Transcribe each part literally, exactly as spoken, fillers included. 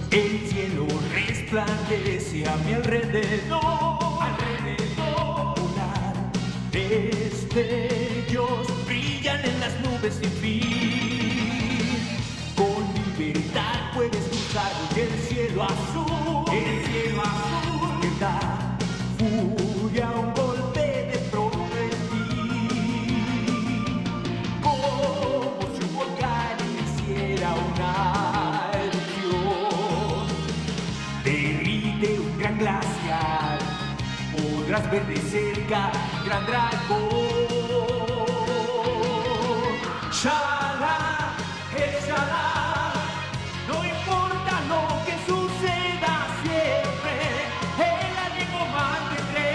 El cielo resplandece a mi alrededor, alrededor. Volar destellos brillan en las nubes sin fin. Con libertad puedes cruzar el cielo azul, el cielo azul. Que da furia un golpe de profetir. Como si un volcán hiciera una glaciar, podrás ver de cerca un gran dragón. Shala, el Shala, no importa lo que suceda siempre, el ánimo mantendré.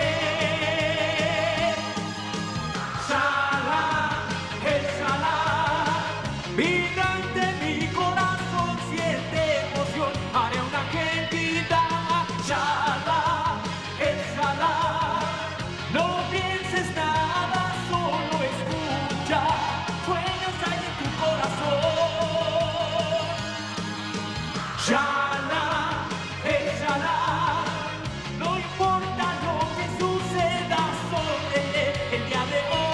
Shala, el Shala, vibrante mi corazón siente emoción, haré una gentita. Shala, el Shala, no pienses nada, solo escucha, sueños hay en tu corazón. Shala, el Shala, no importa lo que suceda, sobre el día de hoy.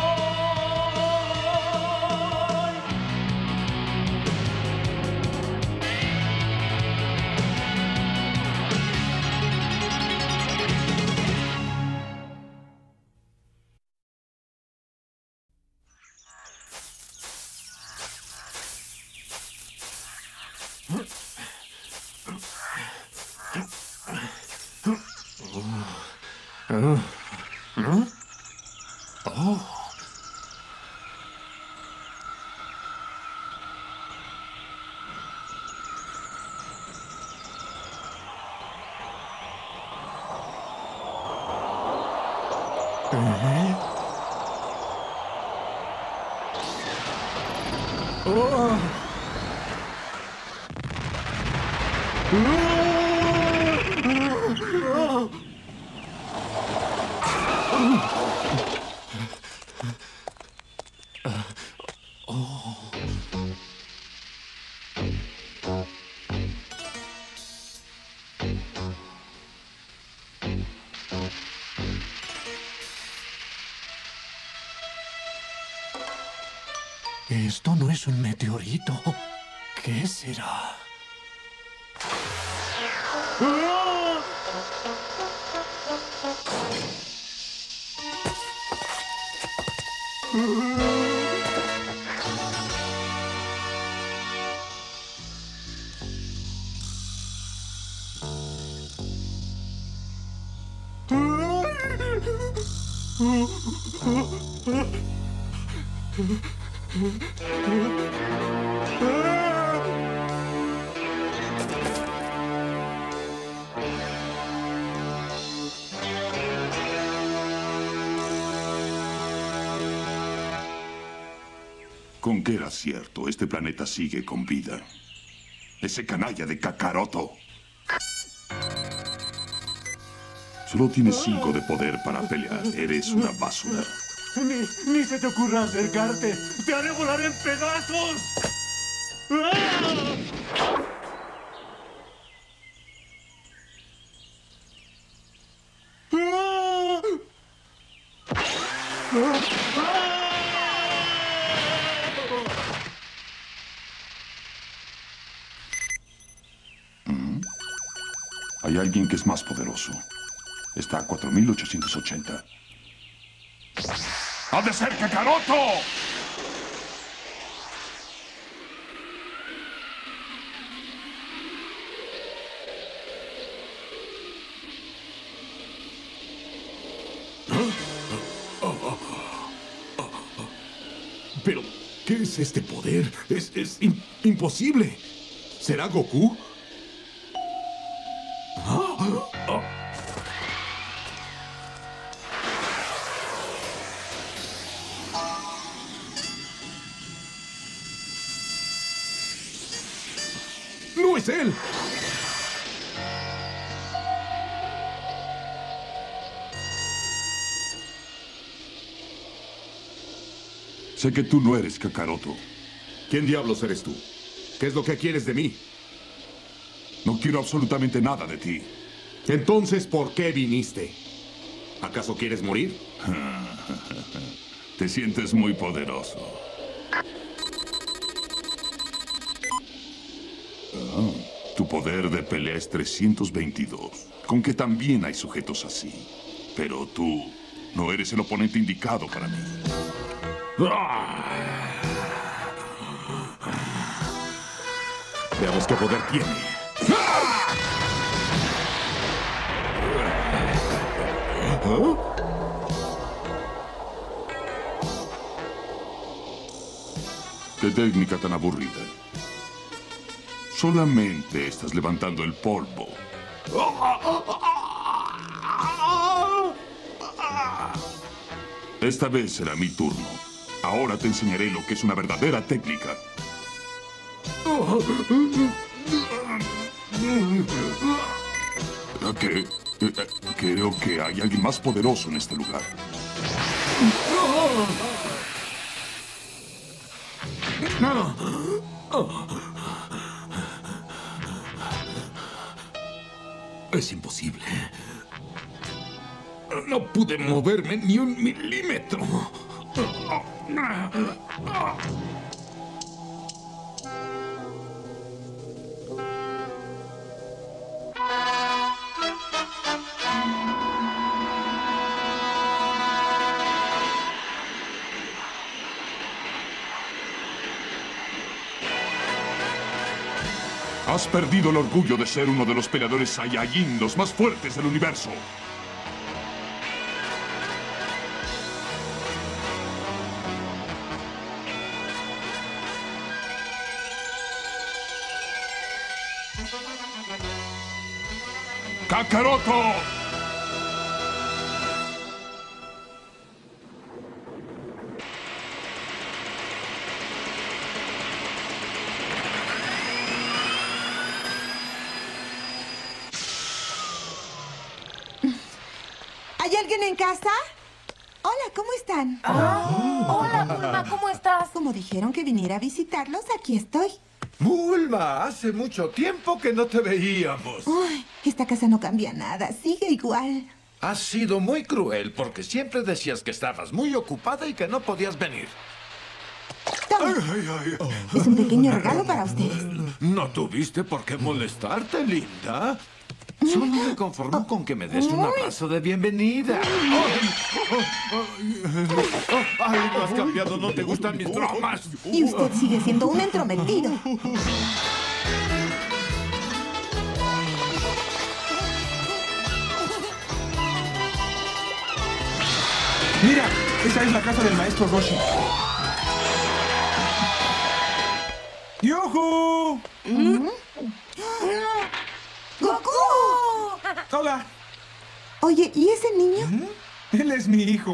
Esto no es un meteorito. ¿Qué será? Con que era cierto, este planeta sigue con vida. Ese canalla de Kakaroto. Solo tienes cinco de poder para pelear. Eres una basura. Ni, ni se te ocurra acercarte. ¡Te haré volar en pedazos! ¿Mm? Hay alguien que es más poderoso. Está a cuatro mil ochocientos ochenta. ¡Ha de ser Kakaroto! Pero, ¿qué es este poder? Es, es im- imposible. ¿Será Goku? ¿Ah? ¿Ah? ¡No es él! Sé que tú no eres Kakaroto. ¿Quién diablos eres tú? ¿Qué es lo que quieres de mí? No quiero absolutamente nada de ti. Entonces, ¿por qué viniste? ¿Acaso quieres morir? Te sientes muy poderoso. Ah, tu poder de pelea es trescientos veintidós. Con que también hay sujetos así. Pero tú no eres el oponente indicado para mí. Veamos qué poder tiene. ¿Ah? Qué técnica tan aburrida. Solamente estás levantando el polvo. Esta vez será mi turno. Ahora te enseñaré lo que es una verdadera técnica. ¿Qué? Creo que hay alguien más poderoso en este lugar. Es imposible. No pude moverme ni un milímetro. Has perdido el orgullo de ser uno de los peleadores Saiyajin, los más fuertes del universo. ¡Kakaroto! ¿Hay alguien en casa? Hola, ¿cómo están? Ah, hola, Bulma, ¿cómo estás? Como dijeron que viniera a visitarlos, aquí estoy. Bulma, hace mucho tiempo que no te veíamos. Uy, esta casa no cambia nada, sigue igual. Has sido muy cruel porque siempre decías que estabas muy ocupada y que no podías venir. Toma. Ay, ay, ay. Es un pequeño regalo para ustedes. No tuviste por qué molestarte, linda. Solo me conformo con que me des un abrazo de bienvenida. Ay, ay, no has cambiado, no te gustan mis bromas. Y usted sigue siendo un entrometido. Mira, esa es la casa del maestro Roshi. ¡Yujú! ¡Goku! Hola, Oye, ¿y ese niño? él es mi hijo.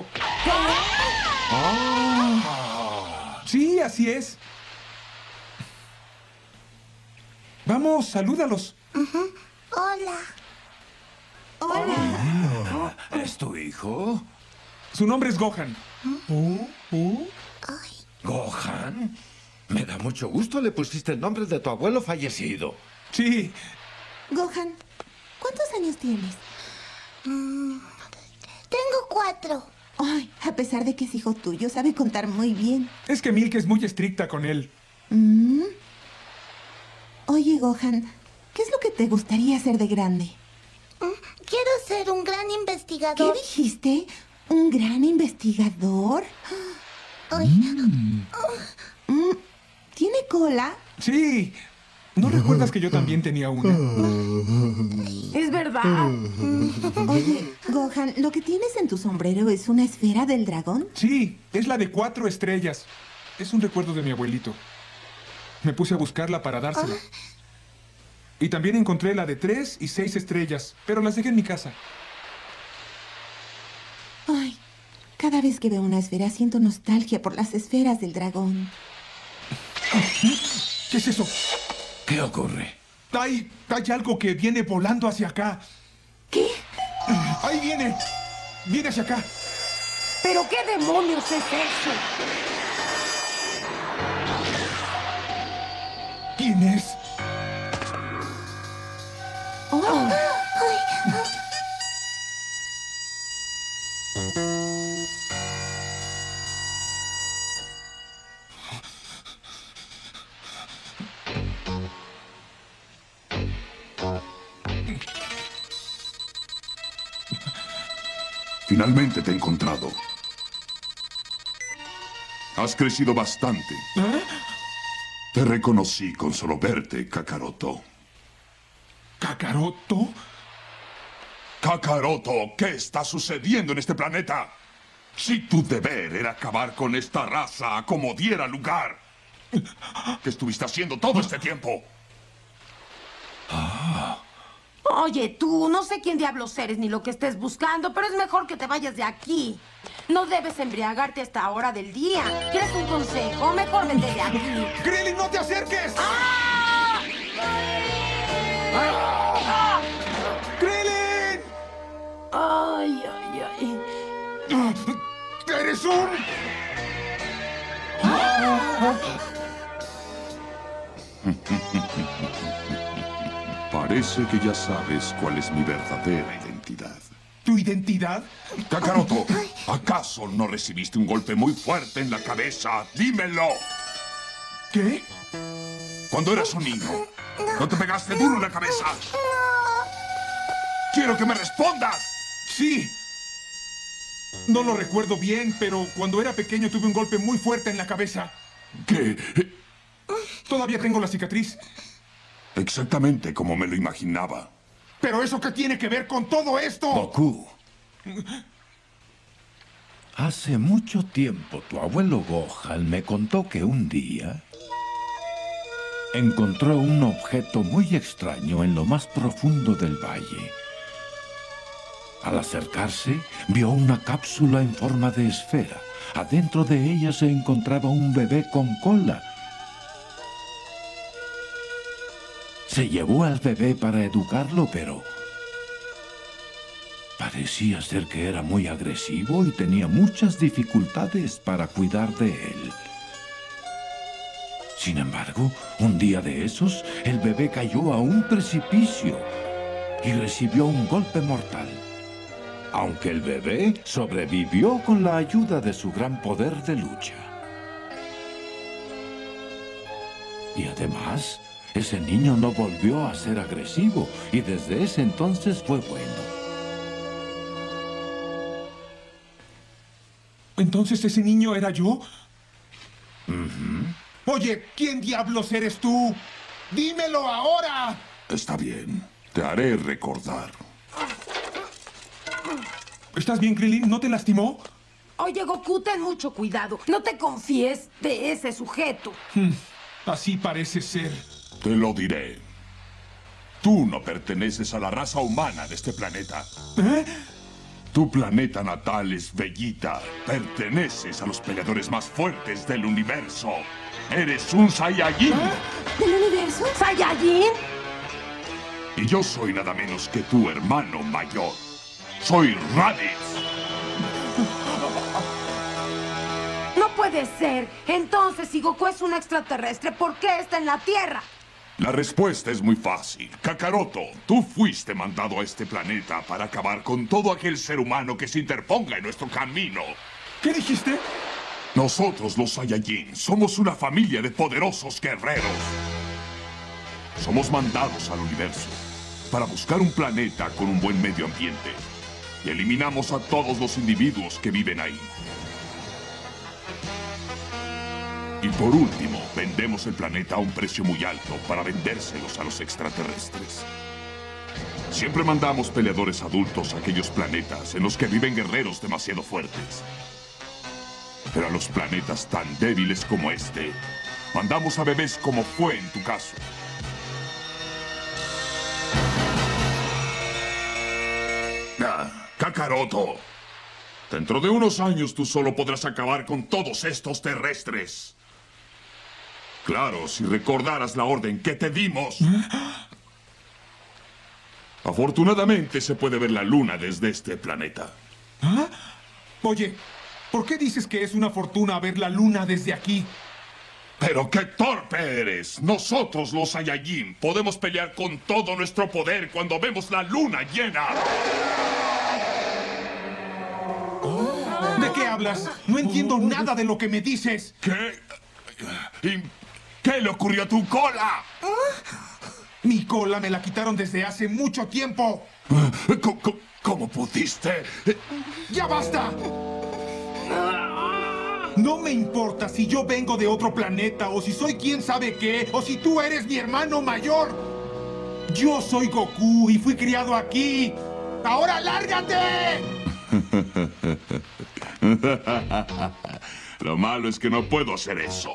Sí, así es. Vamos, salúdalos. Hola. Hola. ¿Es tu hijo? Su nombre es Gohan. ¿Gohan? Me da mucho gusto, le pusiste el nombre de tu abuelo fallecido. Sí, Gohan, ¿cuántos años tienes? Tengo cuatro. Ay, a pesar de que es hijo tuyo, sabe contar muy bien. es que Milk es muy estricta con él. Mm. Oye, Gohan, ¿qué es lo que te gustaría hacer de grande? Quiero ser un gran ¿Qué investigador. dijiste? ¿Un gran investigador? Ay, Mm, ¿Tiene cola? Sí. ¿No recuerdas que yo también tenía una? Es verdad. Oye, Gohan, ¿lo que tienes en tu sombrero es una esfera del dragón? Sí, es la de cuatro estrellas. Es un recuerdo de mi abuelito. Me puse a buscarla para dársela. Y también encontré la de tres y seis estrellas, pero las dejé en mi casa. Ay, cada vez que veo una esfera siento nostalgia por las esferas del dragón. ¿Qué es eso? ¿Qué ocurre? Hay, hay algo que viene volando hacia acá. ¿Qué? ¡Ahí viene! ¡Viene hacia acá! ¿Pero qué demonios es eso? ¿Quién es? Finalmente te he encontrado. Has crecido bastante. ¿Eh? Te reconocí con solo verte, Kakaroto. ¿Kakaroto? Kakaroto, ¿qué está sucediendo en este planeta? Si tu deber era acabar con esta raza como diera lugar, ¿qué estuviste haciendo todo este tiempo? Oye, tú, no sé quién diablos eres ni lo que estés buscando, pero es mejor que te vayas de aquí. No debes embriagarte a esta hora del día. ¿Quieres un consejo? Mejor vete de aquí. ¡Krillin, no te acerques! ¡Ah! ¡Ah! ¡Krillin! ¡Ay, ay, ay! ¡Eres un...! Parece que ya sabes cuál es mi verdadera identidad. ¿Tu identidad? Kakaroto, ¿acaso no recibiste un golpe muy fuerte en la cabeza? ¡Dímelo! ¿Qué? Cuando eras un niño, ¿no te pegaste duro en la cabeza? ¡Quiero que me respondas! Sí. No lo recuerdo bien, pero cuando era pequeño tuve un golpe muy fuerte en la cabeza. ¿Qué? Todavía tengo la cicatriz. Exactamente como me lo imaginaba. ¿Pero eso qué tiene que ver con todo esto? Goku. Hace mucho tiempo tu abuelo Gohan me contó que un día encontró un objeto muy extraño en lo más profundo del valle. Al acercarse, vio una cápsula en forma de esfera. Adentro de ella se encontraba un bebé con cola. Se llevó al bebé para educarlo, pero parecía ser que era muy agresivo y tenía muchas dificultades para cuidar de él. Sin embargo, un día de esos, el bebé cayó a un precipicio y recibió un golpe mortal. Aunque el bebé sobrevivió con la ayuda de su gran poder de lucha. Y además, ese niño no volvió a ser agresivo y desde ese entonces fue bueno. ¿Entonces ese niño era yo? Uh-huh. Oye, ¿quién diablos eres tú? ¡Dímelo ahora! Está bien, te haré recordar. ¿Estás bien, Krillin? ¿No te lastimó? Oye, Goku, ten mucho cuidado. No te confíes de ese sujeto. Hmm, así parece ser. Te lo diré. Tú no perteneces a la raza humana de este planeta. ¿Eh? Tu planeta natal es Bellita. Perteneces a los peleadores más fuertes del universo. Eres un Saiyajin. ¿Ah? ¿Del universo? ¿Saiyajin? Y yo soy nada menos que tu hermano mayor. Soy Raditz. No puede ser. Entonces, si Goku es un extraterrestre, ¿por qué está en la Tierra? La respuesta es muy fácil. Kakaroto, tú fuiste mandado a este planeta para acabar con todo aquel ser humano que se interponga en nuestro camino. ¿Qué dijiste? Nosotros, los Saiyajin, somos una familia de poderosos guerreros. Somos mandados al universo para buscar un planeta con un buen medio ambiente. Y eliminamos a todos los individuos que viven ahí. Y por último, vendemos el planeta a un precio muy alto para vendérselos a los extraterrestres. Siempre mandamos peleadores adultos a aquellos planetas en los que viven guerreros demasiado fuertes. Pero a los planetas tan débiles como este, mandamos a bebés como fue en tu caso. Ah, Kakaroto, dentro de unos años tú solo podrás acabar con todos estos terrestres. Claro, si recordaras la orden que te dimos. Afortunadamente se puede ver la luna desde este planeta. ¿Ah? Oye, ¿por qué dices que es una fortuna ver la luna desde aquí? ¡Pero qué torpe eres! Nosotros, los Saiyajin, podemos pelear con todo nuestro poder cuando vemos la luna llena. ¿De qué hablas? No entiendo nada de lo que me dices. ¿Qué? ¿Y qué le ocurrió a tu cola? Mi cola me la quitaron desde hace mucho tiempo. ¿Cómo, cómo, cómo pudiste? ¡Ya basta! No me importa si yo vengo de otro planeta, o si soy quién sabe qué, o si tú eres mi hermano mayor. Yo soy Goku y fui criado aquí. ¡Ahora lárgate! Lo malo es que no puedo hacer eso.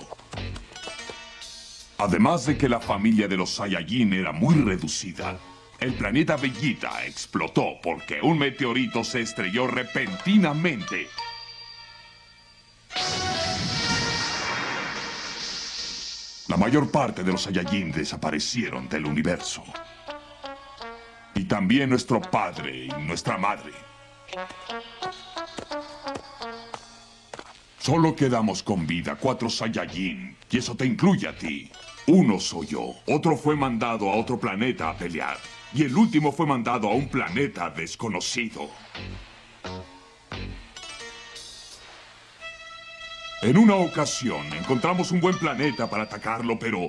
Además de que la familia de los Saiyajin era muy reducida, el planeta Vegeta explotó porque un meteorito se estrelló repentinamente. La mayor parte de los Saiyajin desaparecieron del universo. Y también nuestro padre y nuestra madre. Solo quedamos con vida cuatro Saiyajin, y eso te incluye a ti. Uno soy yo, otro fue mandado a otro planeta a pelear, y el último fue mandado a un planeta desconocido. En una ocasión encontramos un buen planeta para atacarlo, pero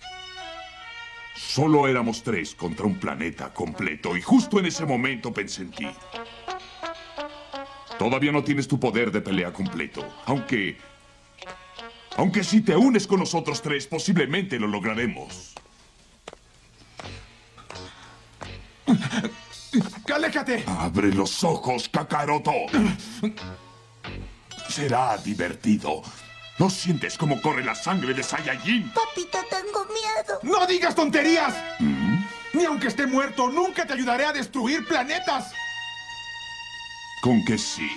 solo éramos tres contra un planeta completo, y justo en ese momento pensé en ti. Todavía no tienes tu poder de pelea completo, aunque... Aunque si te unes con nosotros tres, posiblemente lo lograremos. ¡Aléjate! Abre los ojos, Kakaroto. Será divertido. ¿No sientes cómo corre la sangre de Saiyajin? Papito, tengo miedo. ¡No digas tonterías! ¿Mm? Ni aunque esté muerto, nunca te ayudaré a destruir planetas. Con que sí.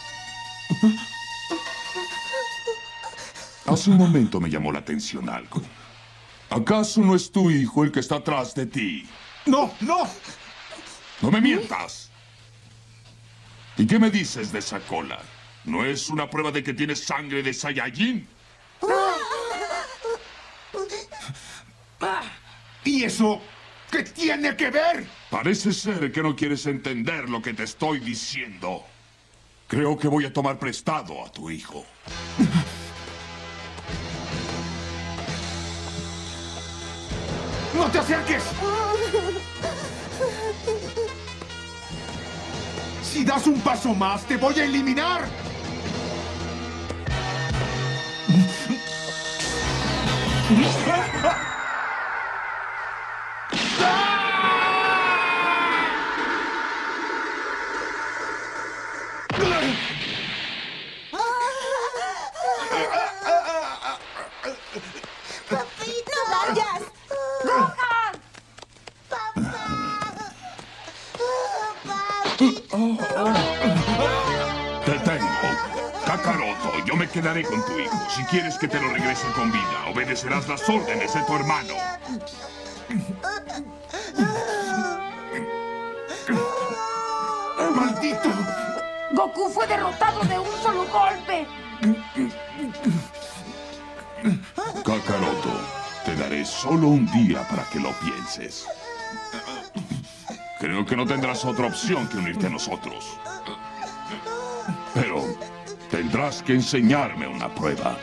Hace un momento me llamó la atención algo. ¿Acaso no es tu hijo el que está atrás de ti? ¡No, no! ¡No me mientas! ¿Y qué me dices de esa cola? ¿No es una prueba de que tienes sangre de Saiyajin? ¿Y eso qué tiene que ver? Parece ser que no quieres entender lo que te estoy diciendo. Creo que voy a tomar prestado a tu hijo. ¡No te acerques! Si das un paso más, te voy a eliminar. ¡Papito! ¡No vayas! ¡Gohan! Te tengo. Kakaroto, yo me quedaré con tu hijo. Si quieres que te lo regrese con vida, obedecerás las órdenes de tu hermano. ¡Maldito! Goku fue derrotado de un solo golpe. Kakaroto, te daré solo un día para que lo pienses. Creo que no tendrás otra opción que unirte a nosotros. Pero tendrás que enseñarme una prueba.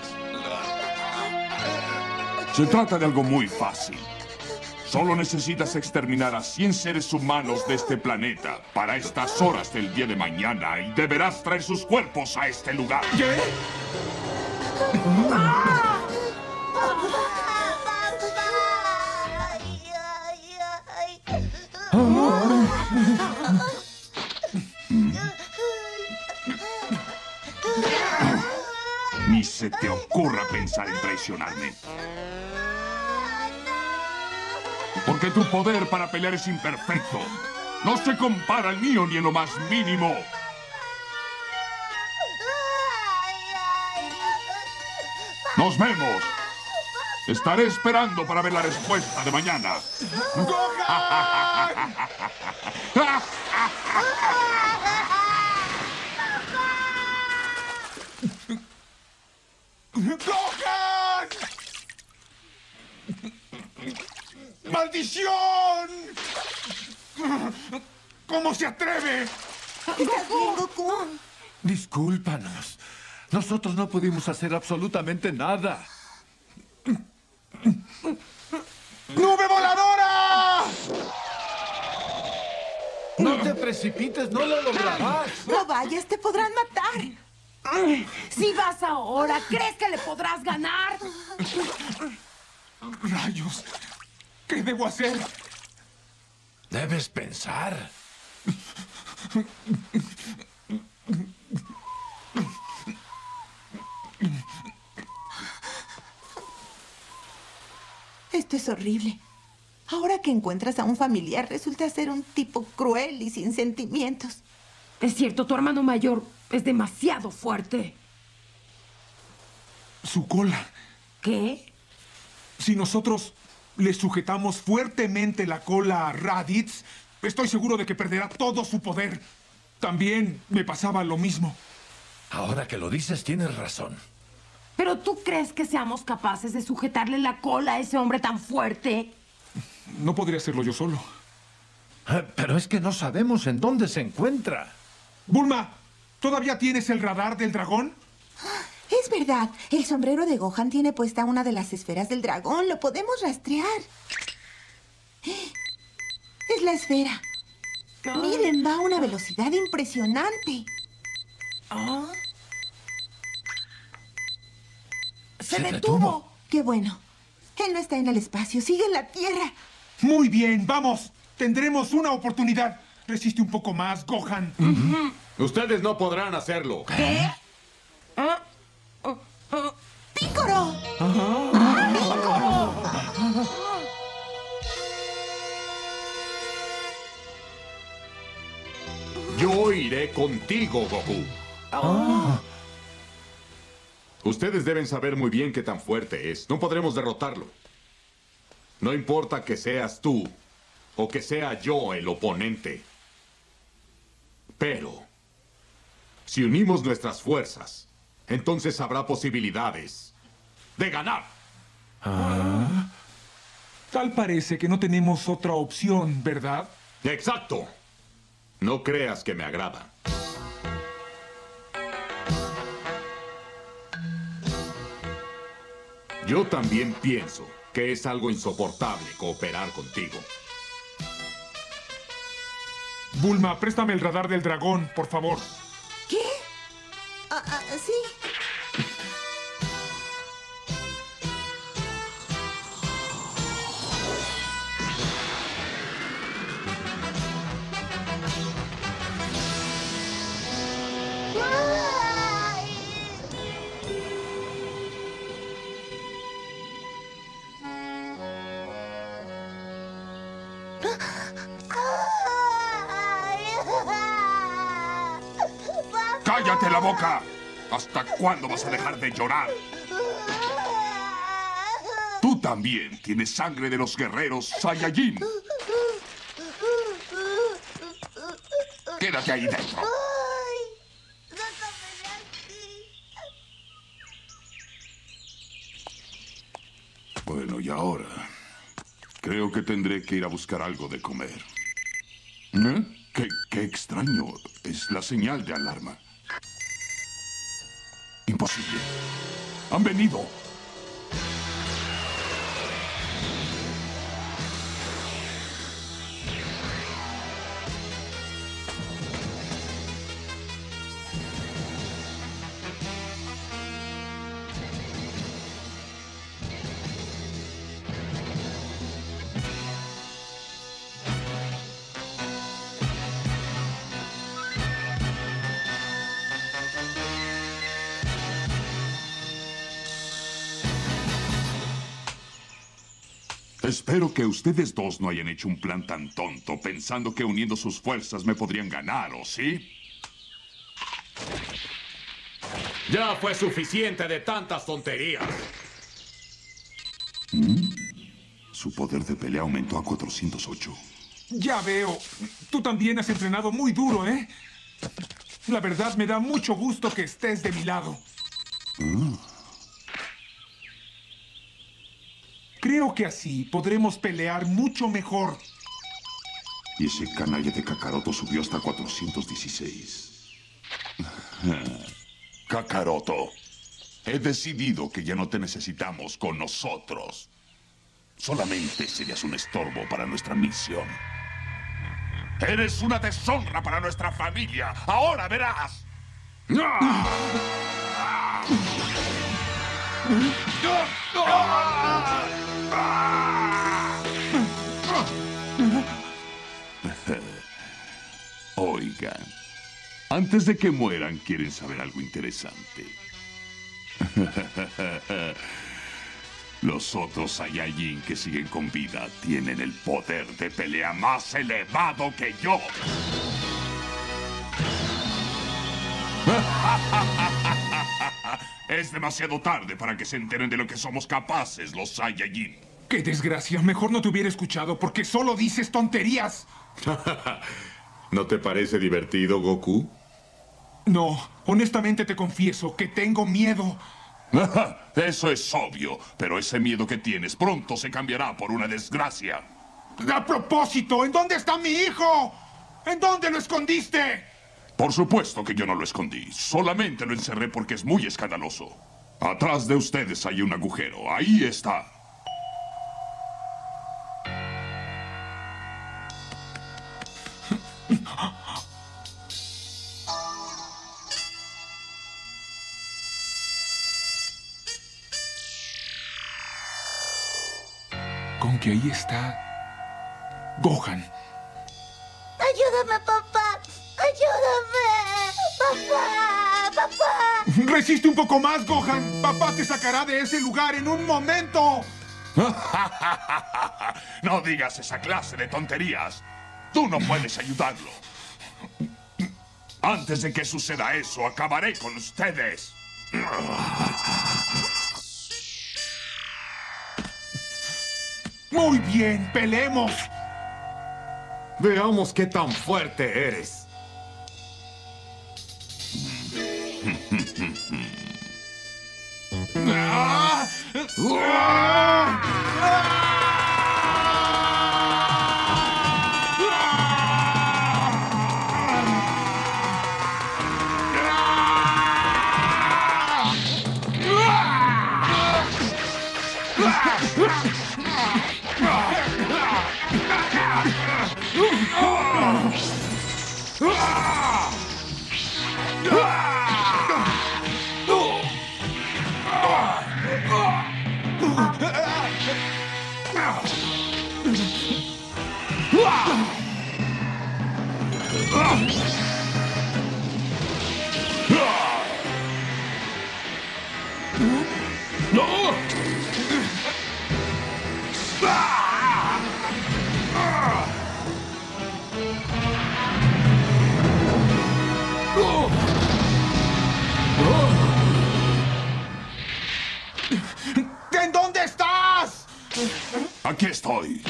Se trata de algo muy fácil. Solo necesitas exterminar a cien seres humanos de este planeta para estas horas del día de mañana y deberás traer sus cuerpos a este lugar. ¿Qué? Ni se te ocurra pensar en traicionarme. Porque tu poder para pelear es imperfecto. No se compara al mío ni en lo más mínimo. ¡Nos vemos! Estaré esperando para ver la respuesta de mañana. ¡Gohan! ¡Gohan! ¡Maldición! ¿Cómo se atreve? ¿Estás bien, Goku? Discúlpanos. Nosotros no pudimos hacer absolutamente nada. ¡Nube voladora! No te precipites, no lo lograrás. No vayas, te podrán matar. Si vas ahora, ¿crees que le podrás ganar? Rayos. ¿Qué debo hacer? Debes pensar. Esto es horrible. Ahora que encuentras a un familiar, resulta ser un tipo cruel y sin sentimientos. Es cierto, tu hermano mayor es demasiado fuerte. Su cola. ¿Qué? Si nosotros le sujetamos fuertemente la cola a Raditz, estoy seguro de que perderá todo su poder. También me pasaba lo mismo. Ahora que lo dices, tienes razón. ¿Pero tú crees que seamos capaces de sujetarle la cola a ese hombre tan fuerte? No podría hacerlo yo solo. Eh, Pero es que no sabemos en dónde se encuentra. Bulma, ¿todavía tienes el radar del dragón? Es verdad, el sombrero de Gohan tiene puesta una de las esferas del dragón. Lo podemos rastrear. Es la esfera. Miren, va a una velocidad impresionante. ¡Se, Se detuvo! detuvo. Qué bueno. Él no está en el espacio, sigue en la Tierra. Muy bien, vamos. Tendremos una oportunidad. Resiste un poco más, Gohan. Ustedes no podrán hacerlo. ¿Qué? ¿Ah? ¡Pícoro! Yo iré contigo, Goku. Ustedes deben saber muy bien qué tan fuerte es. No podremos derrotarlo. No importa que seas tú o que sea yo el oponente. Pero, si unimos nuestras fuerzas, entonces habrá posibilidades de ganar. Tal parece que no tenemos otra opción, ¿verdad? Exacto. No creas que me agrada. Yo también pienso que es algo insoportable cooperar contigo. Bulma, préstame el radar del dragón, por favor. ¿Qué? Ah, ah, sí. ¡Cállate la boca! ¿Hasta cuándo vas a dejar de llorar? Tú también tienes sangre de los guerreros Saiyajin. Quédate ahí dentro. Bueno, y ahora creo que tendré que ir a buscar algo de comer. ¿Eh? Qué, qué extraño. Es la señal de alarma. Imposible. Han venido. Espero que ustedes dos no hayan hecho un plan tan tonto pensando que uniendo sus fuerzas me podrían ganar, ¿o sí? Ya fue suficiente de tantas tonterías. ¿Mm? Su poder de pelea aumentó a cuatrocientos ocho. Ya veo. Tú también has entrenado muy duro, ¿eh? La verdad me da mucho gusto que estés de mi lado. Ah. Creo que así podremos pelear mucho mejor. Y ese canalla de Kakaroto subió hasta cuatrocientos dieciséis. Kakaroto, he decidido que ya no te necesitamos con nosotros. Solamente serías un estorbo para nuestra misión. Eres una deshonra para nuestra familia. Ahora verás. Oigan, antes de que mueran, ¿quieren saber algo interesante? Los otros Saiyajin que siguen con vida tienen el poder de pelea más elevado que yo. Es demasiado tarde para que se enteren de lo que somos capaces los Saiyajin. ¡Qué desgracia! Mejor no te hubiera escuchado porque solo dices tonterías. ¿No te parece divertido, Goku? No, honestamente te confieso que tengo miedo. Eso es obvio, pero ese miedo que tienes pronto se cambiará por una desgracia. A propósito, ¿en dónde está mi hijo? ¿En dónde lo escondiste? Por supuesto que yo no lo escondí. Solamente lo encerré porque es muy escandaloso. Atrás de ustedes hay un agujero. Ahí está. Con que ahí está Gohan. Ayúdame, papá. Ayúdame. Papá, papá. Resiste un poco más, Gohan. Papá te sacará de ese lugar en un momento. No digas esa clase de tonterías. Tú no puedes ayudarlo. Antes de que suceda eso, acabaré con ustedes. Muy bien, peleemos. Veamos qué tan fuerte eres. ¡Ah! ¡Ah! ¿En dónde estás? Aquí estoy.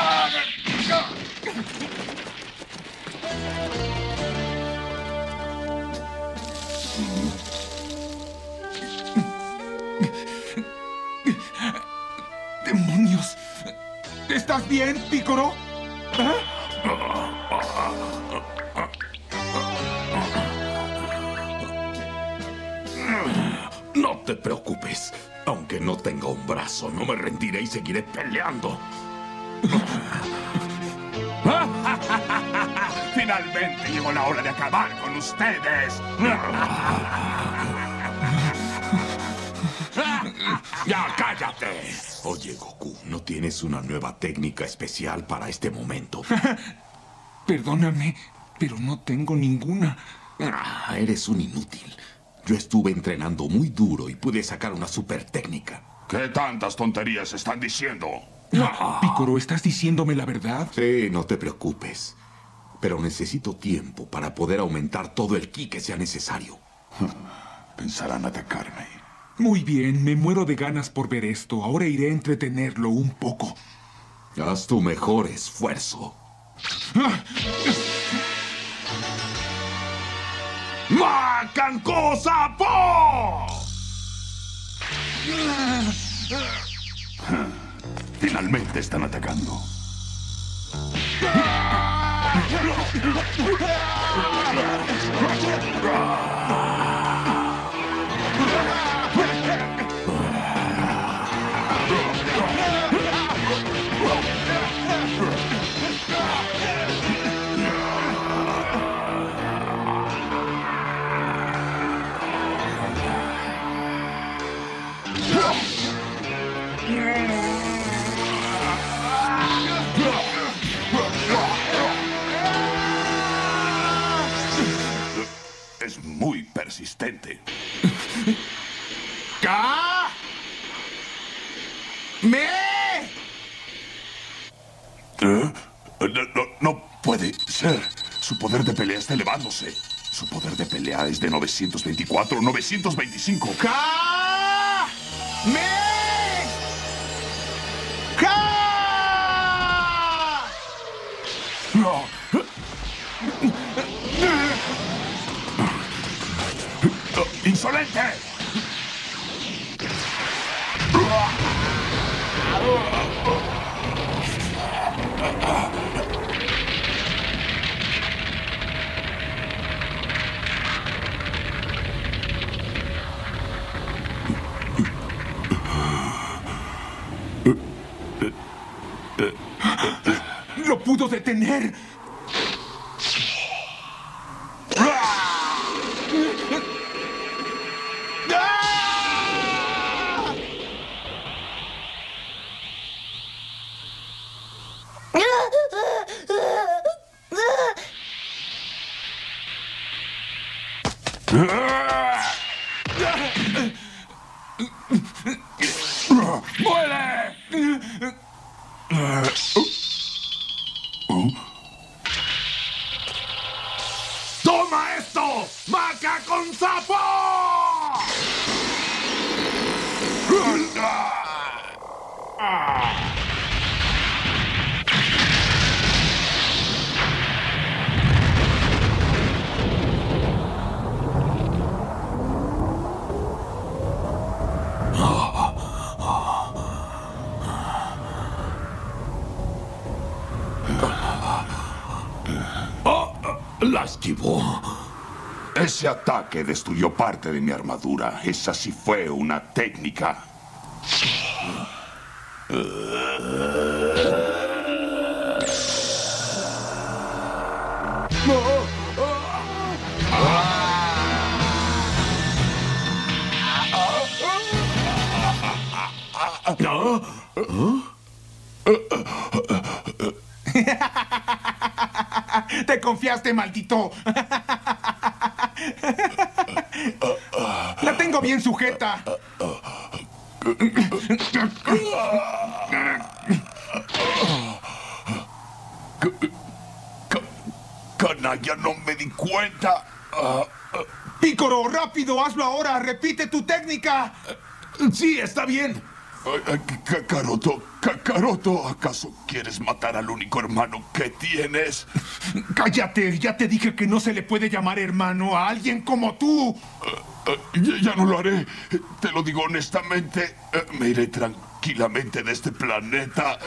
¡Demonios! ¿Estás bien, Piccolo? ¿Ah? No te preocupes. Aunque no tenga un brazo, no me rendiré y seguiré peleando. Finalmente llegó la hora de acabar con ustedes. ¡Ya cállate! Oye, Goku, ¿no tienes una nueva técnica especial para este momento? Perdóname, pero no tengo ninguna. Ah, eres un inútil. Yo estuve entrenando muy duro y pude sacar una super técnica. ¿Qué tantas tonterías están diciendo? Ah. Piccolo, ¿estás diciéndome la verdad? Sí, no te preocupes. Pero necesito tiempo para poder aumentar todo el ki que sea necesario. Pensarán atacarme. Muy bien, me muero de ganas por ver esto. Ahora iré a entretenerlo un poco. Haz tu mejor esfuerzo. ¡Macanco Sapo! Finalmente están atacando. es muy persistente. ¡Ka! ¡Me! ¿Eh? No, no, no puede ser. Su poder de pelea está elevándose. Su poder de pelea es de novecientos veinticuatro, novecientos veinticinco. ¡Ka! ¡Me! ¡Ka! No. ¡Insolente! ¡Lo pudo detener! ¡Muere! ¡Toma esto! ¡Maca con sapo! La esquivó. Ese ataque destruyó parte de mi armadura. Esa sí fue una técnica. ¿No? ¡Te confiaste, maldito! ¡La tengo bien sujeta! Canalla, no me di cuenta. ¡Pícoro, rápido! ¡Hazlo ahora! ¡Repite tu técnica! Sí, está bien. Kakaroto, Kakaroto, ¿acaso quieres matar al único hermano que tienes? ¡Cállate! Ya te dije que no se le puede llamar hermano a alguien como tú. Uh, uh, ya, ya no lo haré. Te lo digo honestamente. Uh, me iré tranquilamente de este planeta.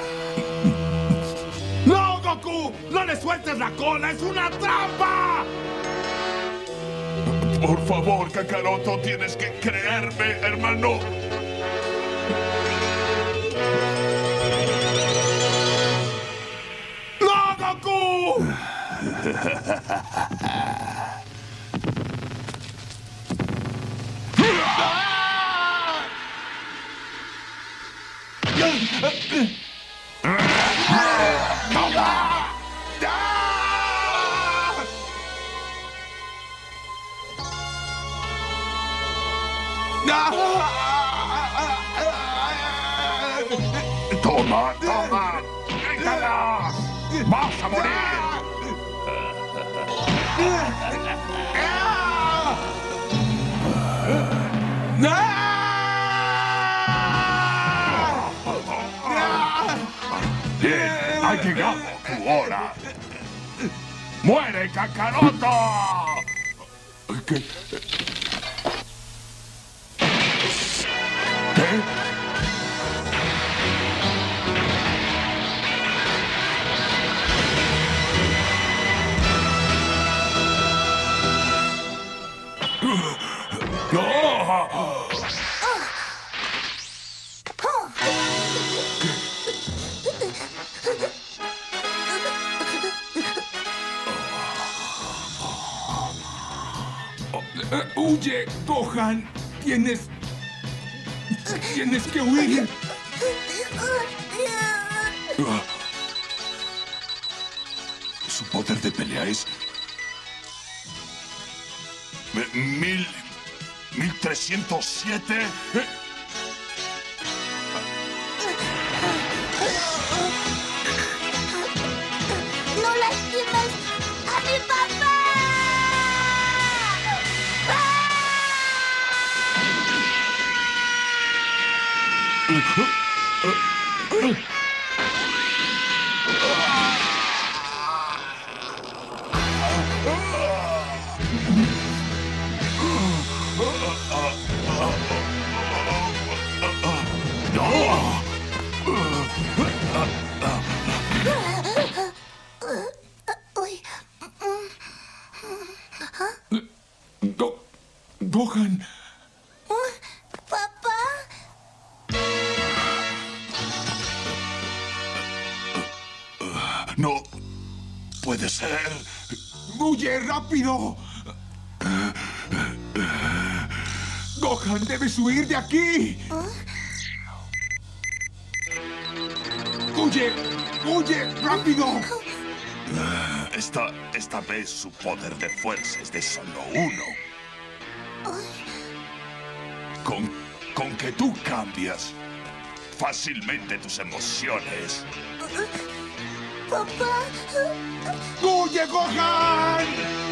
¡No, Goku! ¡No le sueltes la cola! ¡Es una trampa! Por favor, Kakaroto, tienes que creerme, hermano. ¡No, Goku! Toma, toma. ¡Grítala! ¡Vas a morir! Bien, ha llegado tu hora. ¡Muere, Kakaroto! ¿Qué? ¿Qué? Huye, Gohan. Tienes... Tienes que huir. Su poder de pelea es... Mil... mil trescientos siete... ¡No lastimes a mi papá! Go- Gohan. ¿Papá? No puede ser. ¡Huye rápido! Gohan, debes huir de aquí. ¡Huye! ¡Huye! ¡Rápido! Esta, esta vez su poder de fuerza es de solo uno. Con, con que tú cambias fácilmente tus emociones. ¿Papá? ¡Huye, Gohan!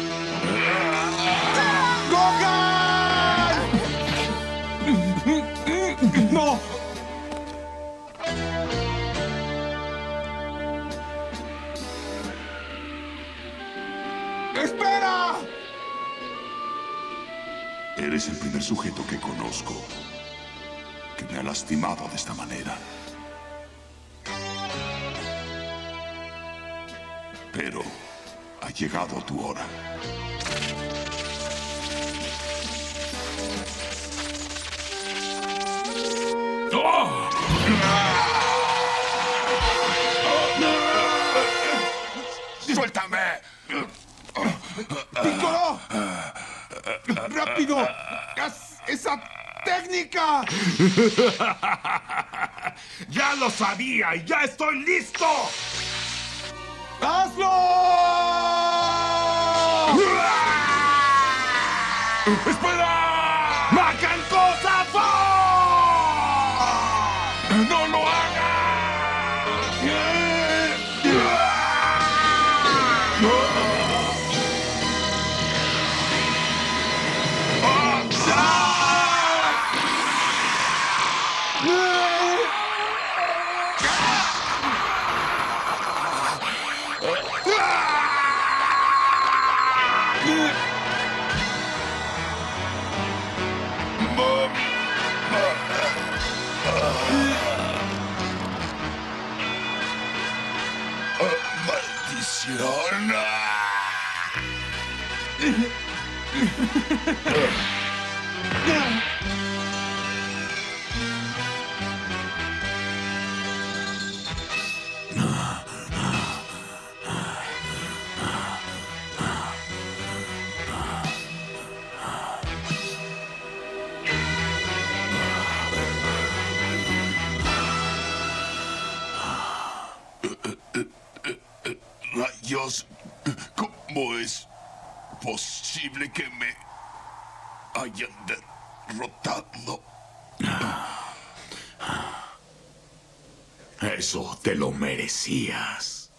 ¡Gohan! ¡No! ¡Espera! Eres el primer sujeto que conozco que me ha lastimado de esta manera. Pero ha llegado tu hora. ¡Oh! ¡Suéltame! ¡Piccolo! ¡Rápido! ¡Haz esa técnica! ¡Ya lo sabía y ya estoy listo! ¡Hazlo! ¡Espera! ¡Macan cosas! ¡No lo hagas! ¡Maldición! Rayos, ¿cómo es posible que me hayan derrotado? Eso te lo merecías.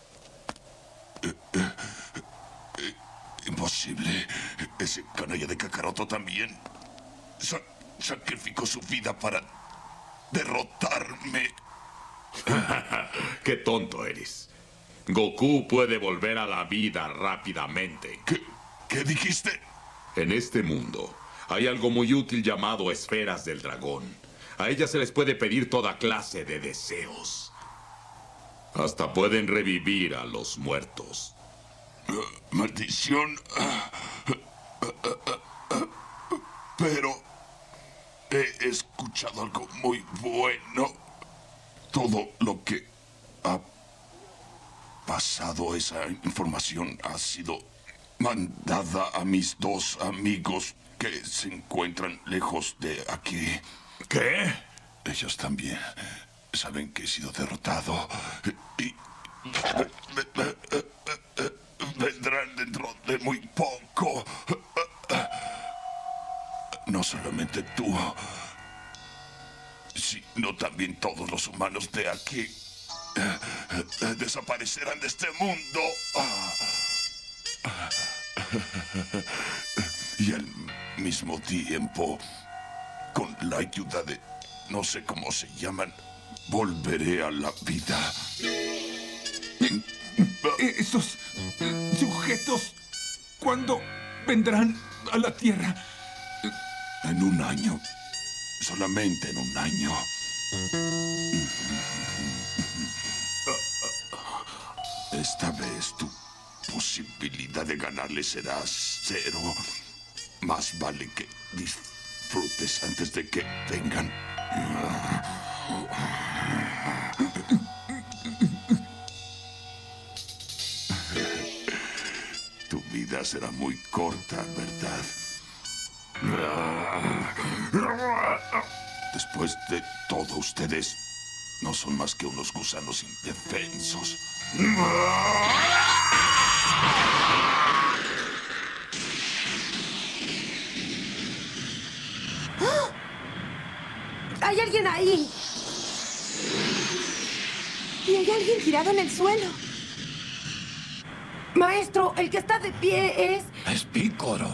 Imposible. Ese canalla de Kakaroto también sa- sacrificó su vida para derrotarme. ¡Qué tonto eres! Goku puede volver a la vida rápidamente. ¿Qué, qué dijiste? En este mundo hay algo muy útil llamado esferas del dragón. A ellas se les puede pedir toda clase de deseos. Hasta pueden revivir a los muertos. Uh, maldición. Pero he escuchado algo muy bueno. Todo lo que ha pasado, esa información ha sido mandada a mis dos amigos que se encuentran lejos de aquí. ¿Qué? Ellos también saben que he sido derrotado y vendrán dentro de muy poco. no solamente tú, sino también todos los humanos de aquí eh, eh, desaparecerán de este mundo. Y al mismo tiempo, con la ayuda de no sé cómo se llaman, volveré a la vida. Esos sujetos, ¿cuándo vendrán a la Tierra? En un año. Solamente en un año. Esta vez tu posibilidad de ganarle será cero. Más vale que disfrutes antes de que vengan. Tu vida será muy corta, ¿verdad? Después de todo, ustedes no son más que unos gusanos indefensos. ¡Hay alguien ahí! Y hay alguien tirado en el suelo. Maestro, el que está de pie es... Es Pícoro.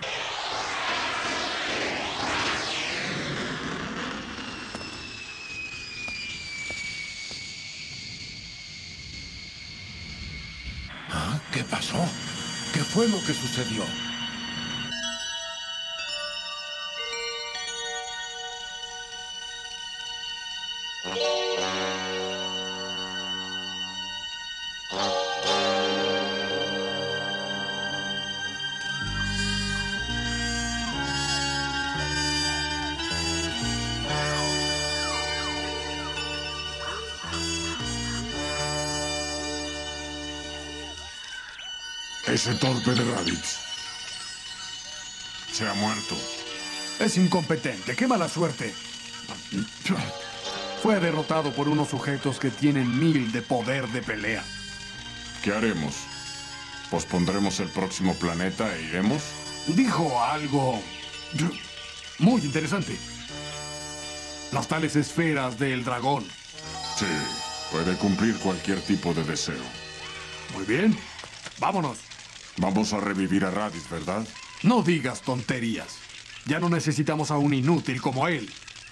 ¿Ah? ¿Qué pasó? ¿Qué fue lo que sucedió? Ese torpe de Raditz se ha muerto. Es incompetente. ¡Qué mala suerte! Fue derrotado por unos sujetos que tienen mil de poder de pelea. ¿Qué haremos? ¿Pospondremos el próximo planeta e iremos? Dijo algo muy interesante. Las tales esferas del dragón. Sí, puede cumplir cualquier tipo de deseo. Muy bien. Vámonos. Vamos a revivir a Raditz, ¿verdad? No digas tonterías. Ya no necesitamos a un inútil como él.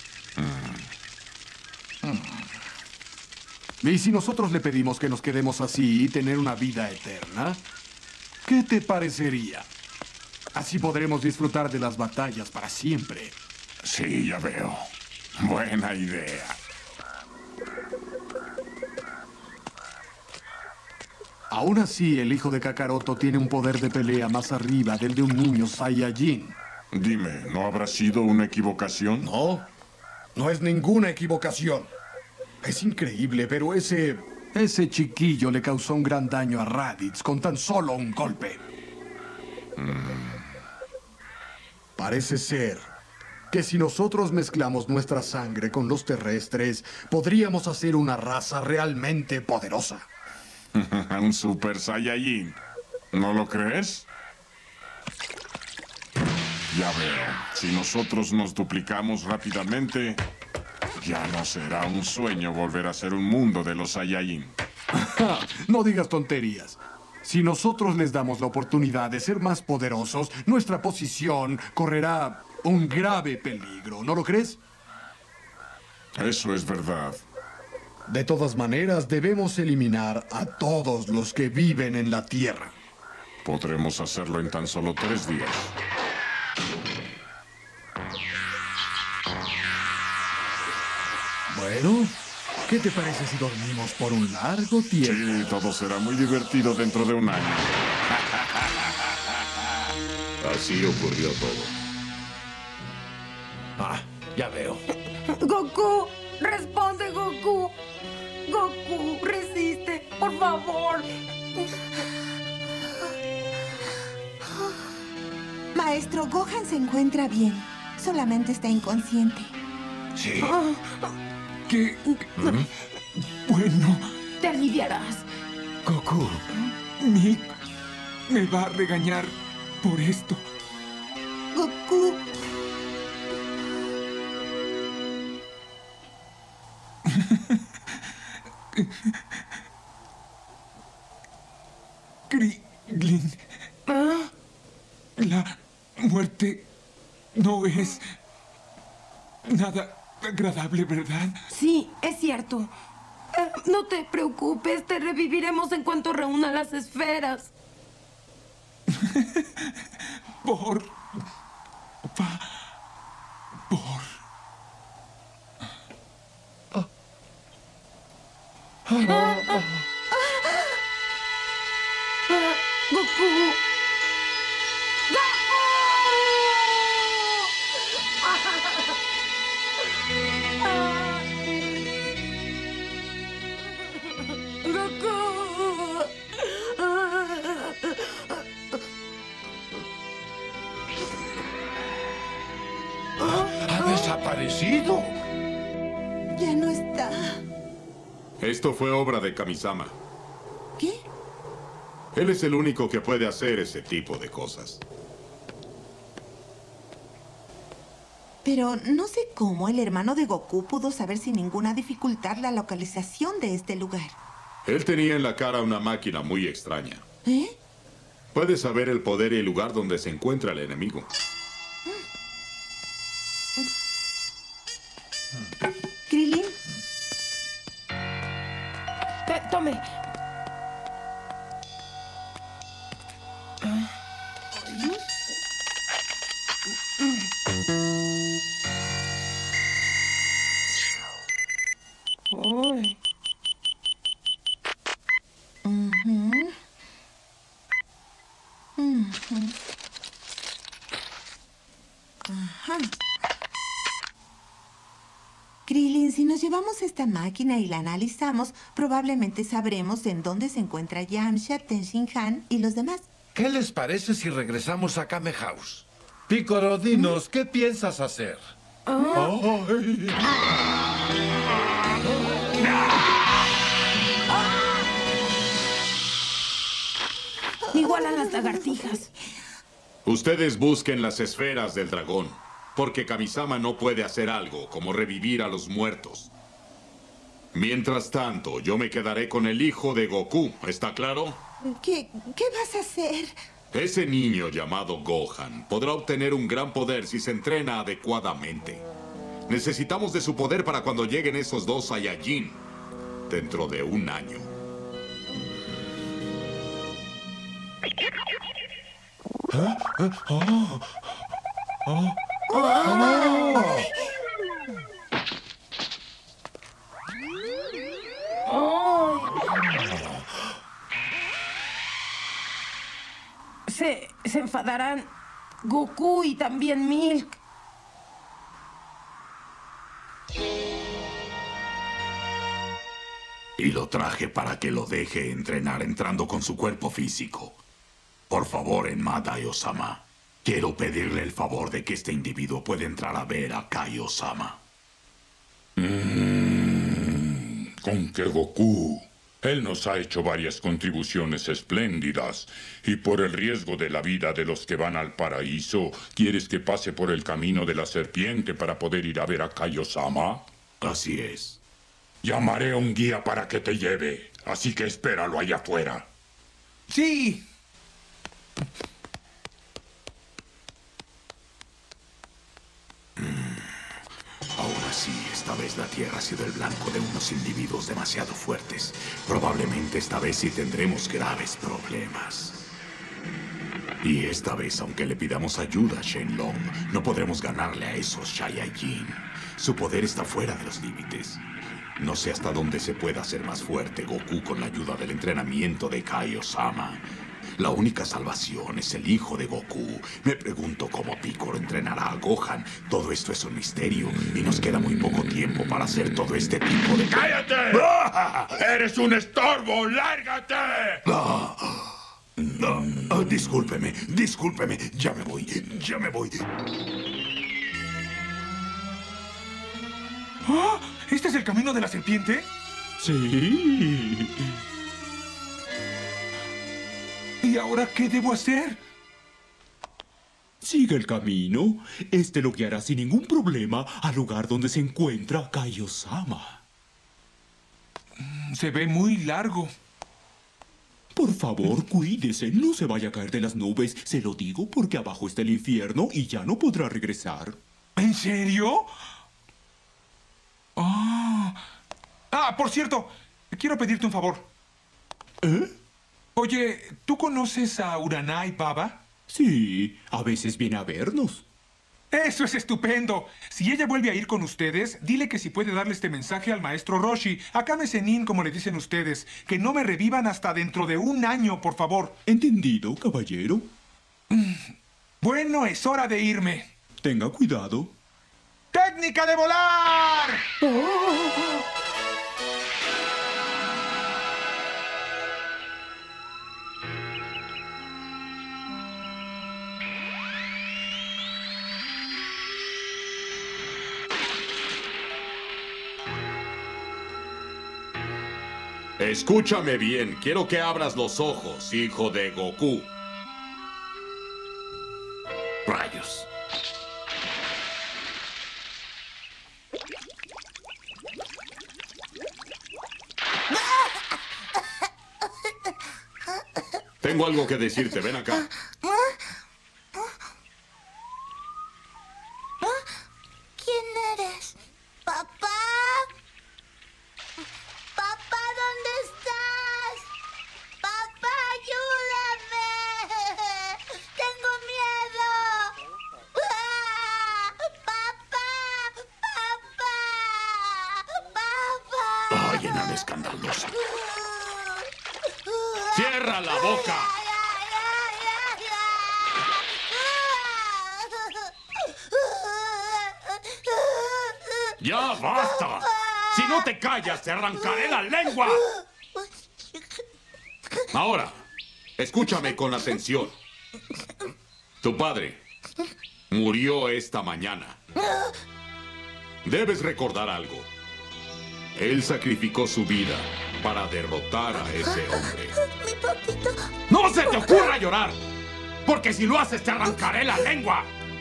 Mm. Mm. ¿Y si nosotros le pedimos que nos quedemos así y tener una vida eterna? ¿Qué te parecería? Así podremos disfrutar de las batallas para siempre. Sí, ya veo. Buena idea. Aún así, el hijo de Kakaroto tiene un poder de pelea más arriba del de un niño Saiyajin. Dime, ¿no habrá sido una equivocación? No, no es ninguna equivocación. Es increíble, pero ese... Ese chiquillo le causó un gran daño a Raditz con tan solo un golpe. Mm. Parece ser que si nosotros mezclamos nuestra sangre con los terrestres, podríamos hacer una raza realmente poderosa. Un Super Saiyajin. ¿No lo crees? Ya veo. Si nosotros nos duplicamos rápidamente, ya no será un sueño volver a ser un mundo de los Saiyajin. No digas tonterías. Si nosotros les damos la oportunidad de ser más poderosos, nuestra posición correrá un grave peligro. ¿No lo crees? Eso es verdad. De todas maneras, debemos eliminar a todos los que viven en la Tierra. Podremos hacerlo en tan solo tres días. Bueno, ¿qué te parece si dormimos por un largo tiempo? Sí, todo será muy divertido dentro de un año. Así ocurrió todo. Ah, ya veo. Goku, responde, Goku. Goku, resiste, por favor. Maestro, Gohan se encuentra bien. Solamente está inconsciente. Sí. ¿Qué? ¿Mm? Bueno. Te aliviarás. Goku, Mick me va a regañar por esto. Goku, Krillin. ¿Ah? La muerte no es nada agradable, ¿verdad? Sí, es cierto. Eh, no te preocupes, te reviviremos en cuanto reúna las esferas. Por favor. Ah, ah, ah, Goku. ¡Ha desaparecido! Ya no está. Esto fue obra de Kamisama. ¿Qué? Él es el único que puede hacer ese tipo de cosas. Pero no sé cómo el hermano de Goku pudo saber sin ninguna dificultad la localización de este lugar. Él tenía en la cara una máquina muy extraña. ¿Eh? Puede saber el poder y el lugar donde se encuentra el enemigo. Krillin. Eh, tome. Ay. Ujú. Ujú. Ajá. Krillin, si nos llevamos esta máquina y la analizamos, probablemente sabremos en dónde se encuentra Yamcha, Tenshinhan y los demás. ¿Qué les parece si regresamos a Kame House? Piccolo, dinos, ¿qué piensas hacer? Oh. Ay. Igual a las lagartijas. Ustedes busquen las esferas del dragón, porque Kamisama no puede hacer algo como revivir a los muertos. Mientras tanto, yo me quedaré con el hijo de Goku, ¿está claro? ¿Qué, qué vas a hacer? Ese niño llamado Gohan podrá obtener un gran poder si se entrena adecuadamente. Necesitamos de su poder para cuando lleguen esos dos Saiyajin dentro de un año. ¿Ah? ¿Ah? Oh. Oh. Oh. Se, se enfadarán Goku y también Milk. Y lo traje para que lo deje entrenar entrando con su cuerpo físico. Por favor, Enma Daio-sama, quiero pedirle el favor de que este individuo pueda entrar a ver a Kaio-sama. Mm, con que Goku. Él nos ha hecho varias contribuciones espléndidas. Y por el riesgo de la vida de los que van al paraíso, ¿quieres que pase por el camino de la serpiente para poder ir a ver a Kaio-sama? Así es. Llamaré a un guía para que te lleve. Así que espéralo allá afuera. ¡Sí! Ahora sí, esta vez la Tierra ha sido el blanco de unos individuos demasiado fuertes. Probablemente esta vez sí tendremos graves problemas. Y esta vez, aunque le pidamos ayuda a Shenlong, no podremos ganarle a esos Saiyajin. Su poder está fuera de los límites. No sé hasta dónde se pueda hacer más fuerte Goku con la ayuda del entrenamiento de Kaio-sama. La única salvación es el hijo de Goku. Me pregunto cómo Piccolo entrenará a Gohan. Todo esto es un misterio y nos queda muy poco tiempo para hacer todo este tipo de... ¡Cállate! ¡Ah! ¡Eres un estorbo! ¡Lárgate! Ah, ah, ah, discúlpeme, discúlpeme. Ya me voy, ya me voy. ¿Ah? ¿Este es el camino de la serpiente? Sí. ¿Y ahora qué debo hacer? Siga el camino. Este lo guiará sin ningún problema al lugar donde se encuentra Kaio-sama. Se ve muy largo. Por favor, cuídese. No se vaya a caer de las nubes. Se lo digo porque abajo está el infierno y ya no podrá regresar. ¿En serio? Oh. Ah, por cierto, quiero pedirte un favor. ¿Eh? Oye, ¿tú conoces a Uranai Baba? Sí, a veces viene a vernos. ¡Eso es estupendo! Si ella vuelve a ir con ustedes, dile que si puede darle este mensaje al maestro Roshi, a Kame Sennin, como le dicen ustedes, que no me revivan hasta dentro de un año, por favor. ¿Entendido, caballero? Bueno, es hora de irme. Tenga cuidado. ¡Técnica de volar! Oh. Escúchame bien, quiero que abras los ojos, hijo de Goku. Rayos. Tengo algo que decirte, ven acá. ¿Quién eres? ¿Papá? ¡Papá, ¿dónde estás? ¡Papá, ayúdame! ¡Tengo miedo! ¡Ah! ¡Papá! ¡Papá! ¡Papá! ¡Ay, enana escandalosa! ¡Cierra la boca! ¡Ya basta! Si no te callas, te arrancaré la lengua. Ahora, escúchame con atención. Tu padre murió esta mañana. Debes recordar algo. Él sacrificó su vida para derrotar a ese hombre. Mi papito. ¡No se te ocurra llorar! Porque si lo haces, te arrancaré la lengua.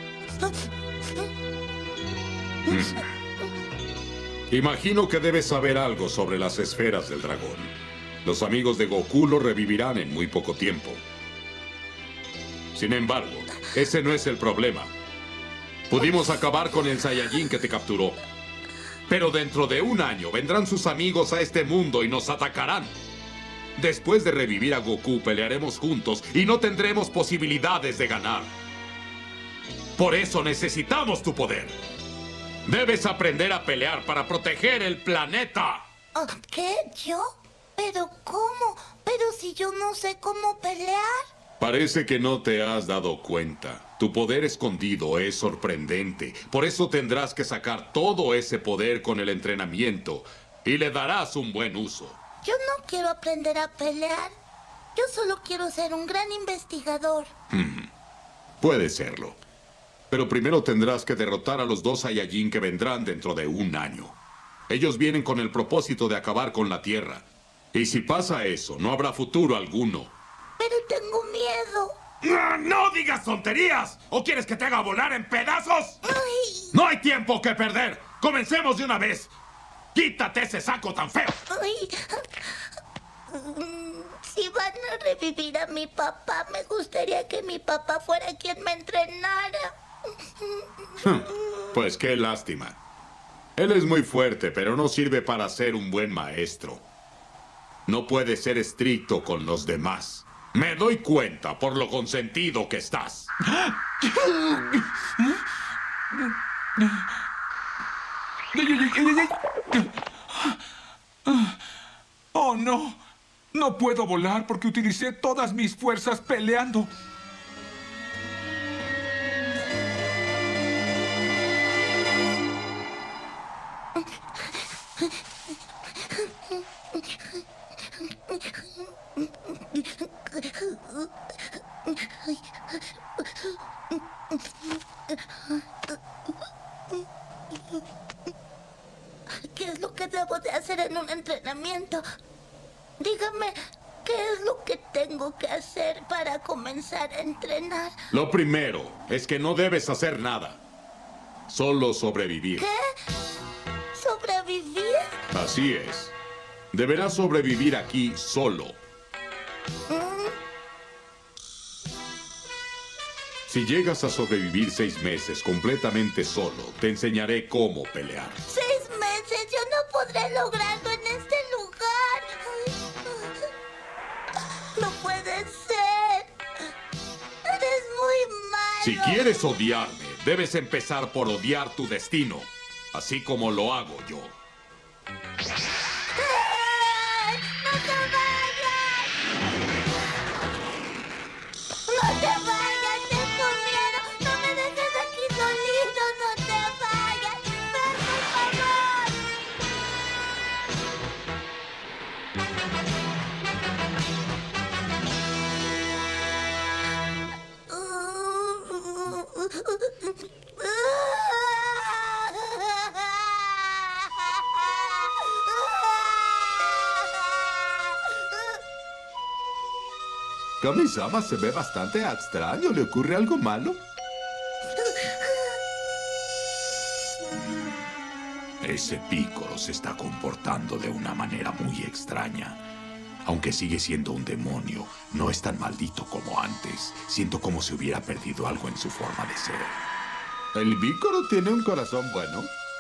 Mm. Imagino que debes saber algo sobre las esferas del dragón. Los amigos de Goku lo revivirán en muy poco tiempo. Sin embargo, ese no es el problema. Pudimos acabar con el Saiyajin que te capturó. Pero dentro de un año vendrán sus amigos a este mundo y nos atacarán. Después de revivir a Goku, pelearemos juntos y no tendremos posibilidades de ganar. Por eso necesitamos tu poder. Debes aprender a pelear para proteger el planeta. ¿Qué? ¿Yo? ¿Pero cómo? ¿Pero si yo no sé cómo pelear? Parece que no te has dado cuenta. Tu poder escondido es sorprendente. Por eso tendrás que sacar todo ese poder con el entrenamiento y le darás un buen uso. Yo no quiero aprender a pelear. Yo solo quiero ser un gran investigador. Hmm. Puede serlo. Pero primero tendrás que derrotar a los dos Saiyajin que vendrán dentro de un año. Ellos vienen con el propósito de acabar con la Tierra. Y si pasa eso, no habrá futuro alguno. Pero tengo miedo. ¡No, no digas tonterías! ¿O quieres que te haga volar en pedazos? Ay. ¡No hay tiempo que perder! ¡Comencemos de una vez! ¡Quítate ese saco tan feo! Ay. Si van a revivir a mi papá, me gustaría que mi papá fuera quien me entrenara. Pues qué lástima. Él es muy fuerte, pero no sirve para ser un buen maestro. No puede ser estricto con los demás. Me doy cuenta por lo consentido que estás. Oh, no. No puedo volar porque utilicé todas mis fuerzas peleando. ¿Qué es lo que debo de hacer en un entrenamiento? Dígame, ¿qué es lo que tengo que hacer para comenzar a entrenar? Lo primero es que no debes hacer nada. Solo sobrevivir. ¿Qué? ¿Sobrevivir? Así es. Deberás sobrevivir aquí solo. Si llegas a sobrevivir seis meses completamente solo, te enseñaré cómo pelear. Seis meses, yo no podré lograrlo en este lugar. No puede ser. Eres muy malo. Si quieres odiarme, debes empezar por odiar tu destino, así como lo hago yo. ¡Ay! ¡No te vayas! ¡No te vayas! ¡Tengo miedo! ¡No me dejes aquí solito! ¡No te vayas! ¡Ven, por favor! Kami-sama se ve bastante extraño. ¿Le ocurre algo malo? Ese Pícoro se está comportando de una manera muy extraña. Aunque sigue siendo un demonio, no es tan maldito como antes. Siento como si hubiera perdido algo en su forma de ser. ¿El Pícoro tiene un corazón bueno?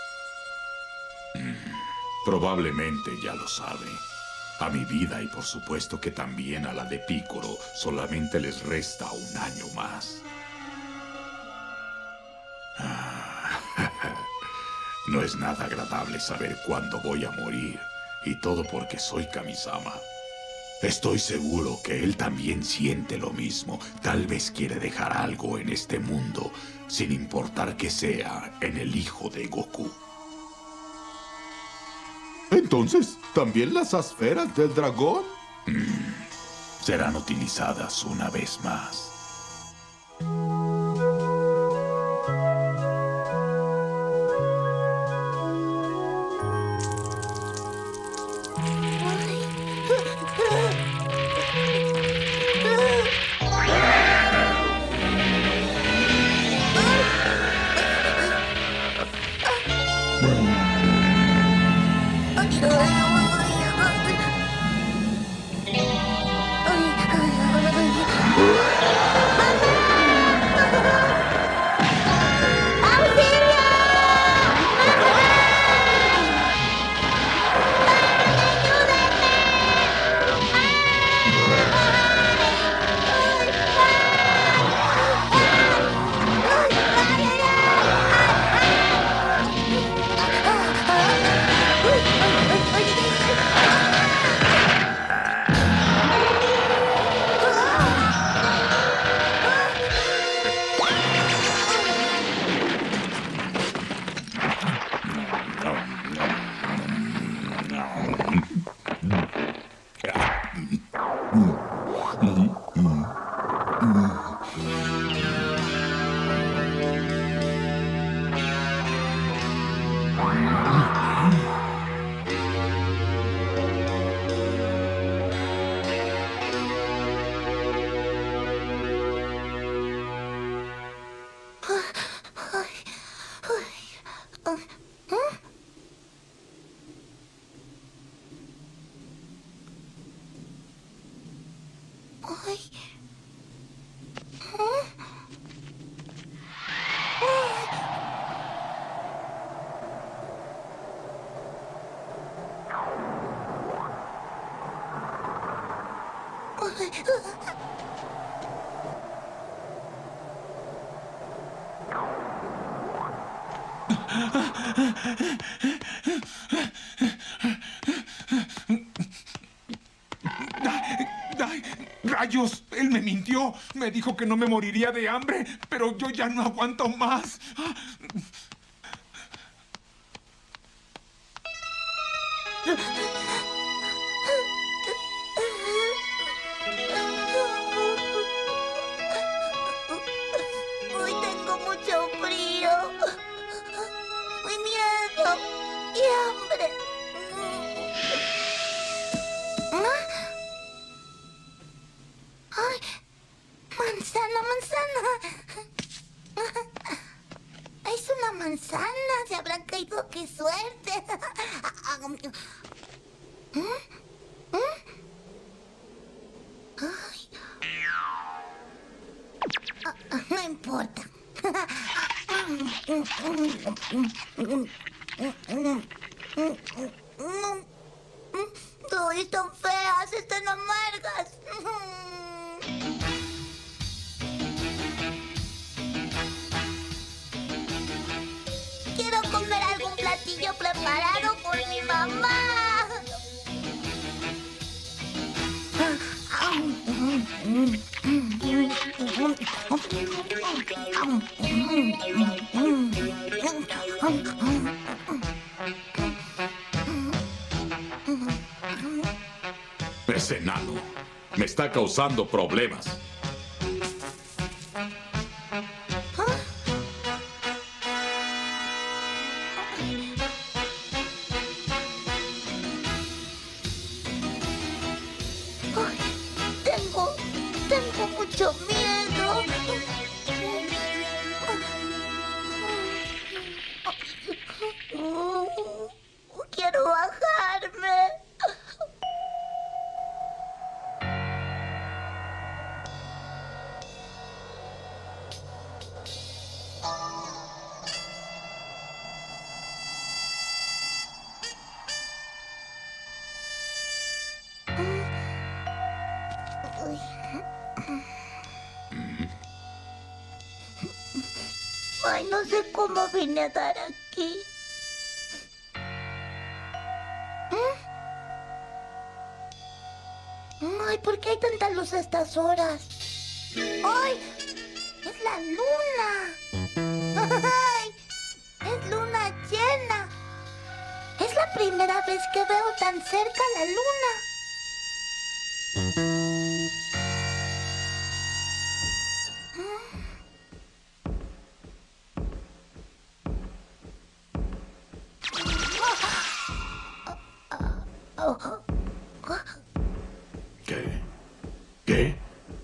Mm, probablemente ya lo sabe. A mi vida y por supuesto que también a la de Pícoro solamente les resta un año más. Ah, no es nada agradable saber cuándo voy a morir. Y todo porque soy Kami-sama. Estoy seguro que él también siente lo mismo. Tal vez quiere dejar algo en este mundo, sin importar que sea en el hijo de Goku. Entonces, ¿también las esferas del dragón? Mm, serán utilizadas una vez más. ¡Rayos! Él me mintió. Me dijo que no me moriría de hambre, pero yo ya no aguanto más. Hoy tengo mucho frío, muy miedo y hambre. ¡Ay! ¡Manzana, manzana! ¡Es una manzana! ¡Se habrán caído! ¡Qué suerte! Ay. Ah, no importa. Uy, están feas, están amargas. Quiero comer algún platillo preparado por mi mamá. Ese enano me está causando problemas. Ay, tengo, tengo mucho miedo. Quiero bajarme. Ay, no sé cómo vine a dar aquí. Ay, ¿por qué hay tanta luz a estas horas? ¡Ay! ¡Es la luna! ¡Ay! ¡Es luna llena! Es la primera vez que veo tan cerca la luna. ¿Qué? ¿Qué?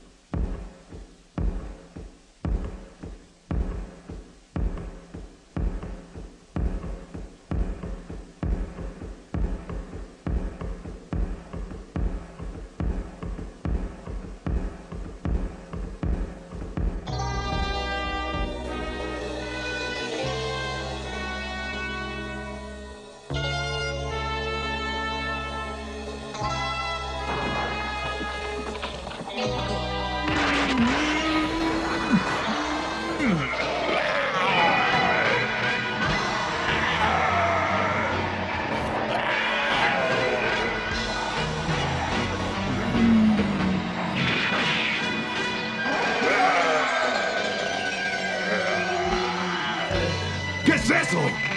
¿Qué es eso?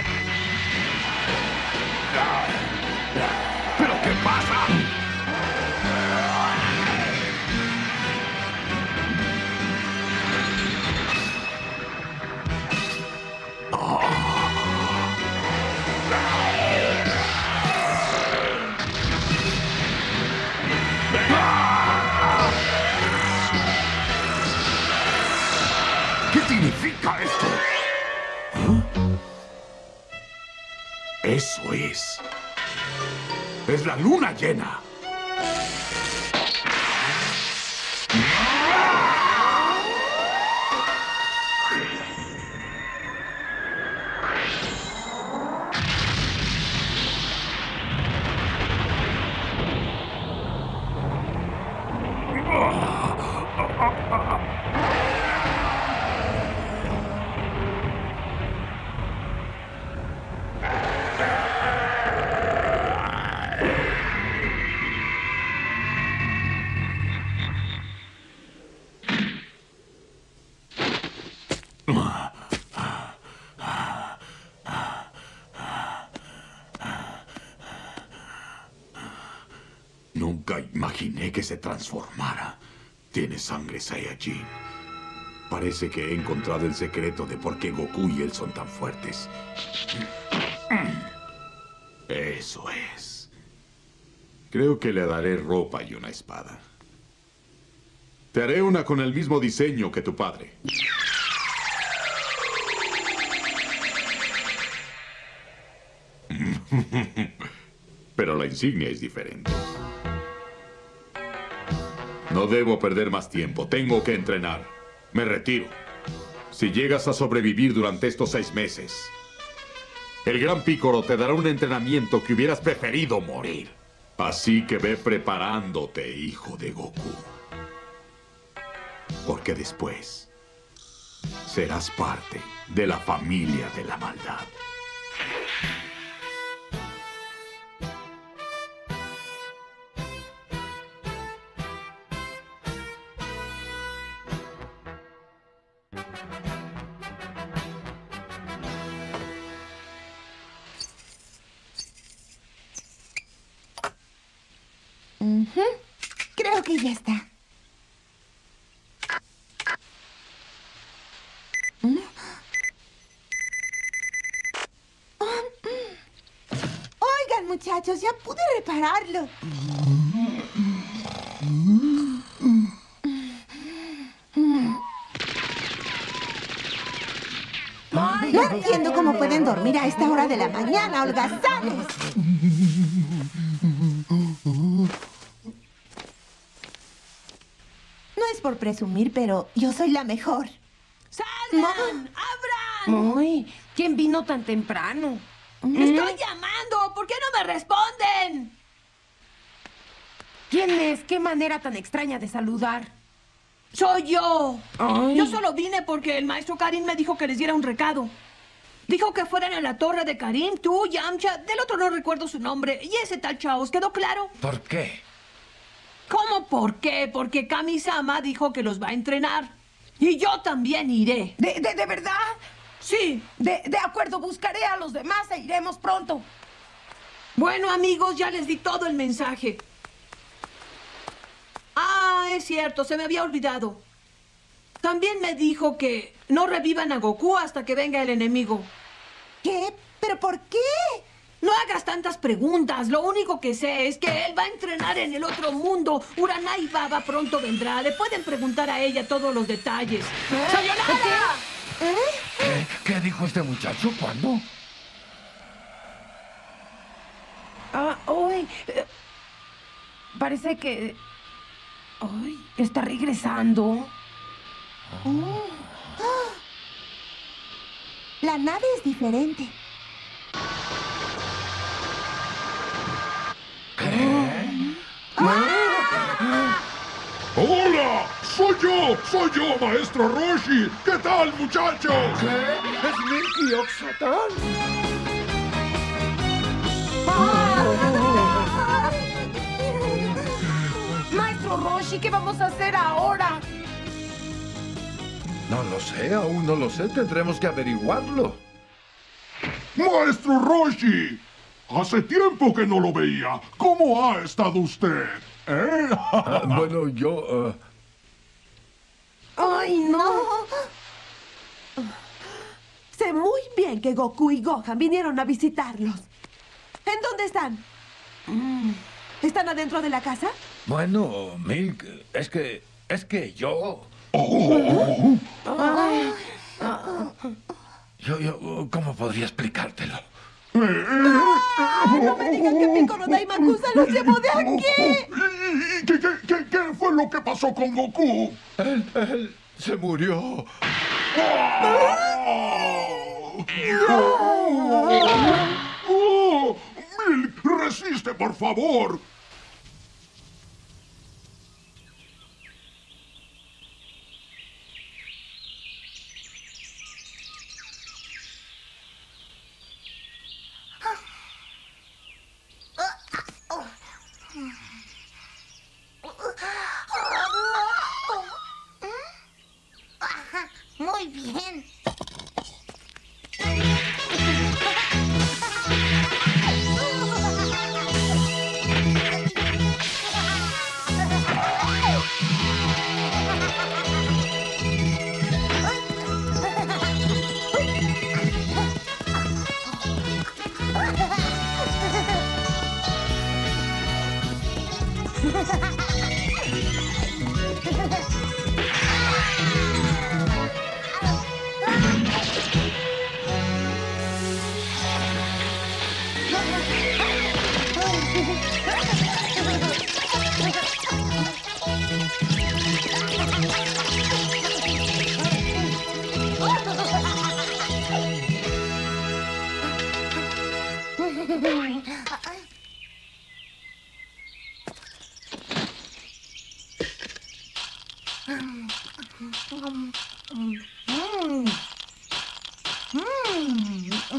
¿Pero qué pasa? ¿Qué significa esto? Eso es. Es la luna llena. Nunca imaginé que se transformara. Tiene sangre Saiyajin. Parece que he encontrado el secreto de por qué Goku y él son tan fuertes. Eso es. Creo que le daré ropa y una espada. Te haré una con el mismo diseño que tu padre. pero la insignia es diferente. No debo perder más tiempo. Tengo que entrenar. Me retiro. Si llegas a sobrevivir durante estos seis meses, el Gran Piccolo te dará un entrenamiento que hubieras preferido morir. Así que ve preparándote, hijo de Goku. Porque después serás parte de la familia de la maldad. Uh-huh. Creo que ya está. ¿Mm? Oh, mm. Oigan, muchachos, ya pude repararlo. No entiendo cómo pueden dormir a esta hora de la mañana, holgazanes. No es por presumir, pero yo soy la mejor. ¡Salgan! ¡Abran! Uy, ¿quién vino tan temprano? ¡Estoy llamando! ¿Por qué no me responden? ¿Quién es? ¿Qué manera tan extraña de saludar? ¡Soy yo! Ay. Yo solo vine porque el maestro Karim me dijo que les diera un recado. Dijo que fueran a la torre de Karim, tú, Yamcha, del otro no recuerdo su nombre, y ese tal Chaos. ¿Quedó claro? ¿Por qué? ¿Cómo por qué? Porque Kami-sama dijo que los va a entrenar. Y yo también iré. ¿De, de, de verdad? Sí. De, de acuerdo, buscaré a los demás e iremos pronto. Bueno, amigos, ya les di todo el mensaje. Ah, es cierto, se me había olvidado. También me dijo que no revivan a Goku hasta que venga el enemigo. ¿Qué? ¿Pero por qué? No hagas tantas preguntas. Lo único que sé es que él va a entrenar en el otro mundo. Uranai Baba pronto vendrá. Le pueden preguntar a ella todos los detalles. ¿Eh? ¡Sayonara! ¿Eh? ¿Qué? ¿Qué dijo este muchacho? ¿Cuándo? Ah, uy. eh, Parece que... Ay, está regresando. Oh. ¡Ah! La nave es diferente. ¡Hola! ¡Soy yo! ¡Soy yo, maestro Roshi! ¿Qué tal, muchachos? ¿Qué? ¿Es Milky Oxatán? Maestro Roshi, ¿qué vamos a hacer ahora? No lo sé, aún no lo sé. Tendremos que averiguarlo. ¡Maestro Roshi! Hace tiempo que no lo veía. ¿Cómo ha estado usted? ¿Eh? Ah, bueno, yo... ah, ¡Ay, no! Sé muy bien que Goku y Gohan vinieron a visitarlos. ¿En dónde están? ¿Están adentro de la casa? bueno, Milk, es que... Es que yo... Yo, yo... ¿Cómo podría explicártelo? ¡Ah! ¡No me digan que Piccolo Daimakusa los llevó de aquí! ¿Qué, qué, qué, qué fue lo que pasó con Goku? Él, él se murió. ¡Oh! ¡Milk, resiste, por favor! Muy bien.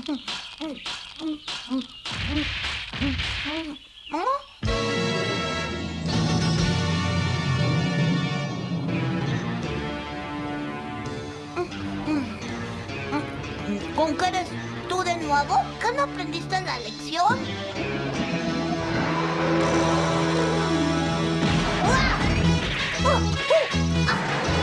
¿Con qué eres tú de nuevo? ¿Que no aprendiste la lección? ¡Ah! ¡Uh! ¡Uh! ¡Ah!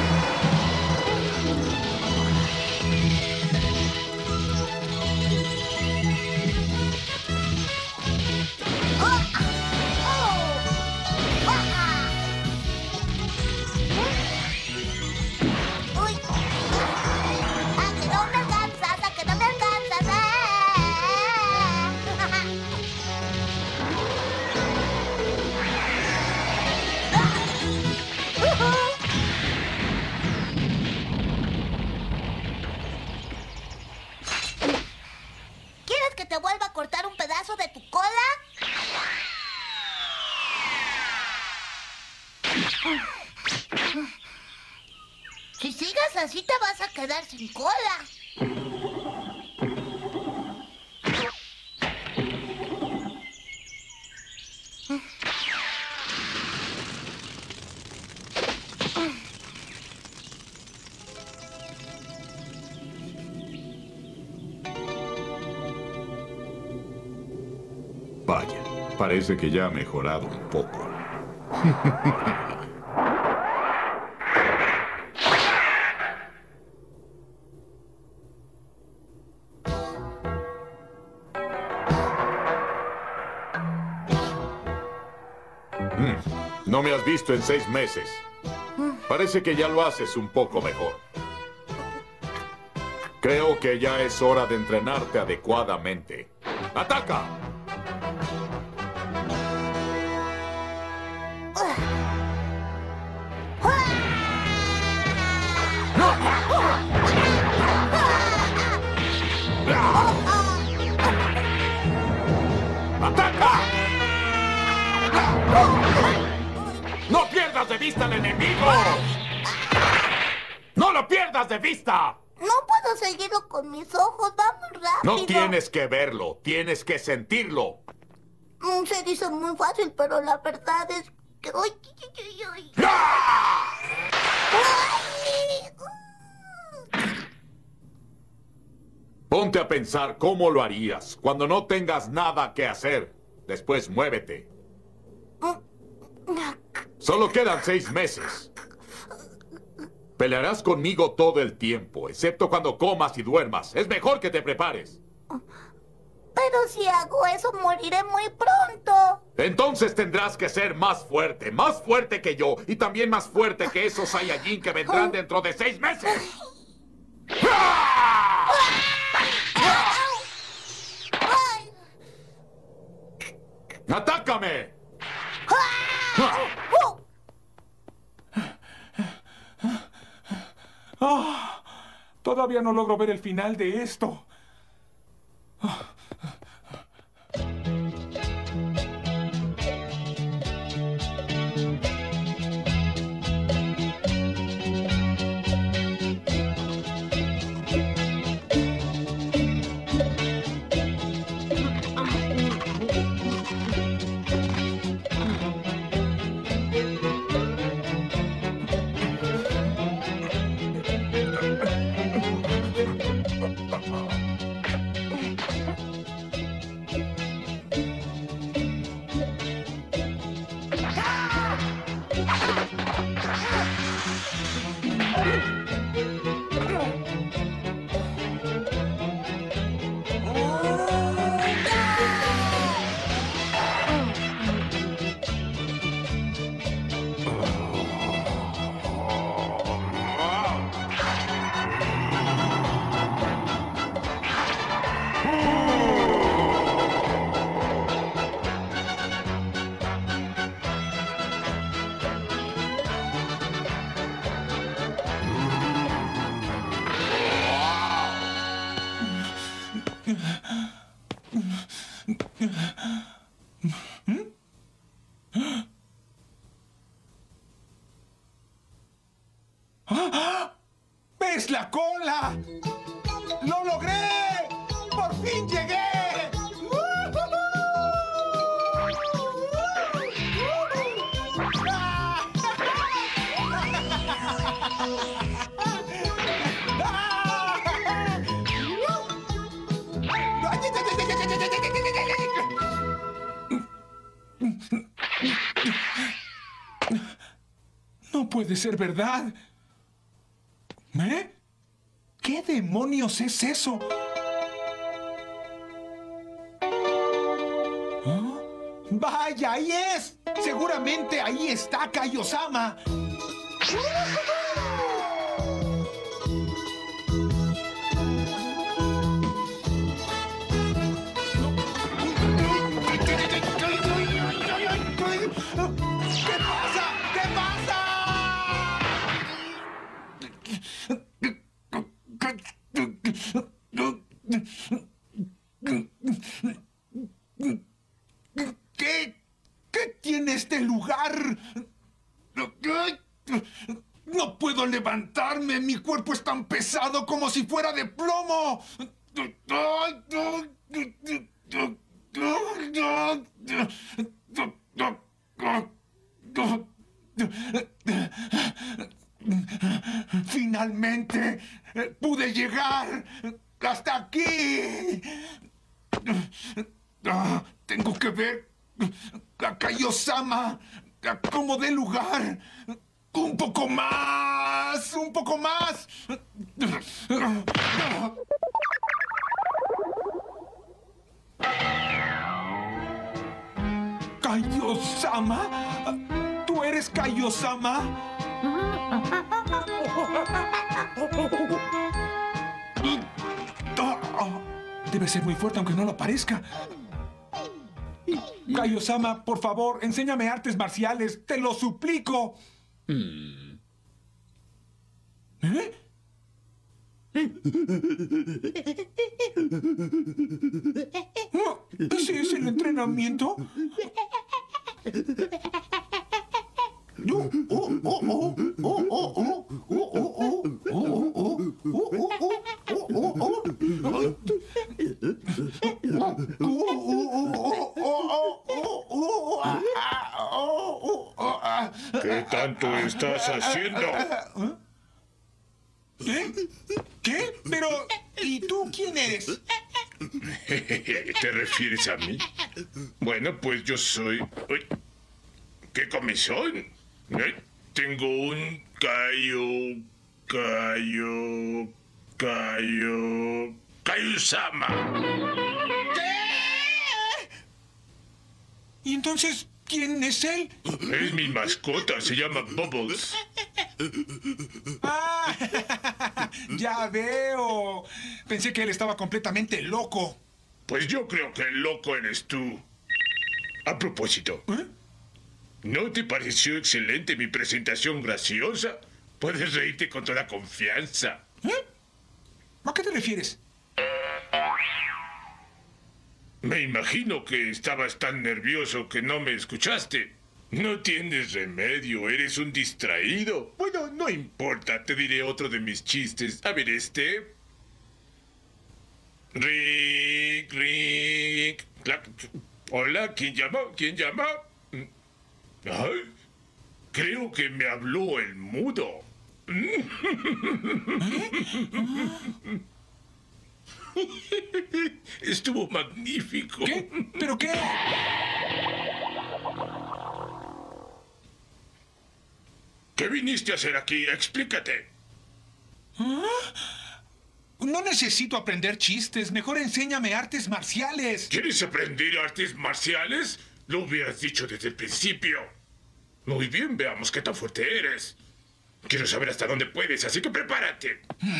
¿Quieres que te vuelva a cortar un pedazo de tu cola? Si sigues así te vas a quedar sin cola. Vaya, parece que ya ha mejorado un poco. Mm, no me has visto en seis meses. Parece que ya lo haces un poco mejor. Creo que ya es hora de entrenarte adecuadamente. ¡Ataca! ¡Ataca! ¡No pierdas de vista al enemigo! ¡No lo pierdas de vista! No puedo seguirlo con mis ojos, vamos rápido. No tienes que verlo, tienes que sentirlo. Mm, Se dice muy fácil, pero la verdad es que... ¡Ay, ay, ay, ay! ¡Ah! ¡Ay! Ponte a pensar cómo lo harías cuando no tengas nada que hacer. Después muévete. Solo quedan seis meses. Pelearás conmigo todo el tiempo, excepto cuando comas y duermas. Es mejor que te prepares. Pero si hago eso, moriré muy pronto. Entonces tendrás que ser más fuerte, más fuerte que yo, y también más fuerte que esos Saiyajin que vendrán dentro de seis meses. ¡Ah! ¡Atácame! Ah, todavía no logro ver el final de esto. Ah. ¡Ves la cola! ¡Lo logré! ¡Por fin puede ser verdad. ¿Eh? ¿Qué demonios es eso? ¿Ah? ¡Vaya, ahí es! Seguramente ahí está Kaiosama. ¿Qué pasa? ¿Qué pasa? ¿Qué? ¿Qué tiene este lugar? No puedo levantarme. Mi cuerpo es tan pesado como si fuera de plomo. Finalmente pude llegar hasta aquí. Tengo que ver a Kaiosama. ¿Cómo de lugar? Un poco más, un poco más. ¿Kaiosama? ¿Tú eres Kaiosama? Debe ser muy fuerte aunque no lo parezca. Kaiosama, por favor, enséñame artes marciales. Te lo suplico. Mm. ¿Eh? ¿Ese es el entrenamiento? ¿Qué tanto estás haciendo? ¿Qué? ¿Qué? Pero, ¿y tú quién eres? ¿Te refieres a mí? Bueno, pues yo soy... Uy, ¿qué comezón? ¿Eh? Tengo un Kaio... Kaio... Kaio... Kaiosama. ¿Qué? ¿Y entonces quién es él? Es mi mascota, se llama Bubbles. ¡Ah! Ya veo. Pensé que él estaba completamente loco. Pues yo creo que el loco eres tú. A propósito, ¿Eh? ¿no te pareció excelente mi presentación graciosa? Puedes reírte con toda confianza. ¿Eh? ¿A qué te refieres? Me imagino que estabas tan nervioso que no me escuchaste. No tienes remedio, eres un distraído. Bueno, no importa, te diré otro de mis chistes. A ver, este... Rick, Rick... Clac. Hola, ¿quién llama? ¿Quién llama? Ay, creo que me habló el mudo. Estuvo magnífico. ¿Qué? ¿Pero qué? ¿Qué viniste a hacer aquí? Explícate. ¿Ah? No necesito aprender chistes. Mejor enséñame artes marciales. ¿Quieres aprender artes marciales? Lo hubieras dicho desde el principio. Muy bien, veamos qué tan fuerte eres. Quiero saber hasta dónde puedes, así que prepárate.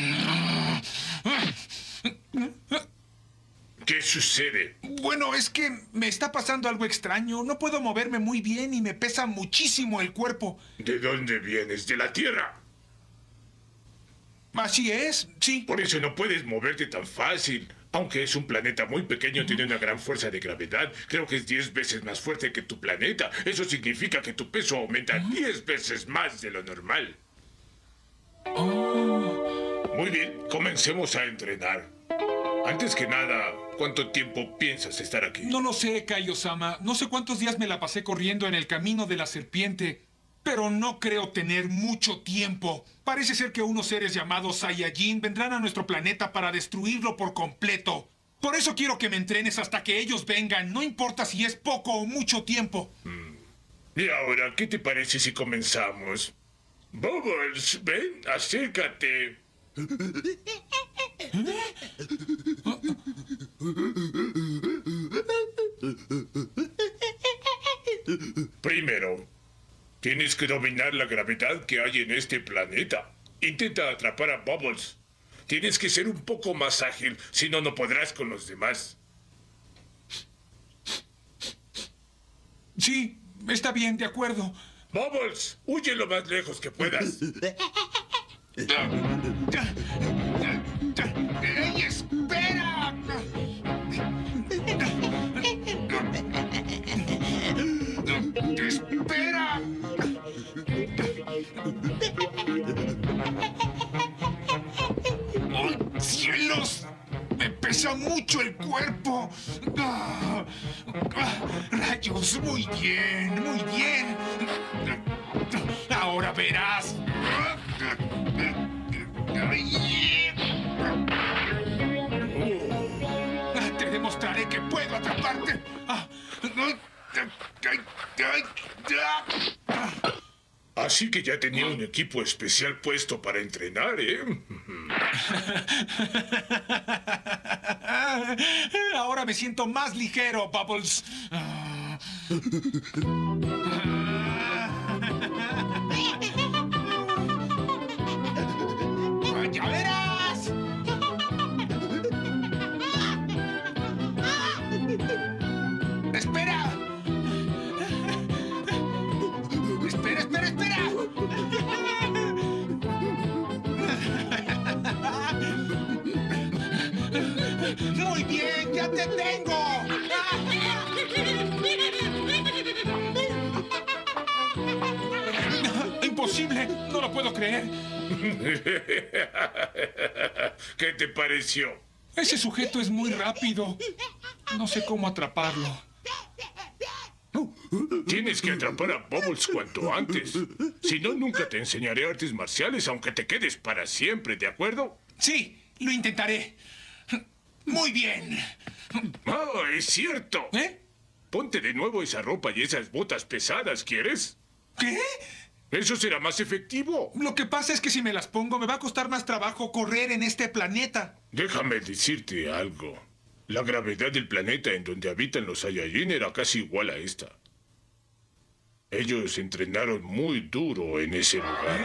¿Qué sucede? Bueno, es que me está pasando algo extraño. No puedo moverme muy bien y me pesa muchísimo el cuerpo. ¿De dónde vienes? ¿De la Tierra? Así es, sí. Por eso no puedes moverte tan fácil. Aunque es un planeta muy pequeño, tiene una gran fuerza de gravedad. Creo que es diez veces más fuerte que tu planeta. Eso significa que tu peso aumenta diez veces más de lo normal. Oh. Muy bien, comencemos a entrenar. Antes que nada, ¿cuánto tiempo piensas estar aquí? No lo sé, Kaiosama. No sé cuántos días me la pasé corriendo en el camino de la serpiente. Pero no creo tener mucho tiempo. Parece ser que unos seres llamados Saiyajin vendrán a nuestro planeta para destruirlo por completo. Por eso quiero que me entrenes hasta que ellos vengan. No importa si es poco o mucho tiempo. Mm. Y ahora, ¿qué te parece si comenzamos? Bubbles, ven, acércate. Primero, tienes que dominar la gravedad que hay en este planeta. Intenta atrapar a Bubbles. Tienes que ser un poco más ágil, si no, no podrás con los demás. Sí, está bien, de acuerdo. Bubbles, huye lo más lejos que puedas. ¡Ey, espera! ¡Espera! ¡Oh, cielos! ¡Me pesa mucho el cuerpo! Ah, ah, ¡Rayos! Muy bien, muy bien. Ahora verás. Te demostraré que puedo atraparte. Así que ya tenía un equipo especial puesto para entrenar, ¿eh? Ahora me siento más ligero, Bubbles. ¡Ya verás! ¡Espera! ¡Espera, espera, espera! ¡Muy bien! ¡Ya te tengo! ¡Imposible! ¡No lo puedo creer! ¿Qué te pareció? Ese sujeto es muy rápido. No sé cómo atraparlo. Tienes que atrapar a Bubbles cuanto antes. Si no, nunca te enseñaré artes marciales, aunque te quedes para siempre, ¿de acuerdo? Sí, lo intentaré. Muy bien. ¡Oh, es cierto! ¿Eh? Ponte de nuevo esa ropa y esas botas pesadas, ¿quieres? ¿Qué? Eso será más efectivo. Lo que pasa es que si me las pongo me va a costar más trabajo correr en este planeta. Déjame decirte algo. La gravedad del planeta en donde habitan los Saiyajin era casi igual a esta. Ellos entrenaron muy duro en ese lugar.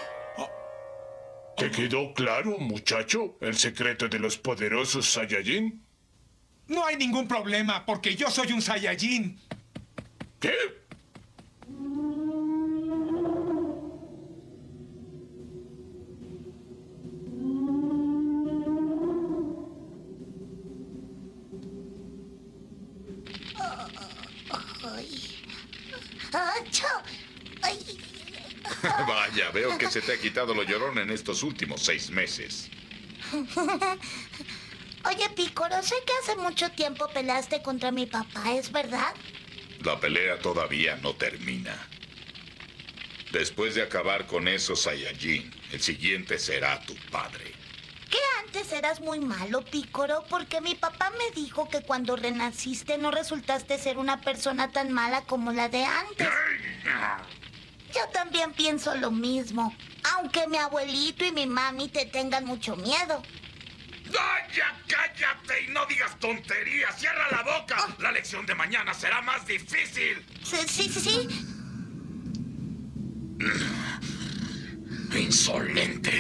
¿Te quedó claro, muchacho, el secreto de los poderosos Saiyajin? No hay ningún problema, porque yo soy un Saiyajin. ¿Qué? Vaya, veo que se te ha quitado lo llorón en estos últimos seis meses. Oye, Piccolo, sé que hace mucho tiempo peleaste contra mi papá, ¿es verdad? La pelea todavía no termina. Después de acabar con esos Saiyajin, el siguiente será tu padre. ¿Qué antes eras muy malo, Piccolo? Porque mi papá me dijo que cuando renaciste no resultaste ser una persona tan mala como la de antes. Yo también pienso lo mismo, aunque mi abuelito y mi mami te tengan mucho miedo. ¡Vaya, cállate y no digas tonterías! ¡Cierra la boca! Oh. La lección de mañana será más difícil. Sí, sí, sí, sí. Insolente.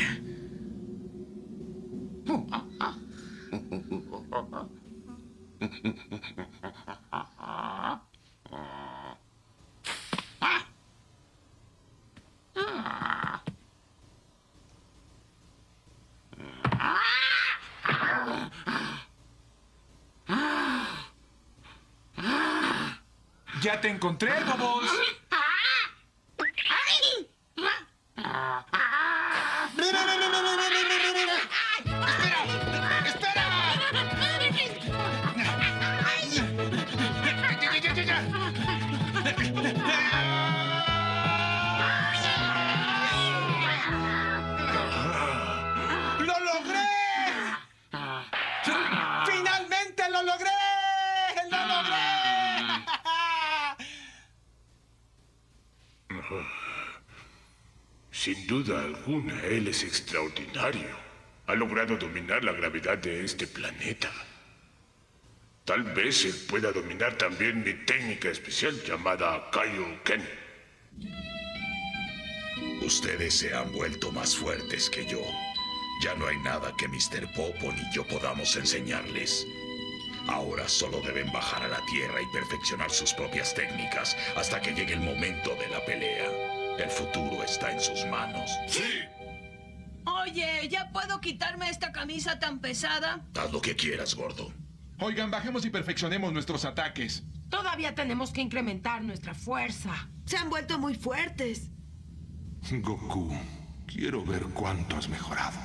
Ya te encontré, Bubbles. ¡Espera! ¡Espera! ¡Ya, ya, ya, ya! ¡Lo logré! ¡Finalmente lo logré! ¡Lo logré! Sin duda alguna, él es extraordinario. Ha logrado dominar la gravedad de este planeta. Tal vez él pueda dominar también mi técnica especial llamada Kaioken. Ustedes se han vuelto más fuertes que yo. Ya no hay nada que mister Popo ni yo podamos enseñarles. Ahora solo deben bajar a la Tierra y perfeccionar sus propias técnicas hasta que llegue el momento de la pelea. El futuro está en sus manos. ¡Sí! Oye, ¿ya puedo quitarme esta camisa tan pesada? Haz lo que quieras, gordo. Oigan, bajemos y perfeccionemos nuestros ataques. Todavía tenemos que incrementar nuestra fuerza. Se han vuelto muy fuertes. Goku, quiero ver cuánto has mejorado.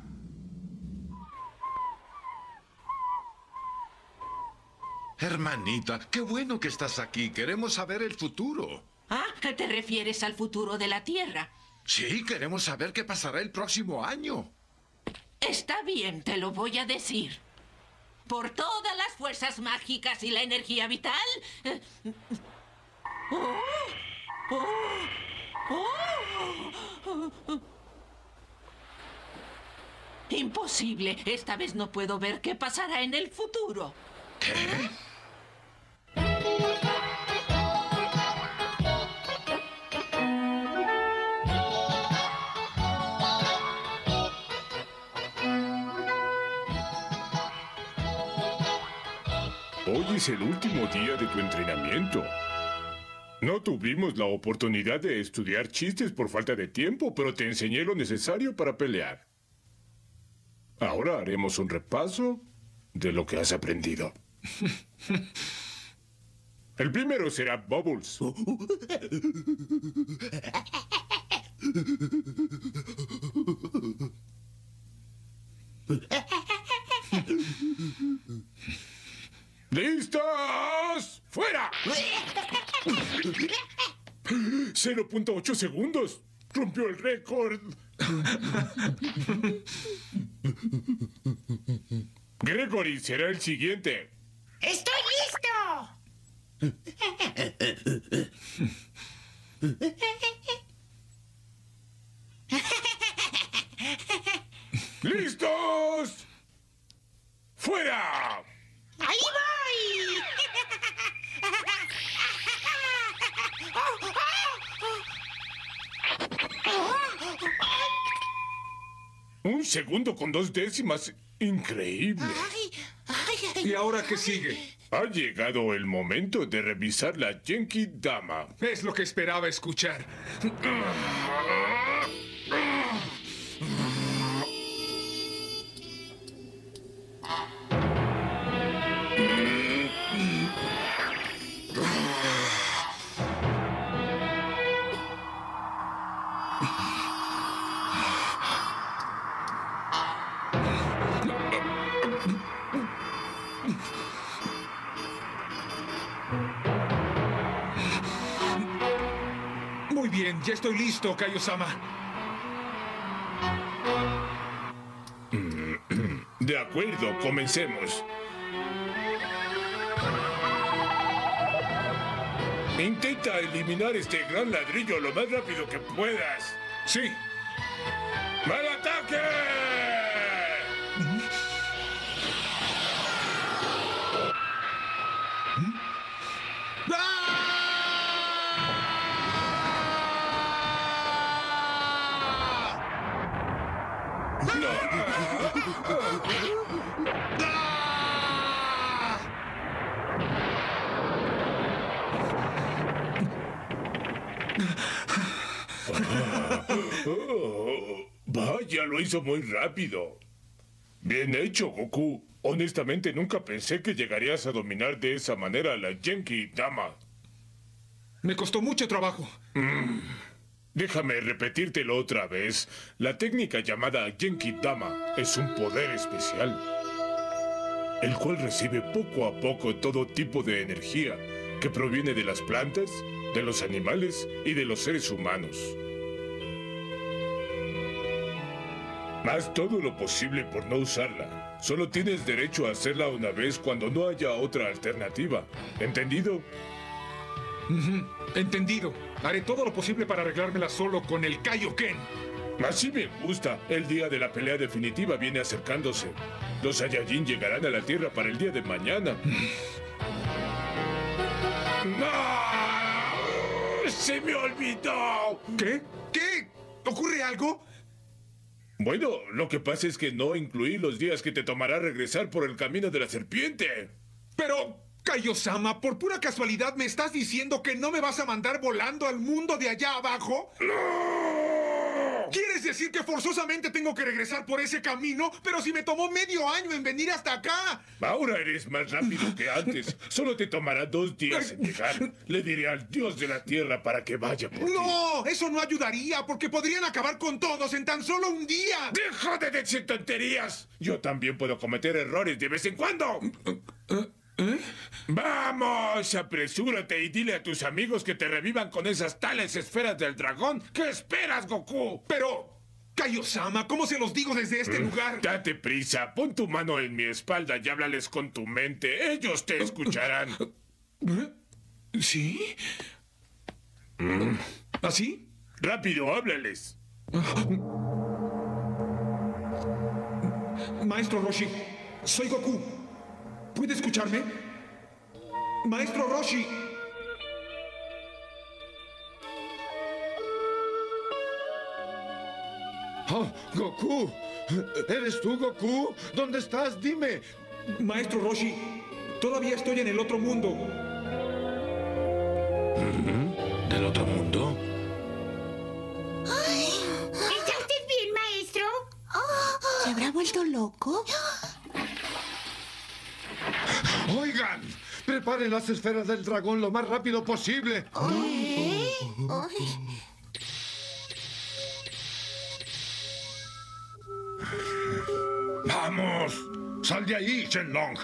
Hermanita, qué bueno que estás aquí. Queremos saber el futuro. Ah, ¿te refieres al futuro de la Tierra? Sí, queremos saber qué pasará el próximo año. Está bien, te lo voy a decir. Por todas las fuerzas mágicas y la energía vital... eh, oh, oh, oh. Imposible. Esta vez no puedo ver qué pasará en el futuro. ¿Qué? Hoy es el último día de tu entrenamiento. No tuvimos la oportunidad de estudiar chistes por falta de tiempo, pero te enseñé lo necesario para pelear. Ahora haremos un repaso de lo que has aprendido. El primero será Bubbles. ¡Listos! ¡Fuera! cero punto ocho segundos. Rompió el récord. Gregory será el siguiente. ¡Estoy listo! ¡Listos! ¡Fuera! ¡Ahí voy! Un segundo con dos décimas. Increíble. Ay, ay, ay. ¿Y ahora qué sigue? Ha llegado el momento de revisar la Genki Dama. Es lo que esperaba escuchar. Muy bien, ya estoy listo, Kaio-sama. De acuerdo, comencemos. Intenta eliminar este gran ladrillo lo más rápido que puedas. Sí. ¡Mal ataque! Oh, vaya, lo hizo muy rápido. Bien hecho, Goku. Honestamente, nunca pensé que llegarías a dominar de esa manera la Genki Dama. Me costó mucho trabajo. Mm. Déjame repetírtelo otra vez. La técnica llamada Genki Dama es un poder especial, el cual recibe poco a poco todo tipo de energía que proviene de las plantas, de los animales y de los seres humanos. Haz todo lo posible por no usarla. Solo tienes derecho a hacerla una vez cuando no haya otra alternativa. ¿Entendido? Ujú, entendido. Haré todo lo posible para arreglármela solo con el Kaioken. Así me gusta. El día de la pelea definitiva viene acercándose. Los Saiyajin llegarán a la Tierra para el día de mañana. ¡No! ¡Se me olvidó! ¿Qué? ¿Qué? ¿Ocurre algo? Bueno, lo que pasa es que no incluí los días que te tomará regresar por el camino de la serpiente. Pero, Kaio-sama, ¿por pura casualidad me estás diciendo que no me vas a mandar volando al mundo de allá abajo? ¡No! ¿Quieres decir que forzosamente tengo que regresar por ese camino? Pero si me tomó medio año en venir hasta acá. Ahora eres más rápido que antes. Solo te tomará dos días en llegar. Le diré al dios de la tierra para que vaya por ti. No, eso no ayudaría, porque podrían acabar con todos en tan solo un día. ¡Deja de decir tonterías! Yo también puedo cometer errores de vez en cuando. ¿Eh? ¡Vamos! Apresúrate y dile a tus amigos que te revivan con esas tales esferas del dragón. ¿Qué esperas, Goku? Pero, Kaio-sama, ¿cómo se los digo desde este ¿Eh? lugar? Date prisa, pon tu mano en mi espalda y háblales con tu mente. Ellos te escucharán. ¿Sí? ¿Así? Rápido, háblales. Maestro Roshi, soy Goku. ¿Puede escucharme? Maestro Roshi. Oh, Goku. ¿Eres tú, Goku? ¿Dónde estás? Dime. Maestro Roshi, todavía estoy en el otro mundo. ¿Del otro mundo? ¿Está usted bien, maestro? ¿Se habrá vuelto loco? Oigan, preparen las esferas del dragón lo más rápido posible. ¿Eh? ¡Vamos! ¡Sal de ahí, Shenlong!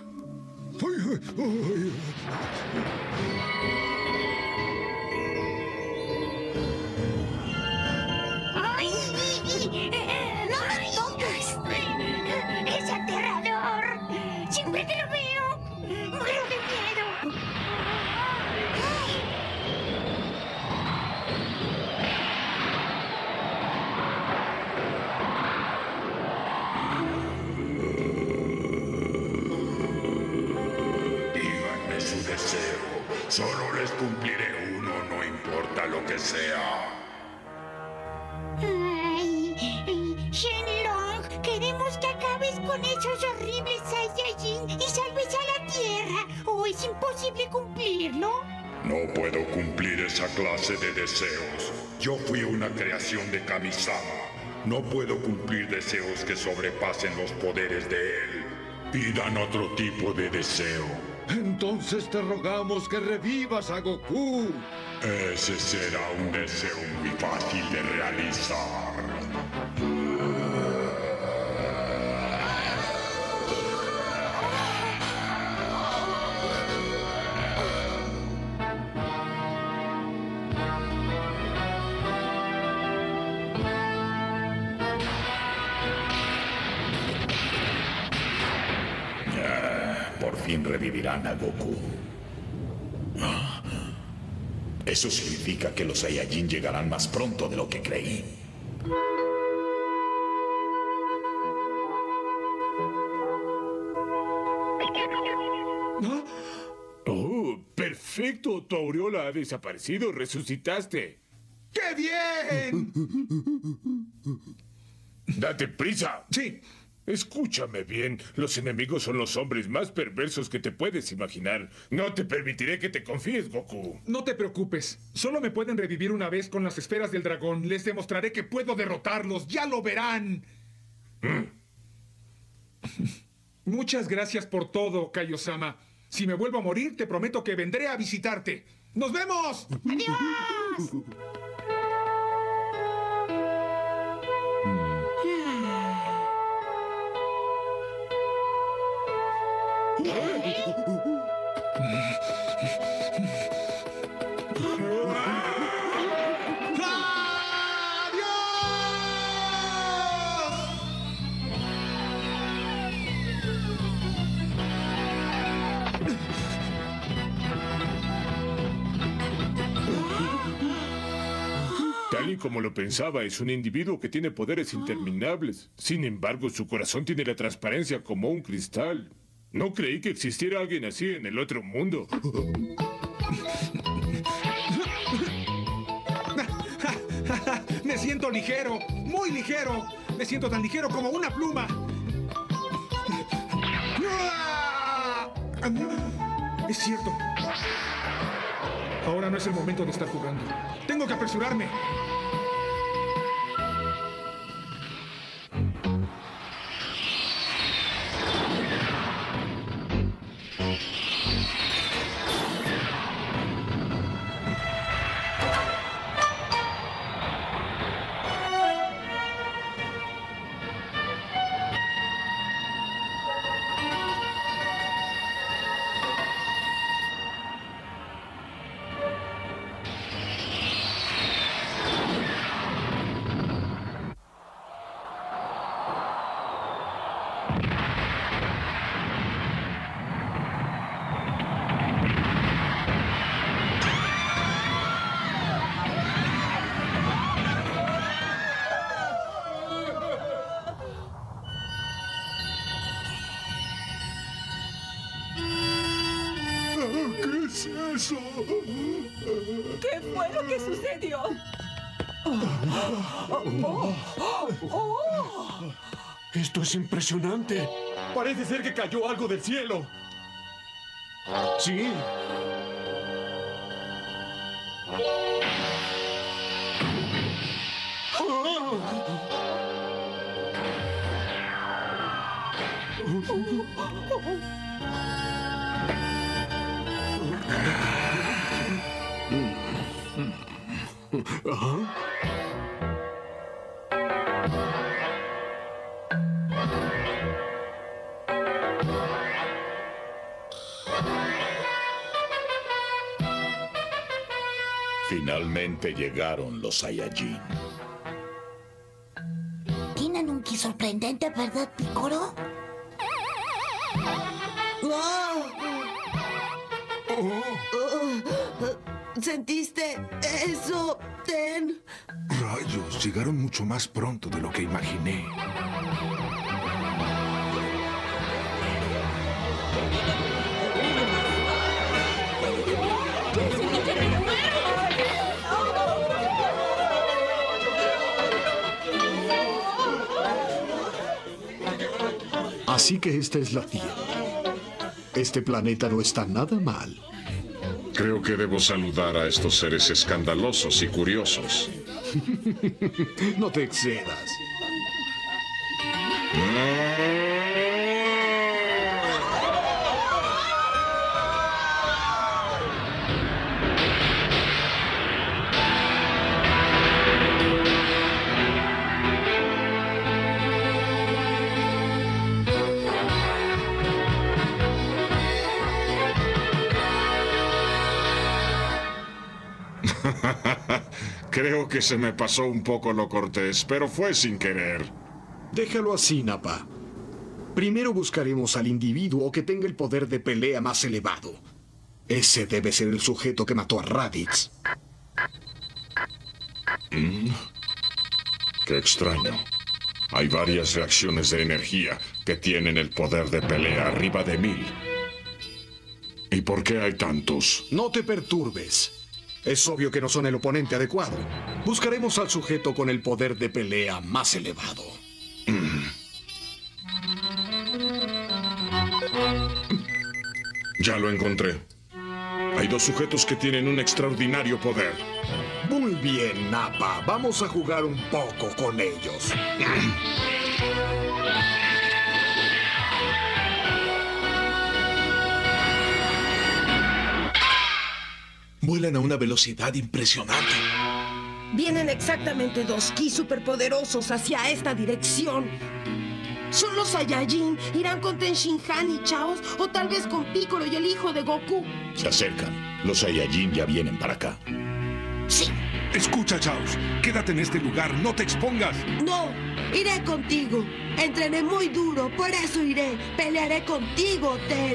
¡Ay! ¡No me toques! ¡Es aterrador! ¡Siempre que lo veo, muero de miedo! Díganme su deseo. Solo les cumpliré uno, no importa lo que sea. Ay, Shenlong, queremos que acabes con esos horribles Saiyajin y salves a la Tierra. ¿O es imposible cumplirlo? No puedo cumplir esa clase de deseos. Yo fui una creación de Kami-sama. No puedo cumplir deseos que sobrepasen los poderes de él. Pidan otro tipo de deseo. Entonces te rogamos que revivas a Goku. Ese será un deseo muy fácil de realizar. Ah, por fin revivirán a Goku. Ah. Eso significa que los Saiyajin llegarán más pronto de lo que creí. ¿Ah? Oh, perfecto. Tu aureola ha desaparecido. Resucitaste. ¡Qué bien! Date prisa. Sí. Escúchame bien. Los enemigos son los hombres más perversos que te puedes imaginar. No te permitiré que te confíes, Goku. No te preocupes. Solo me pueden revivir una vez con las esferas del dragón. Les demostraré que puedo derrotarlos. ¡Ya lo verán! Mm. Muchas gracias por todo, Kaio-sama. Si me vuelvo a morir, te prometo que vendré a visitarte. ¡Nos vemos! ¡Adiós! como lo pensaba, es un individuo que tiene poderes interminables. Sin embargo, su corazón tiene la transparencia como un cristal. No creí que existiera alguien así en el otro mundo. Me siento ligero, muy ligero. Me siento tan ligero como una pluma. Es cierto. Ahora no es el momento de estar jugando. Tengo que apresurarme. ¿Qué es eso? ¿Qué fue lo que sucedió? Oh, oh, oh. Esto es impresionante. Parece ser que cayó algo del cielo. Sí. ¿Ah? Finalmente llegaron los Saiyajin. Tienen un ki sorprendente, ¿verdad, Piccolo? ¡Wow! ¿Sentiste eso, Ten? Rayos, llegaron mucho más pronto de lo que imaginé. Así que esta es la Tierra. Este planeta no está nada mal. Creo que debo saludar a estos seres escandalosos y curiosos. No te excedas. Creo que se me pasó un poco lo cortés, pero fue sin querer. Déjalo así, Nappa. Primero buscaremos al individuo que tenga el poder de pelea más elevado. Ese debe ser el sujeto que mató a Raditz. Mm. Qué extraño. Hay varias reacciones de energía que tienen el poder de pelea arriba de mil. ¿Y por qué hay tantos? No te perturbes. Es obvio que no son el oponente adecuado. Buscaremos al sujeto con el poder de pelea más elevado. Mm. Ya lo encontré. Hay dos sujetos que tienen un extraordinario poder. Muy bien, Nappa. Vamos a jugar un poco con ellos. Vuelan a una velocidad impresionante. Vienen exactamente dos ki superpoderosos hacia esta dirección. ¿Son los Saiyajin? ¿Irán con Ten Shin Han y Chaos? ¿O tal vez con Piccolo y el hijo de Goku? Se acercan. Los Saiyajin ya vienen para acá. Sí. Escucha, Chaos. Quédate en este lugar. No te expongas. No, iré contigo. Entrené muy duro, por eso iré. Pelearé contigo, Ten.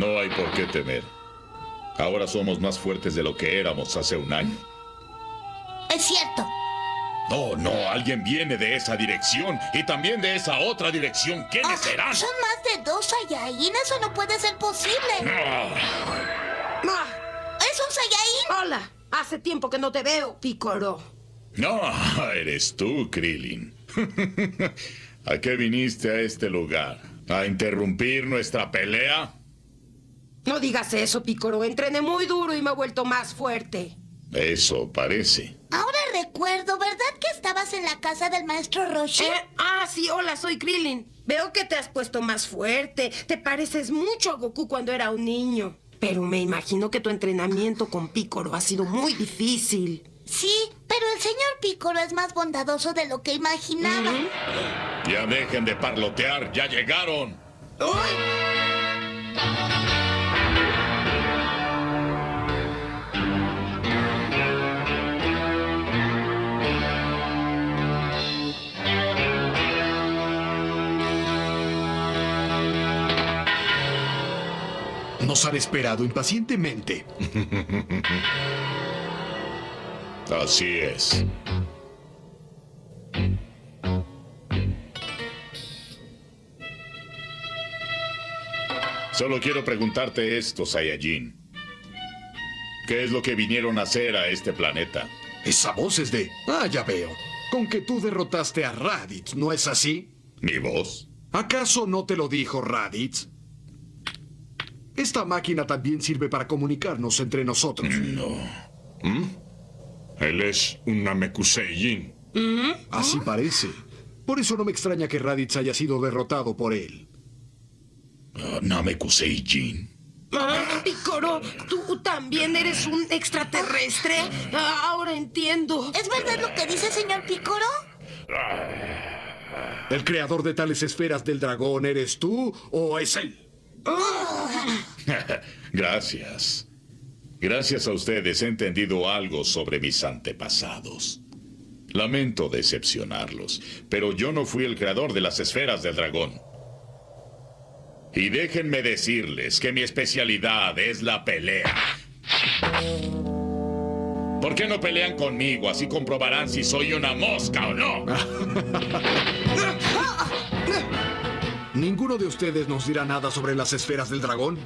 No hay por qué temer. Ahora somos más fuertes de lo que éramos hace un año. Es cierto. No, no, alguien viene de esa dirección y también de esa otra dirección. ¿Quiénes Ah, serán? Son más de dos Saiyajin. Eso no puede ser posible. Ah, ¿Es un Saiyajin? hola. Hace tiempo que no te veo, Piccolo. No, eres tú, Krillin. ¿A qué viniste a este lugar? ¿A interrumpir nuestra pelea? No digas eso, Piccolo. Entrené muy duro y me he vuelto más fuerte. Eso parece. Ahora recuerdo, ¿verdad que estabas en la casa del maestro Roshi? Eh, ah, sí, hola, soy Krillin. Veo que te has puesto más fuerte. Te pareces mucho a Goku cuando era un niño. Pero me imagino que tu entrenamiento con Piccolo ha sido muy difícil. Sí, pero el señor Piccolo es más bondadoso de lo que imaginaba. Ya dejen de parlotear, ya llegaron. Nos han esperado impacientemente. Así es. Solo quiero preguntarte esto, Saiyajin. ¿Qué es lo que vinieron a hacer a este planeta? Esa voz es de... Ah, ya veo. Con que tú derrotaste a Raditz, ¿no es así? ¿Mi voz? ¿Acaso no te lo dijo Raditz? Esta máquina también sirve para comunicarnos entre nosotros. No. ¿Mm? Él es un Namekuseijin. Así parece. Por eso no me extraña que Raditz haya sido derrotado por él. Uh, Namekuseijin. Ah, Piccolo, ¿tú también eres un extraterrestre? Ah, ahora entiendo. ¿Es verdad lo que dice señor Piccolo? ¿El creador de tales esferas del dragón eres tú o es él? Gracias. Gracias a ustedes he entendido algo sobre mis antepasados. Lamento decepcionarlos, pero yo no fui el creador de las esferas del dragón. Y déjenme decirles que mi especialidad es la pelea. ¿Por qué no pelean conmigo? Así comprobarán si soy una mosca o no. ¿Ninguno de ustedes nos dirá nada sobre las esferas del dragón?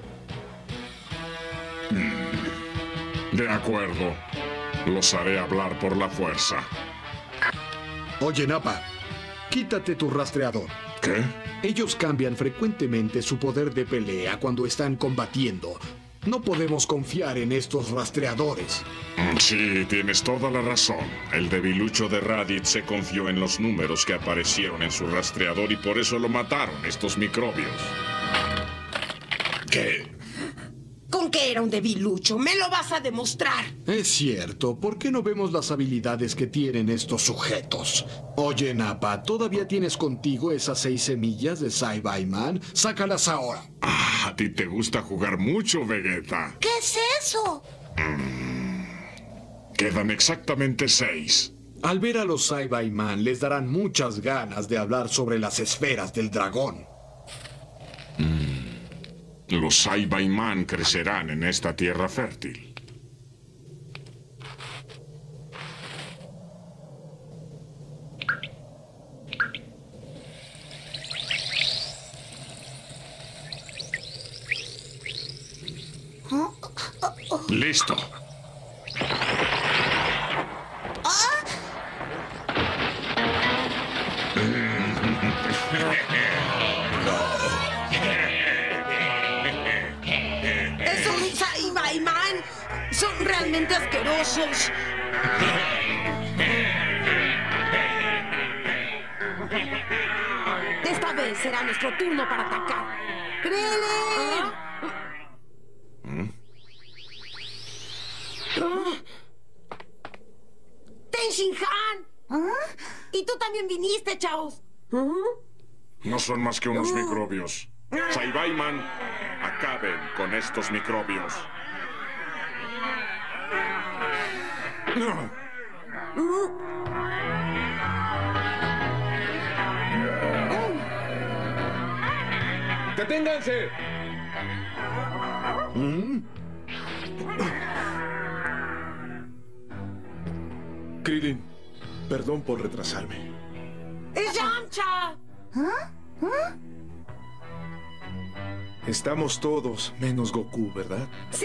De acuerdo. Los haré hablar por la fuerza. Oye, Nappa, quítate tu rastreador. ¿Qué? Ellos cambian frecuentemente su poder de pelea cuando están combatiendo. No podemos confiar en estos rastreadores. Sí, tienes toda la razón. El debilucho de Raditz se confió en los números que aparecieron en su rastreador y por eso lo mataron estos microbios. ¿Qué? ¿Con qué era un debilucho? ¿Me lo vas a demostrar? Es cierto. ¿Por qué no vemos las habilidades que tienen estos sujetos? Oye, Nappa, ¿todavía tienes contigo esas seis semillas de Saiyaman? Sácalas ahora. Ah, a ti te gusta jugar mucho, Vegeta. ¿Qué es eso? Mm. Quedan exactamente seis. Al ver a los Saiyaman, les darán muchas ganas de hablar sobre las esferas del dragón. Mm. Los Saiyaman crecerán en esta tierra fértil. Listo. Esos Saiyaman son realmente asquerosos. Esta vez será nuestro turno para atacar. ¡Krillin! ¡Ten Shin Han! Y tú también viniste, Chaos. No son más que unos microbios. Saiyaman, acaben con estos microbios. ¡Deténganse! ¿Mm? Krillin, perdón por retrasarme. ¡Es Yamcha! ¿Ah? ¿Ah? Estamos todos menos Goku, ¿verdad? ¡Sí!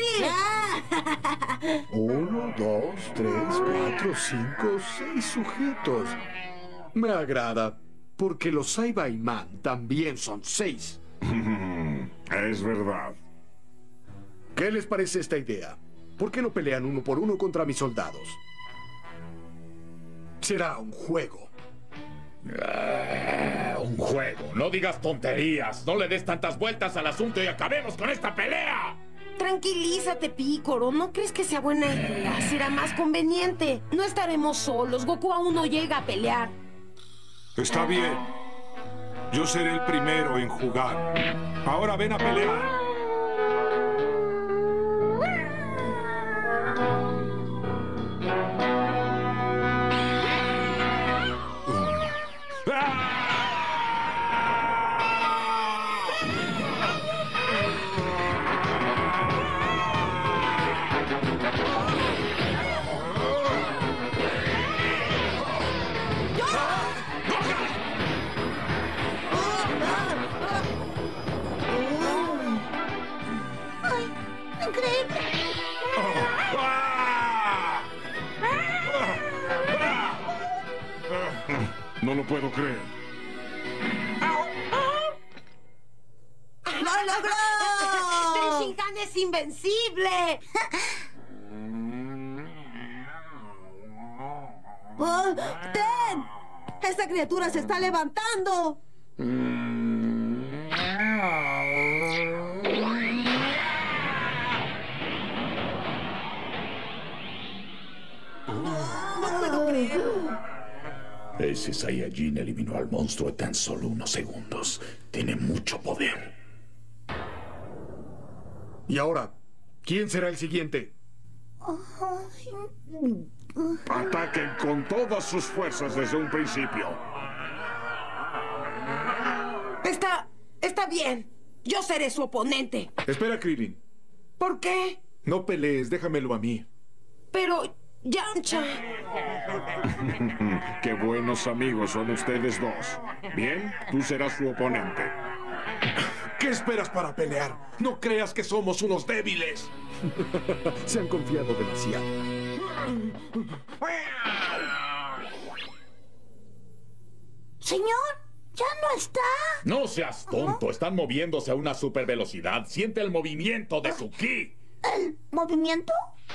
Uno, dos, tres, cuatro, cinco, seis sujetos. Me agrada, porque los Saibaiman también son seis. Es verdad. ¿Qué les parece esta idea? ¿Por qué no pelean uno por uno contra mis soldados? Será un juego. Ah, un juego. No digas tonterías. No le des tantas vueltas al asunto y acabemos con esta pelea. Tranquilízate, Pícoro. ¿No crees que sea buena idea? Será más conveniente. No estaremos solos. Goku aún no llega a pelear. Está bien. Yo seré el primero en jugar. Ahora ven a pelear. No lo puedo creer. ¡Lo logró! ¡Ten Shinhan es invencible! ¡Oh, Ten! ¡Esta criatura se está levantando! No puedo creerlo. Ese Saiyajin eliminó al monstruo en tan solo unos segundos. Tiene mucho poder. Y ahora, ¿quién será el siguiente? Ataquen con todas sus fuerzas desde un principio. Está... está bien. Yo seré su oponente. Espera, Krillin. ¿Por qué? No pelees, déjamelo a mí. Pero... Yamcha... Qué buenos amigos son ustedes dos. Bien, tú serás su oponente. ¿Qué esperas para pelear? No creas que somos unos débiles. Se han confiado demasiado. Señor, ¿ya no está? No seas tonto. Están moviéndose a una super velocidad. Siente el movimiento de su ki. ¿El movimiento?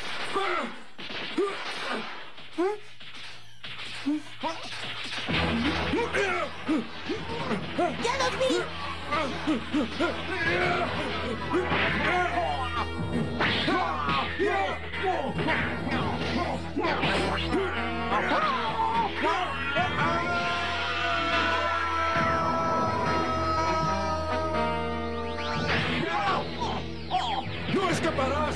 ¡Ya los vi! ¡No escaparás!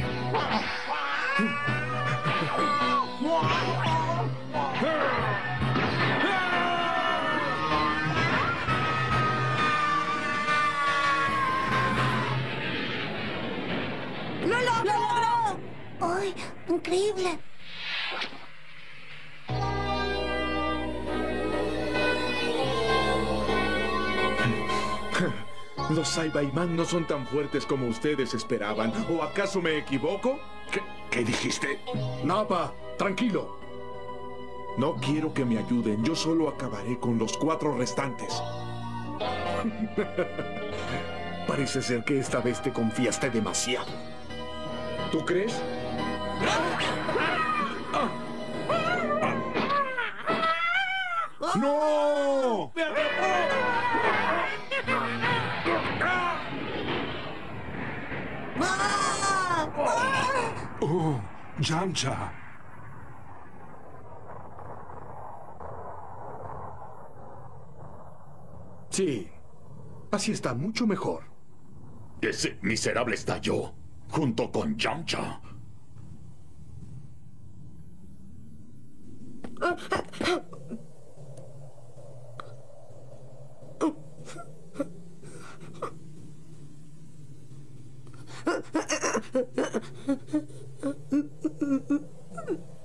¡Lo logró! ¡Lo logró! ¡Ay, increíble! Los Saibaiman no son tan fuertes como ustedes esperaban. ¿O acaso me equivoco? ¿Qué, qué dijiste? Nappa, tranquilo. No quiero que me ayuden. Yo solo acabaré con los cuatro restantes. Parece ser que esta vez te confiaste demasiado. ¿Tú crees? ¡No! ¡Me ¡Oh, Yamcha! Sí, así está mucho mejor. Ese miserable estalló, junto con Yamcha.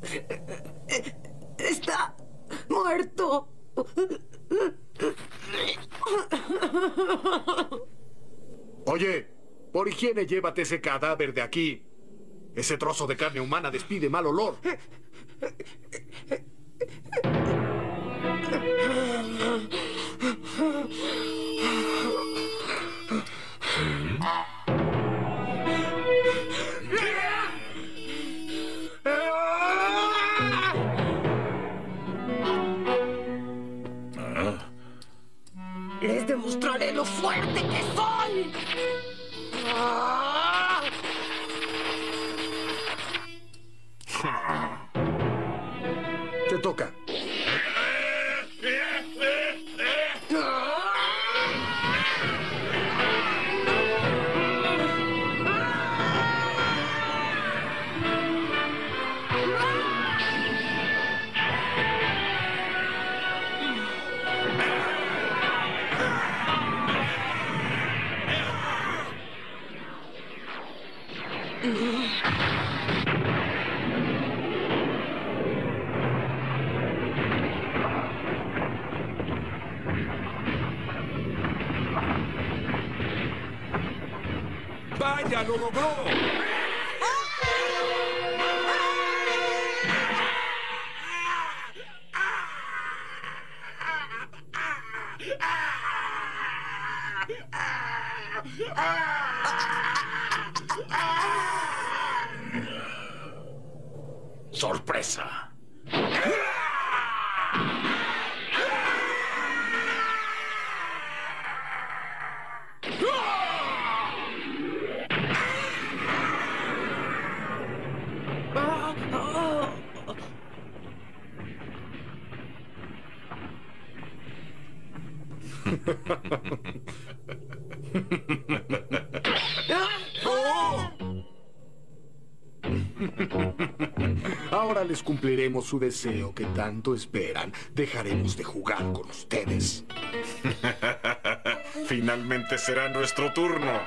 Está muerto. Oye, por higiene llévate ese cadáver de aquí. Ese trozo de carne humana despide mal olor. Les demostraré lo fuerte que soy. Te toca. ¡Vaya, lo logró! ¡Sorpresa! Ahora les cumpliremos su deseo que tanto esperan. Dejaremos de jugar con ustedes. Finalmente será nuestro turno.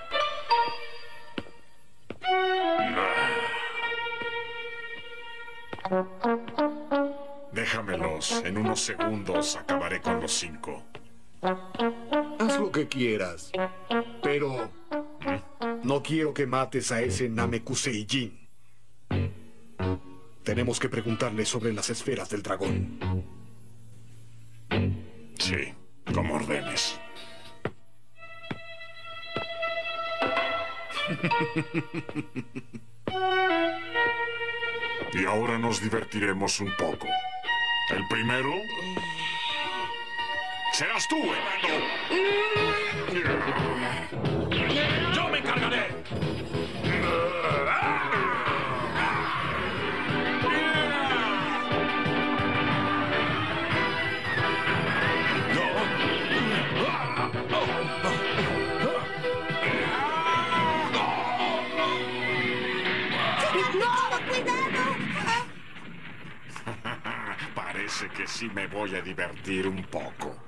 Déjamelos. En unos segundos acabaré con los cinco. Haz lo que quieras, pero no quiero que mates a ese Namekuseijin. Tenemos que preguntarle sobre las esferas del dragón. Sí, como ordenes. Y ahora nos divertiremos un poco. El primero serás tú, enano. ¡Yo me encargaré! Parece que sí me voy a divertir un poco.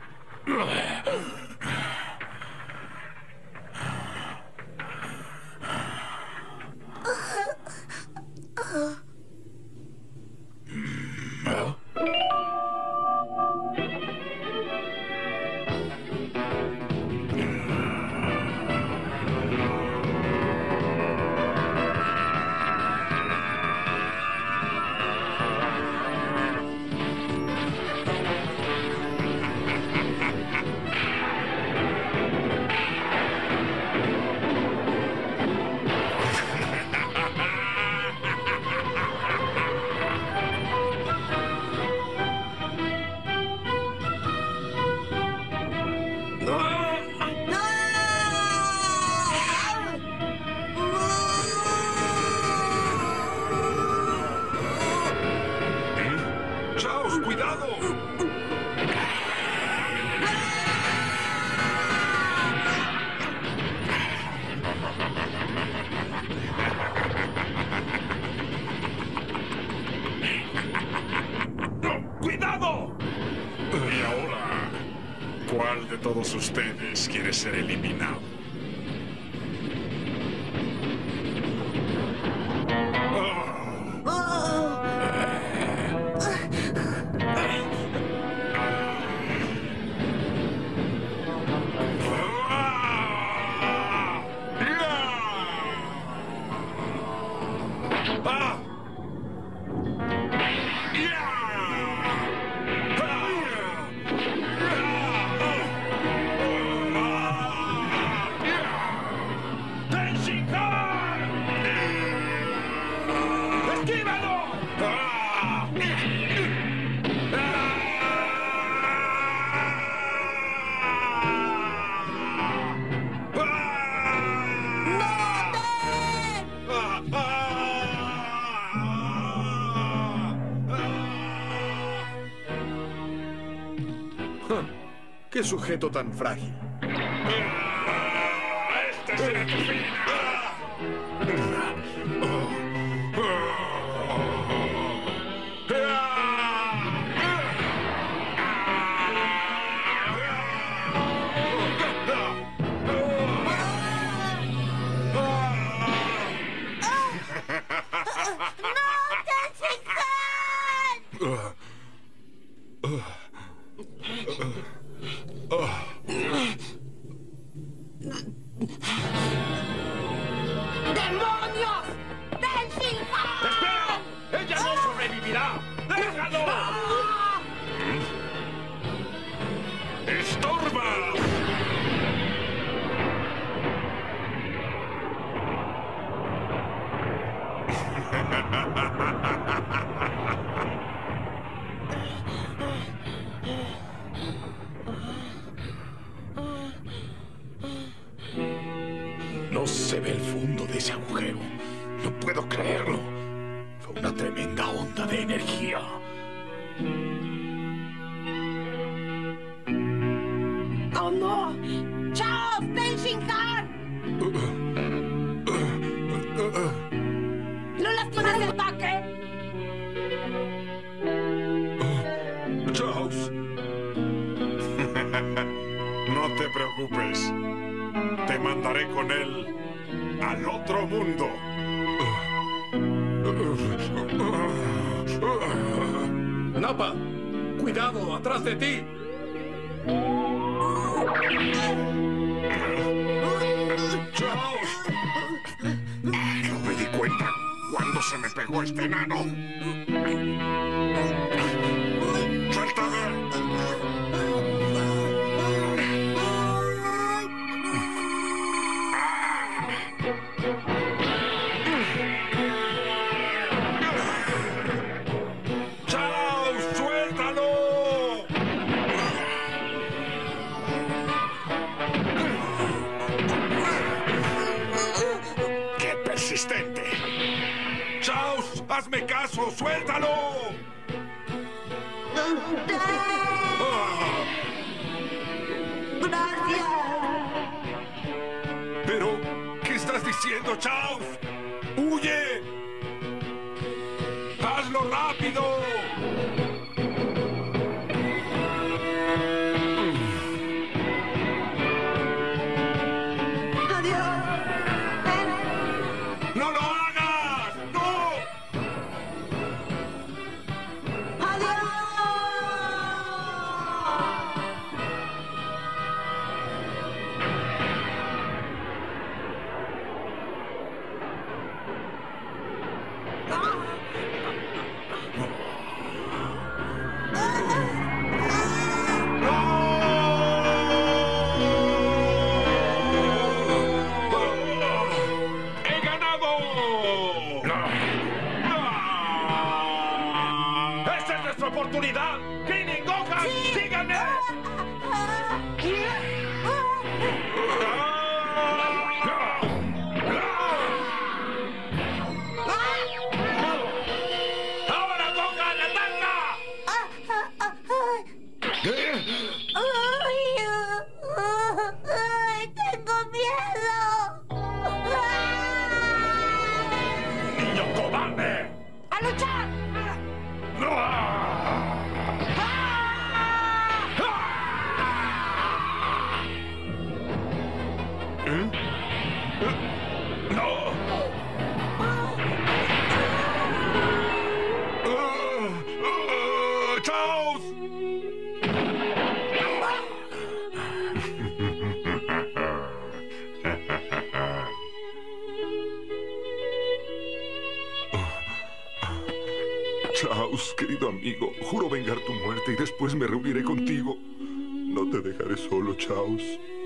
¿Cuál de todos ustedes quiere ser eliminado? Oh. ¡Qué sujeto tan frágil! ¡Este será tu fin! ¡Demonios! ¡Tenshinhan! ¡Espera! ¡Ella no sobrevivirá! ¡Déjalo! ¡Estorba! No se ve el fondo de ese agujero. No puedo creerlo. Fue una tremenda onda de energía. ¡Oh, no! ¡Chao, Tenshinhan! ¿No lastimas el ataque? Chaos. No te preocupes. Te mandaré con él al otro mundo. ¡Nappa! ¡Cuidado! ¡Atrás de ti! ¡Chaos! No me di cuenta cuando se me pegó este enano. ¡Suéltame! ¡Chaos! ¡Hazme caso! ¡Suéltalo! ¡Gracias! ¿Pero qué estás diciendo, Chaos? ¡Huye! ¡Hazlo rápido! ¡No lo hagas! ¡No! ¡Oportunidad! ¡Krillin, Gohan! ¡Sí! ¡Síganme! ¡Ahora, Gohan! ¡Ataca! ¡Ay, tengo miedo! ¡Niño cobarde! ¡A luchar! Chaos, querido amigo, juro vengar tu muerte y después me reuniré contigo. No te dejaré solo, Chaos.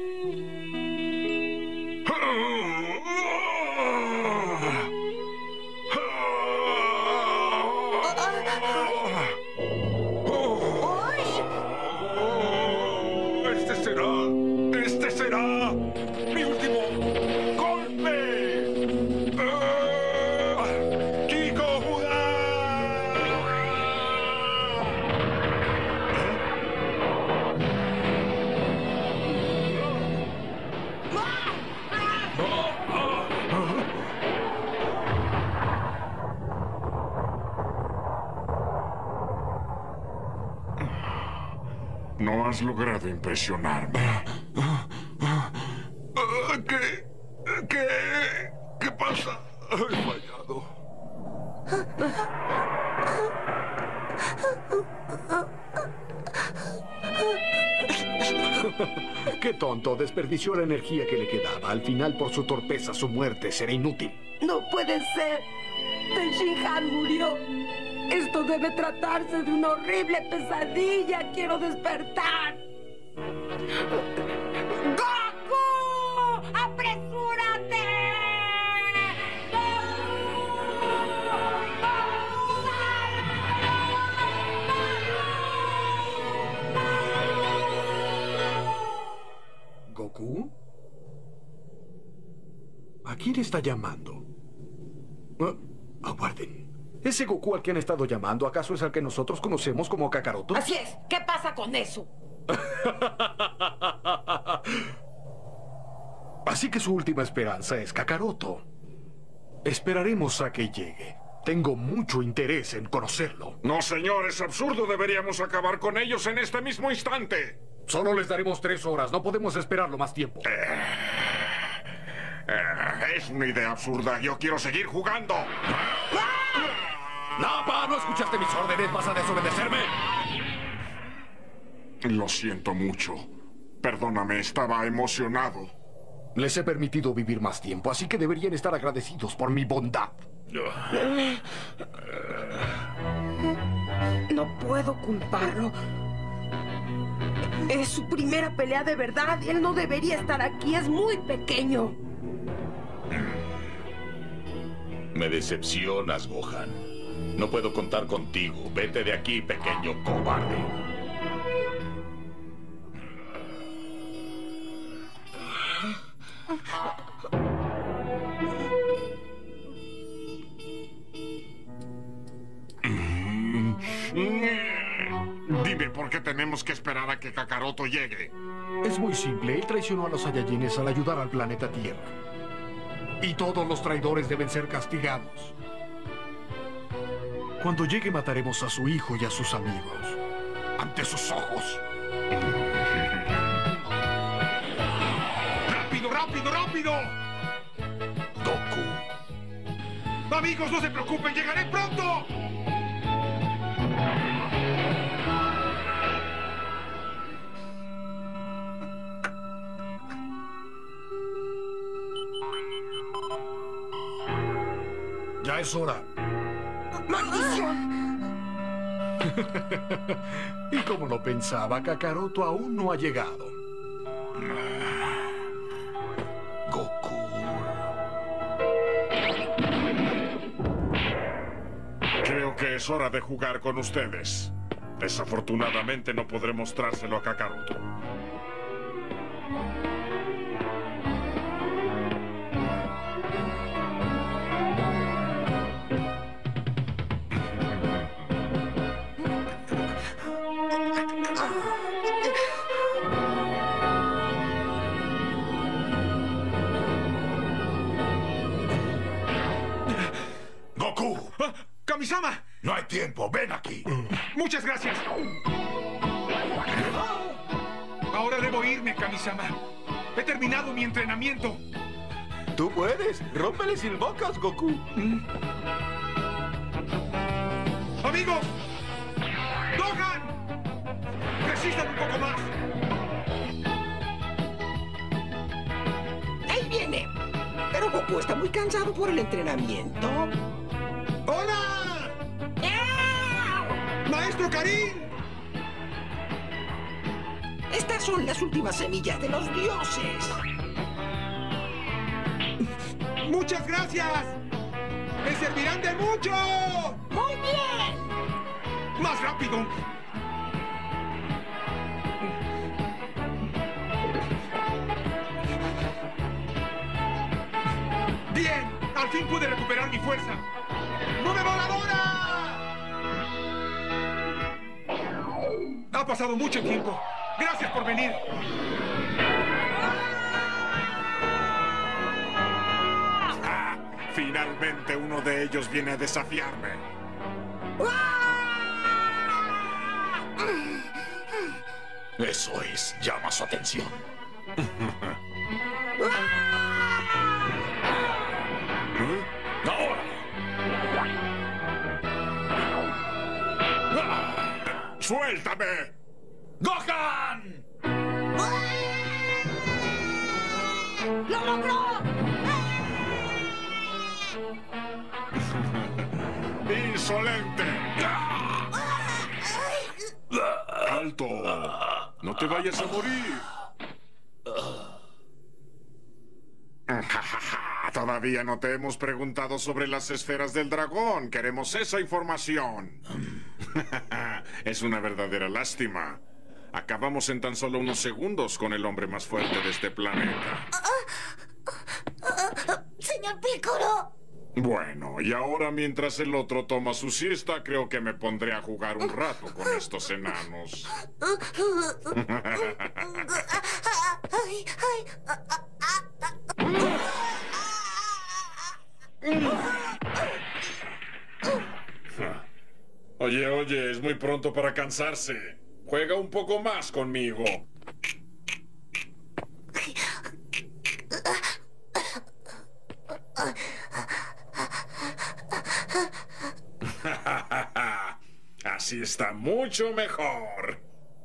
¡Este será! ¡Este será! ¡Mi último golpe! ¡Ah! ¡Kiko Judá! No has logrado impresionarme. ¿Qué? ¿Qué? ¿Qué pasa? He fallado. Qué tonto, desperdició la energía que le quedaba. Al final, por su torpeza, su muerte será inútil. No puede ser. Ten Shin Han murió. Esto debe tratarse de una horrible pesadilla. Quiero despertar. ¡Goku! ¡Apresúrate! ¿Goku? ¿A quién está llamando? Uh, aguarden. ¿Ese Goku al que han estado llamando acaso es al que nosotros conocemos como Kakaroto? Así es. ¿Qué pasa con eso? Así que su última esperanza es Kakaroto. Esperaremos a que llegue. Tengo mucho interés en conocerlo. No, señor, es absurdo. Deberíamos acabar con ellos en este mismo instante. Solo les daremos tres horas. No podemos esperarlo más tiempo. Eh, eh, es una idea absurda. Yo quiero seguir jugando. ¡Nappa! ¿No escuchaste mis órdenes? ¿Vas a desobedecerme? Lo siento mucho. Perdóname, estaba emocionado. Les he permitido vivir más tiempo, así que deberían estar agradecidos por mi bondad. No puedo culparlo. Es su primera pelea de verdad. Él no debería estar aquí. Es muy pequeño. Me decepcionas, Gohan. No puedo contar contigo. Vete de aquí, pequeño cobarde. Dime por qué tenemos que esperar a que Kakaroto llegue. Es muy simple. Él traicionó a los Saiyajines al ayudar al planeta Tierra. Y todos los traidores deben ser castigados. Cuando llegue mataremos a su hijo y a sus amigos. Ante sus ojos. ¡Rápido, rápido, rápido! Goku. Amigos, no se preocupen, llegaré pronto. Ya es hora. ¡Maldición! Y como lo pensaba, Kakaroto aún no ha llegado. Goku. Creo que es hora de jugar con ustedes. Desafortunadamente no podré mostrárselo a Kakaroto. ¡Goku! Ah, ¡Kamisama! No hay tiempo, ven aquí. Muchas gracias. Ahora debo irme, Kamisama. He terminado mi entrenamiento. Tú puedes. Rómpele sin bocas, Goku. ¡Amigos! ¡Gohan! ¡Resistan un poco más! ¡Ahí viene! Pero Goku está muy cansado por el entrenamiento. ¡Hola! ¡Maestro Karin! Estas son las últimas semillas de los dioses. ¡Muchas gracias! ¡Me servirán de mucho! ¡Muy bien! ¡Más rápido! ¡Bien! ¡Al fin pude recuperar mi fuerza! ¡Nube voladora! Ha pasado mucho tiempo. Gracias por venir. Ah, finalmente uno de ellos viene a desafiarme. Eso es, llama su atención. ¡Ahora! ¡Suéltame! ¡Gohan! ¡Lo logró! ¡Insolente! ¡Alto! ¡No te vayas a morir! Todavía no te hemos preguntado sobre las esferas del dragón. Queremos esa información. Es una verdadera lástima. Acabamos en tan solo unos segundos con el hombre más fuerte de este planeta. Señor Piccolo. Bueno, y ahora mientras el otro toma su siesta, creo que me pondré a jugar un rato con estos enanos. Ay, ay. Oye, oye, es muy pronto para cansarse. Juega un poco más conmigo. Así está mucho mejor.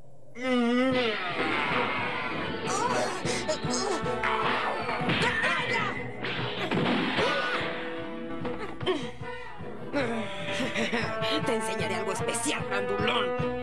Te enseñaré algo especial, grandulón.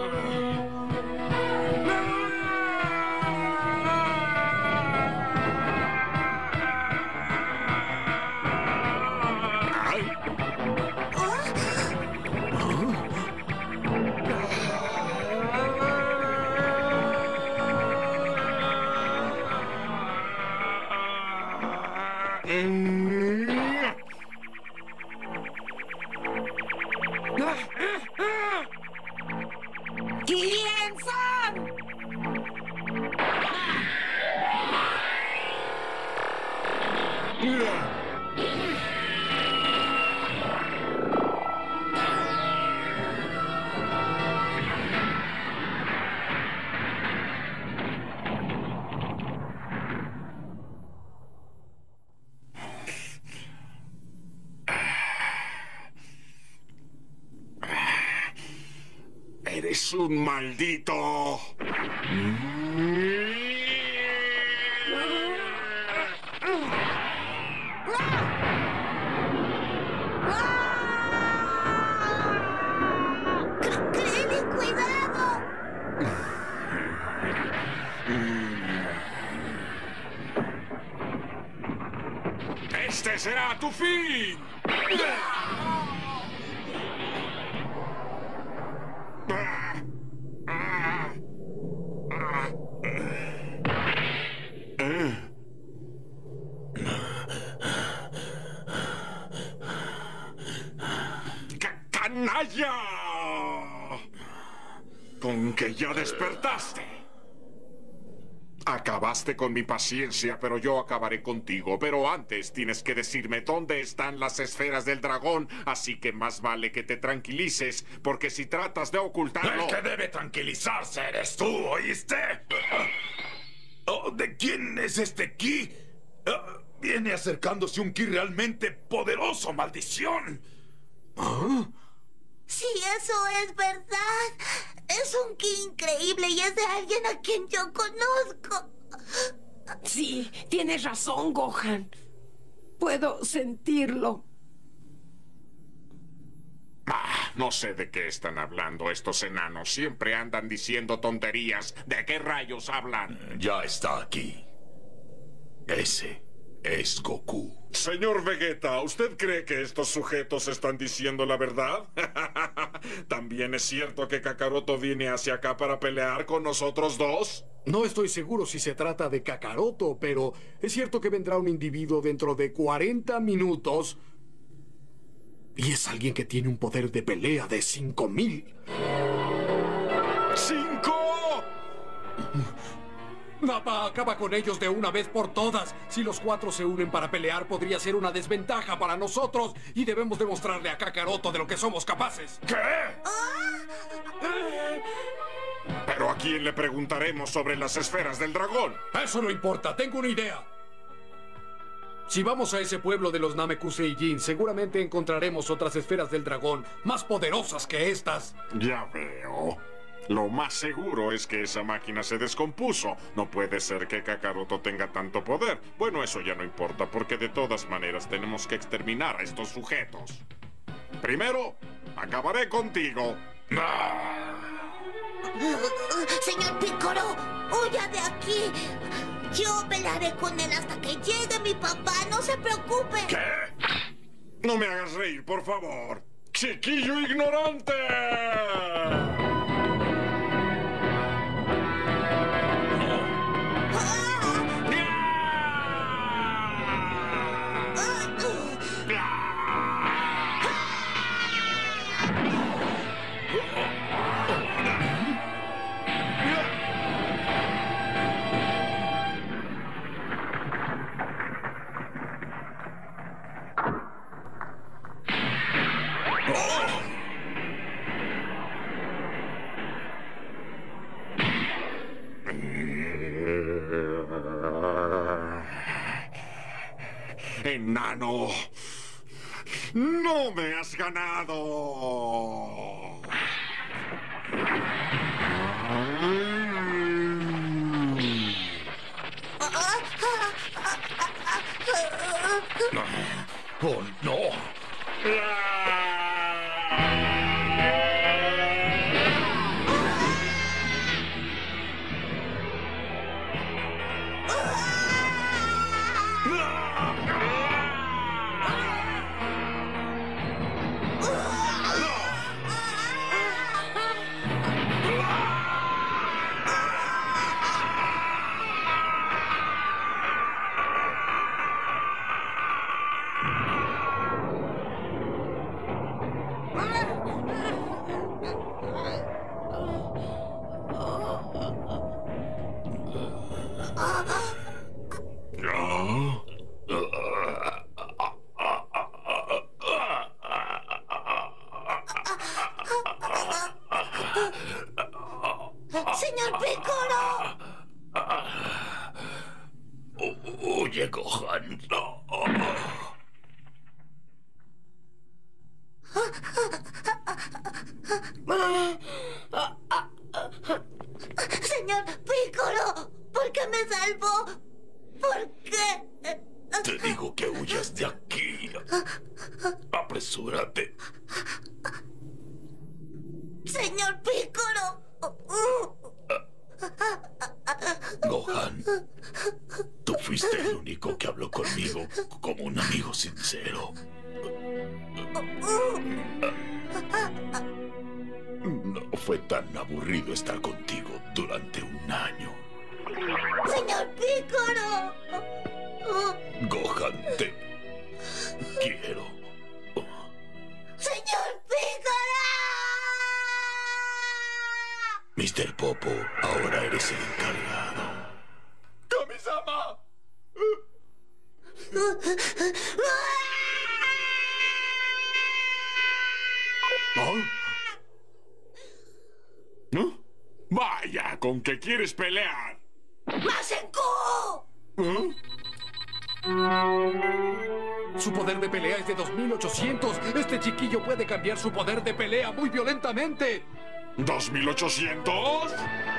¡Quién-san! ¡Eres un maldito! ¡Krillin, cuidado! ¡Este será tu fin! ¡Canalla! ¿Con que ya despertaste? Acabaste con mi paciencia, pero yo acabaré contigo. Pero antes tienes que decirme dónde están las esferas del dragón, así que más vale que te tranquilices, porque si tratas de ocultarlo... El que debe tranquilizarse eres tú, ¿oíste? Oh, ¿de quién es este ki? Uh, viene acercándose un ki realmente poderoso, maldición. ¿Ah? Sí, eso es verdad. Es un ki increíble y es de alguien a quien yo conozco. Sí, tienes razón, Gohan. Puedo sentirlo. Ah, no sé de qué están hablando estos enanos. Siempre andan diciendo tonterías. ¿De qué rayos hablan? Ya está aquí. Ese es Goku. Señor Vegeta, ¿usted cree que estos sujetos están diciendo la verdad? ¿También es cierto que Kakaroto viene hacia acá para pelear con nosotros dos? No estoy seguro si se trata de Kakaroto, pero es cierto que vendrá un individuo dentro de cuarenta minutos. Y es alguien que tiene un poder de pelea de cinco mil. ¡Cinco! Nappa, acaba con ellos de una vez por todas. Si los cuatro se unen para pelear, podría ser una desventaja para nosotros. Y debemos demostrarle a Kakaroto de lo que somos capaces. ¿Qué? ¿Pero a quién le preguntaremos sobre las esferas del dragón? Eso no importa, tengo una idea. Si vamos a ese pueblo de los Namekuseijin, seguramente encontraremos otras esferas del dragón más poderosas que estas. Ya veo. Lo más seguro es que esa máquina se descompuso. No puede ser que Kakaroto tenga tanto poder. Bueno, eso ya no importa, porque de todas maneras tenemos que exterminar a estos sujetos. Primero, acabaré contigo. Señor Piccolo, huya de aquí. Yo pelearé con él hasta que llegue mi papá, no se preocupe. ¿Qué? No me hagas reír, por favor. ¡Chiquillo ignorante! ¡Enano! ¡No me has ganado! ¡Oh, no! ¡Señor Piccolo! Oye, Gohan. Señor Piccolo, ¿por qué me salvó? ¿Por qué? Te digo que huyas de aquí. Apresúrate. Señor Piccolo. Gohan, tú fuiste el único que habló conmigo como un amigo sincero. No fue tan aburrido estar contigo durante un año. Señor Piccolo. Gohan, te quiero. Señor Piccolo. mister Popo, ahora eres el encargado. ¡Kami-sama! ¿No? ¿No? Vaya, ¿con qué quieres pelear? ¡Masenku! ¿Eh? Su poder de pelea es de dos mil ochocientos. Este chiquillo puede cambiar su poder de pelea muy violentamente. ¿dos mil ochocientos?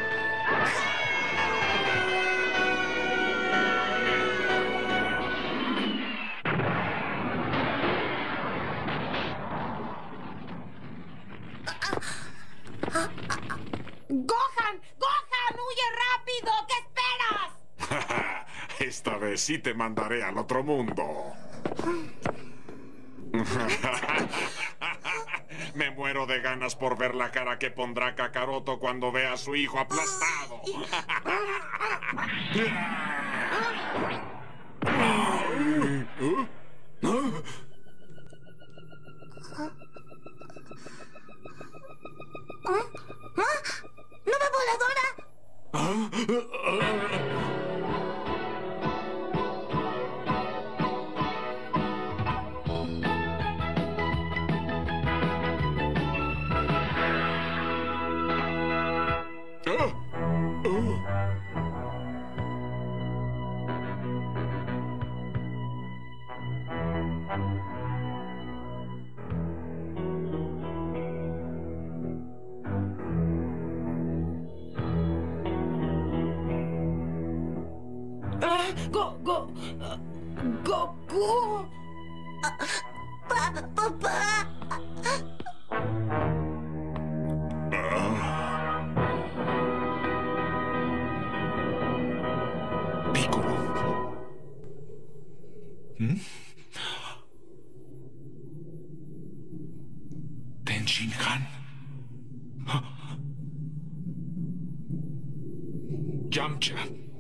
¡Gohan! ¡Gohan! ¡Huye rápido! ¿Qué esperas? Esta vez sí te mandaré al otro mundo. Me muero de ganas por ver la cara que pondrá Kakaroto cuando vea a su hijo aplastado. ¡Nube voladora! Go, go, Goku. Pa, papá. Piccolo. ¿Mm? Ten Shin-Han. Yamcha.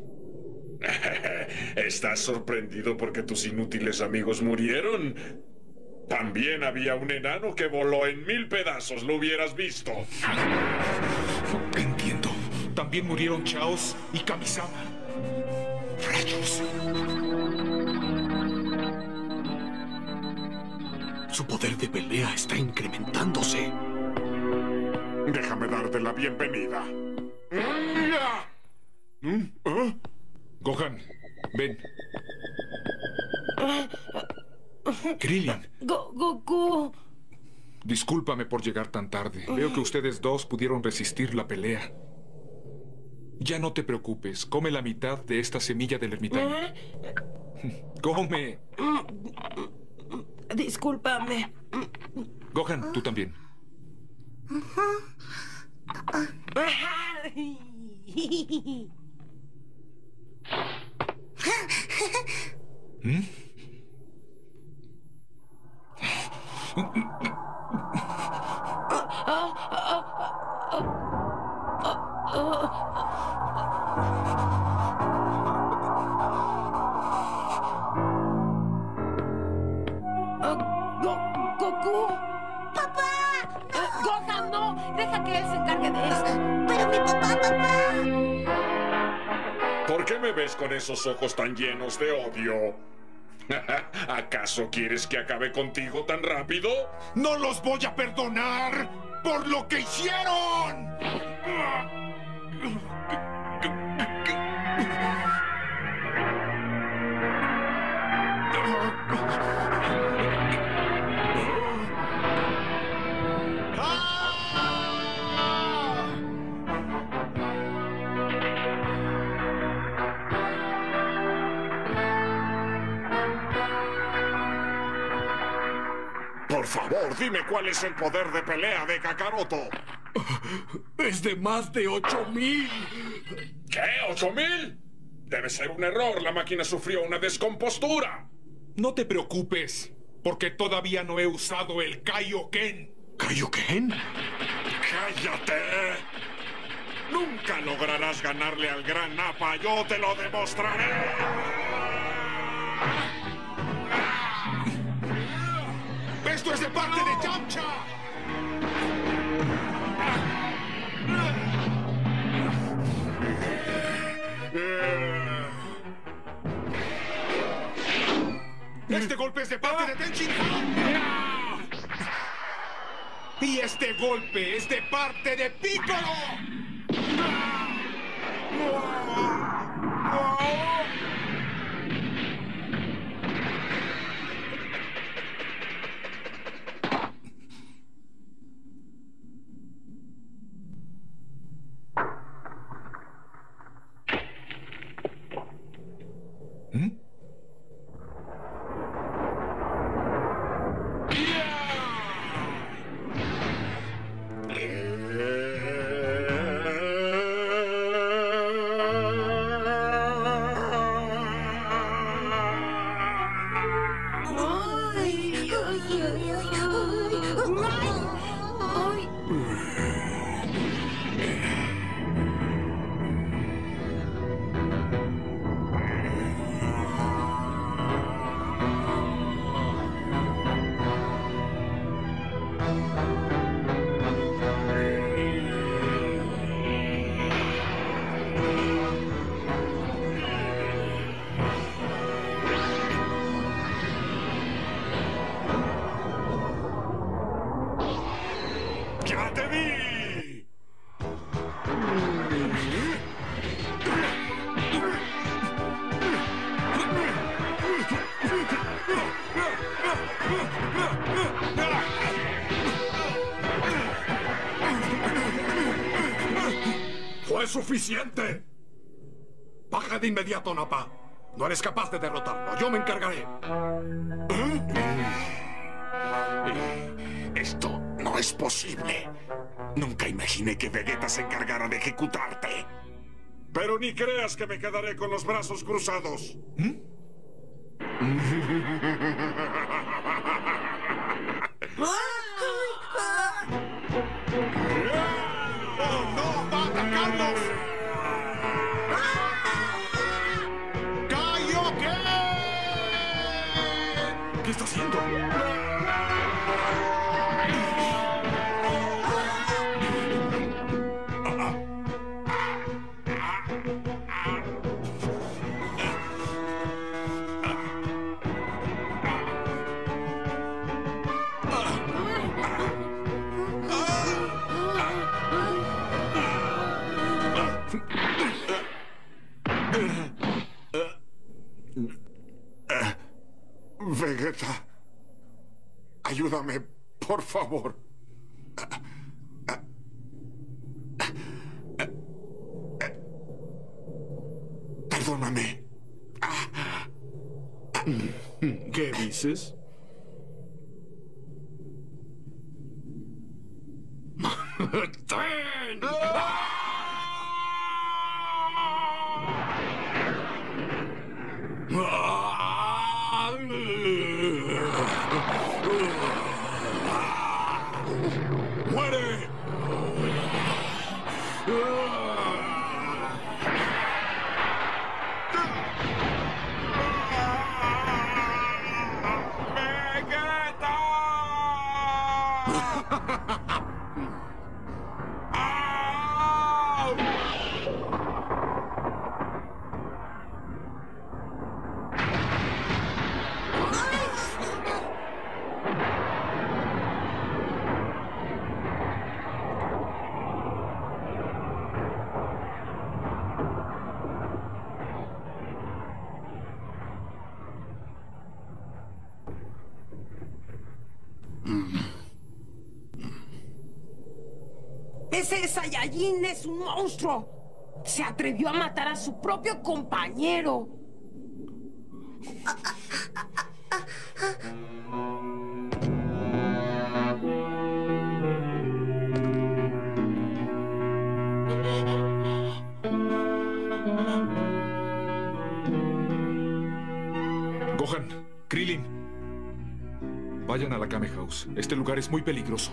¿Estás sorprendido porque tus inútiles amigos murieron? También había un enano que voló en mil pedazos, lo hubieras visto. Entiendo. También murieron Chaos y Kamisama. ¡Rayos! Su poder de pelea está incrementándose. Déjame darte la bienvenida. ¿Mm? ¿Ah? Gohan, ven. Krillin. Go, Goku. Discúlpame por llegar tan tarde. Veo que ustedes dos pudieron resistir la pelea. Ya no te preocupes. Come la mitad de esta semilla del ermitaño. ¡Come! Discúlpame. Gohan, tú también. ¿Mm? Goku. ¡Papá! Gohan, no. Deja que él se encargue de esto. Pero mi papá, papá. ¿Por qué me ves con esos ojos tan llenos de odio? ¿Acaso quieres que acabe contigo tan rápido? ¡No los voy a perdonar por lo que hicieron! Por favor, dime cuál es el poder de pelea de Kakaroto. Es de más de ocho mil. ¿Qué? ¿Ocho mil? Debe ser un error. La máquina sufrió una descompostura. No te preocupes, porque todavía no he usado el Kaioken. ¿Kaioken? ¡Cállate! Nunca lograrás ganarle al Gran Nappa. Yo te lo demostraré. ¡Esto es de parte de Yamcha! Este golpe es de parte de Ten Shin-Han. Y este golpe es de parte de Piccolo. ¡Fue suficiente! Baja de inmediato, Nappa. No eres capaz de derrotarlo. Yo me encargaré. Esto no es posible. Nunca imaginé que Vegeta se encargara de ejecutarte. Pero ni creas que me quedaré con los brazos cruzados. ¿Mm? ¡Oh, no! ¡Va a atacarnos! ¡Kaioken! ¿Qué está haciendo? Vegeta, ayúdame, por favor. Perdóname. ¿Qué dices? ¡Ten! ¡Muere! Ese Saiyajin es un monstruo. Se atrevió a matar a su propio compañero. Gohan, Krillin, vayan a la Kame House. Este lugar es muy peligroso.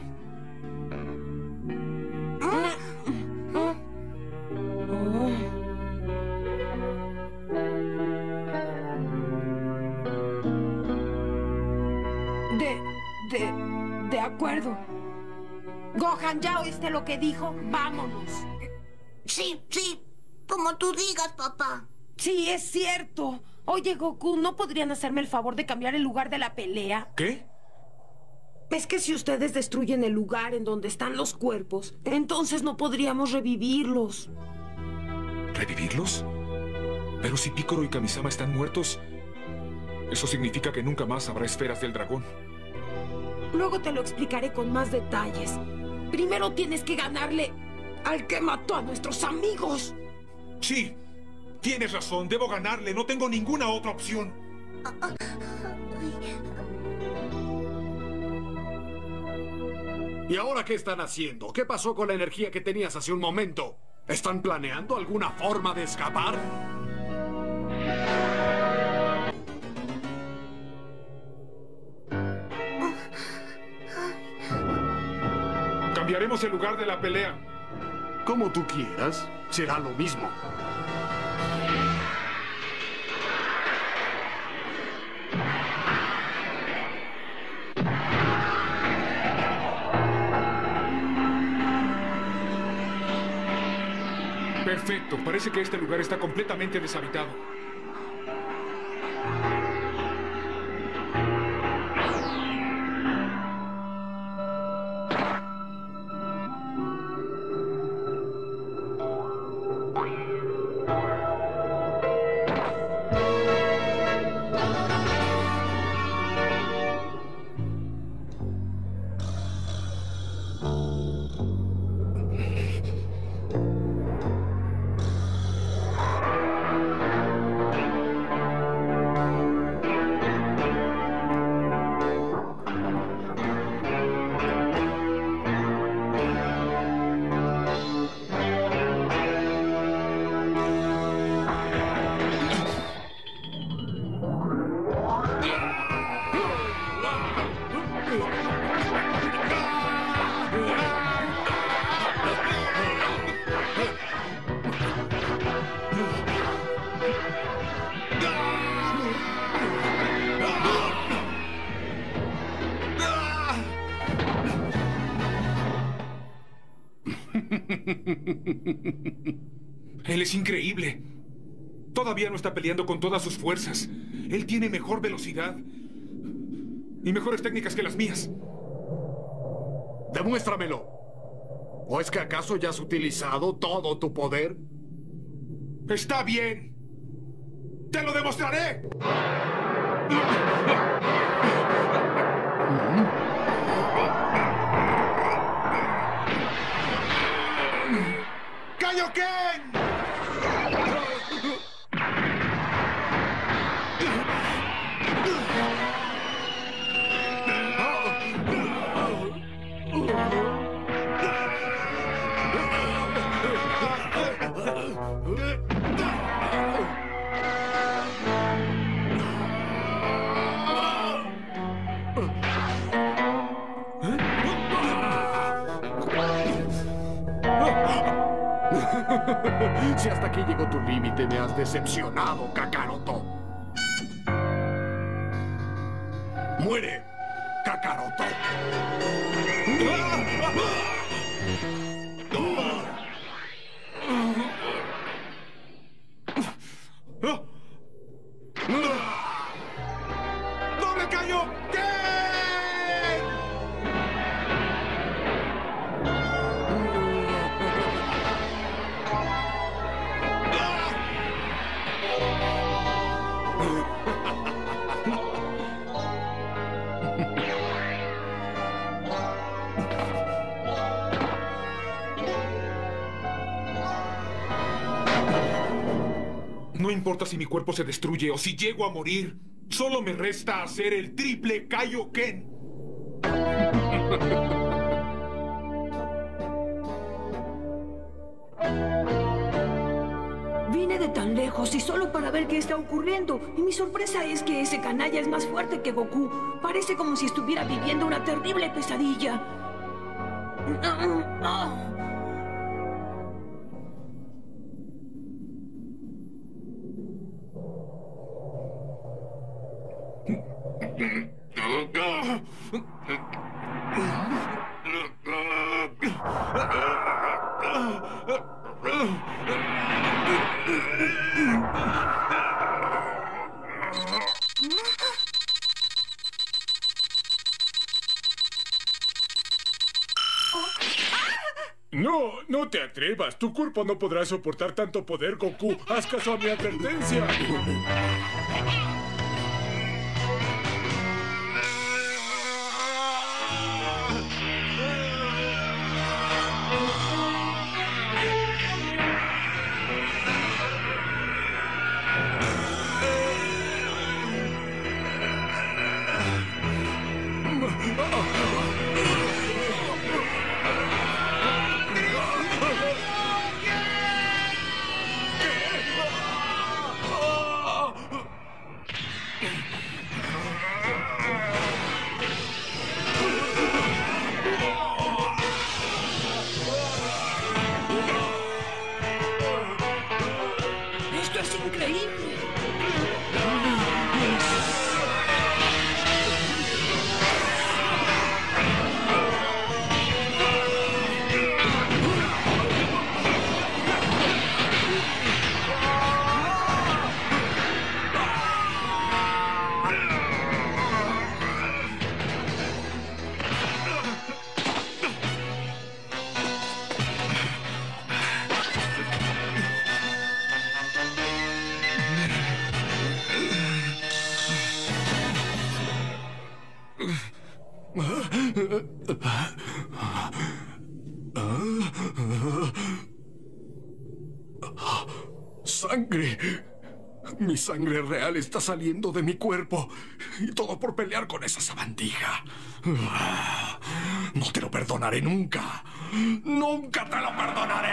De... de... de acuerdo. Gohan, ¿ya oíste lo que dijo? Vámonos. Sí, sí. Como tú digas, papá. Sí, es cierto. Oye, Goku, ¿no podrían hacerme el favor de cambiar el lugar de la pelea? ¿Qué? Es que si ustedes destruyen el lugar en donde están los cuerpos, entonces no podríamos revivirlos. ¿Revivirlos? Pero si Piccolo y Kamisama están muertos, eso significa que nunca más habrá esferas del dragón. Luego te lo explicaré con más detalles. Primero tienes que ganarle al que mató a nuestros amigos. Sí, tienes razón. Debo ganarle. No tengo ninguna otra opción. ¿Y ahora qué están haciendo? ¿Qué pasó con la energía que tenías hace un momento? ¿Están planeando alguna forma de escapar? Cambiaremos el lugar de la pelea. Como tú quieras, será lo mismo. Perfecto. Parece que este lugar está completamente deshabitado. Él es increíble. Todavía no está peleando con todas sus fuerzas. Él tiene mejor velocidad y mejores técnicas que las mías. Demuéstramelo. ¿O es que acaso ya has utilizado todo tu poder? Está bien. ¡Te lo demostraré! ¡Kaioken! Si hasta aquí llegó tu límite, me has decepcionado, Kakaroto. ¡Muere, Kakaroto! ¡Doble Kaioken! No importa si mi cuerpo se destruye o si llego a morir. Solo me resta hacer el triple Kaioken. Vine de tan lejos y solo para ver qué está ocurriendo. Y mi sorpresa es que ese canalla es más fuerte que Goku. Parece como si estuviera viviendo una terrible pesadilla. No, no te atrevas. Tu cuerpo no podrá soportar tanto poder, Goku. Haz caso a mi advertencia. ¡Esto es increíble! ¡Sangre! Mi sangre real está saliendo de mi cuerpo. Y todo por pelear con esa sabandija. No te lo perdonaré nunca. ¡Nunca te lo perdonaré!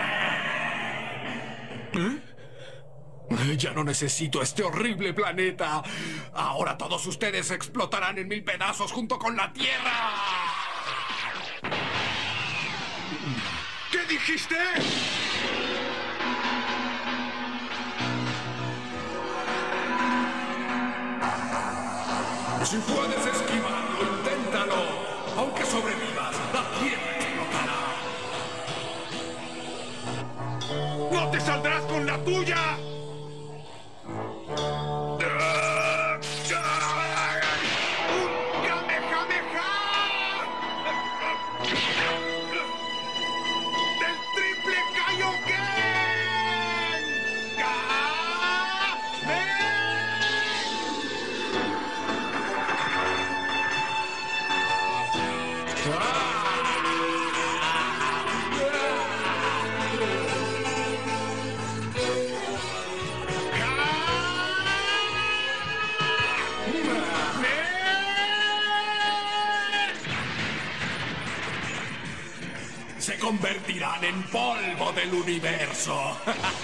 ¿Eh? Ya no necesito este horrible planeta. Ahora todos ustedes explotarán en mil pedazos junto con la Tierra. ¿Qué dijiste? Si puedes esquivarlo, inténtalo. Aunque sobrevivas, la Tierra explotará. ¡No te saldrás con la tuya! Se convertirán en polvo del universo.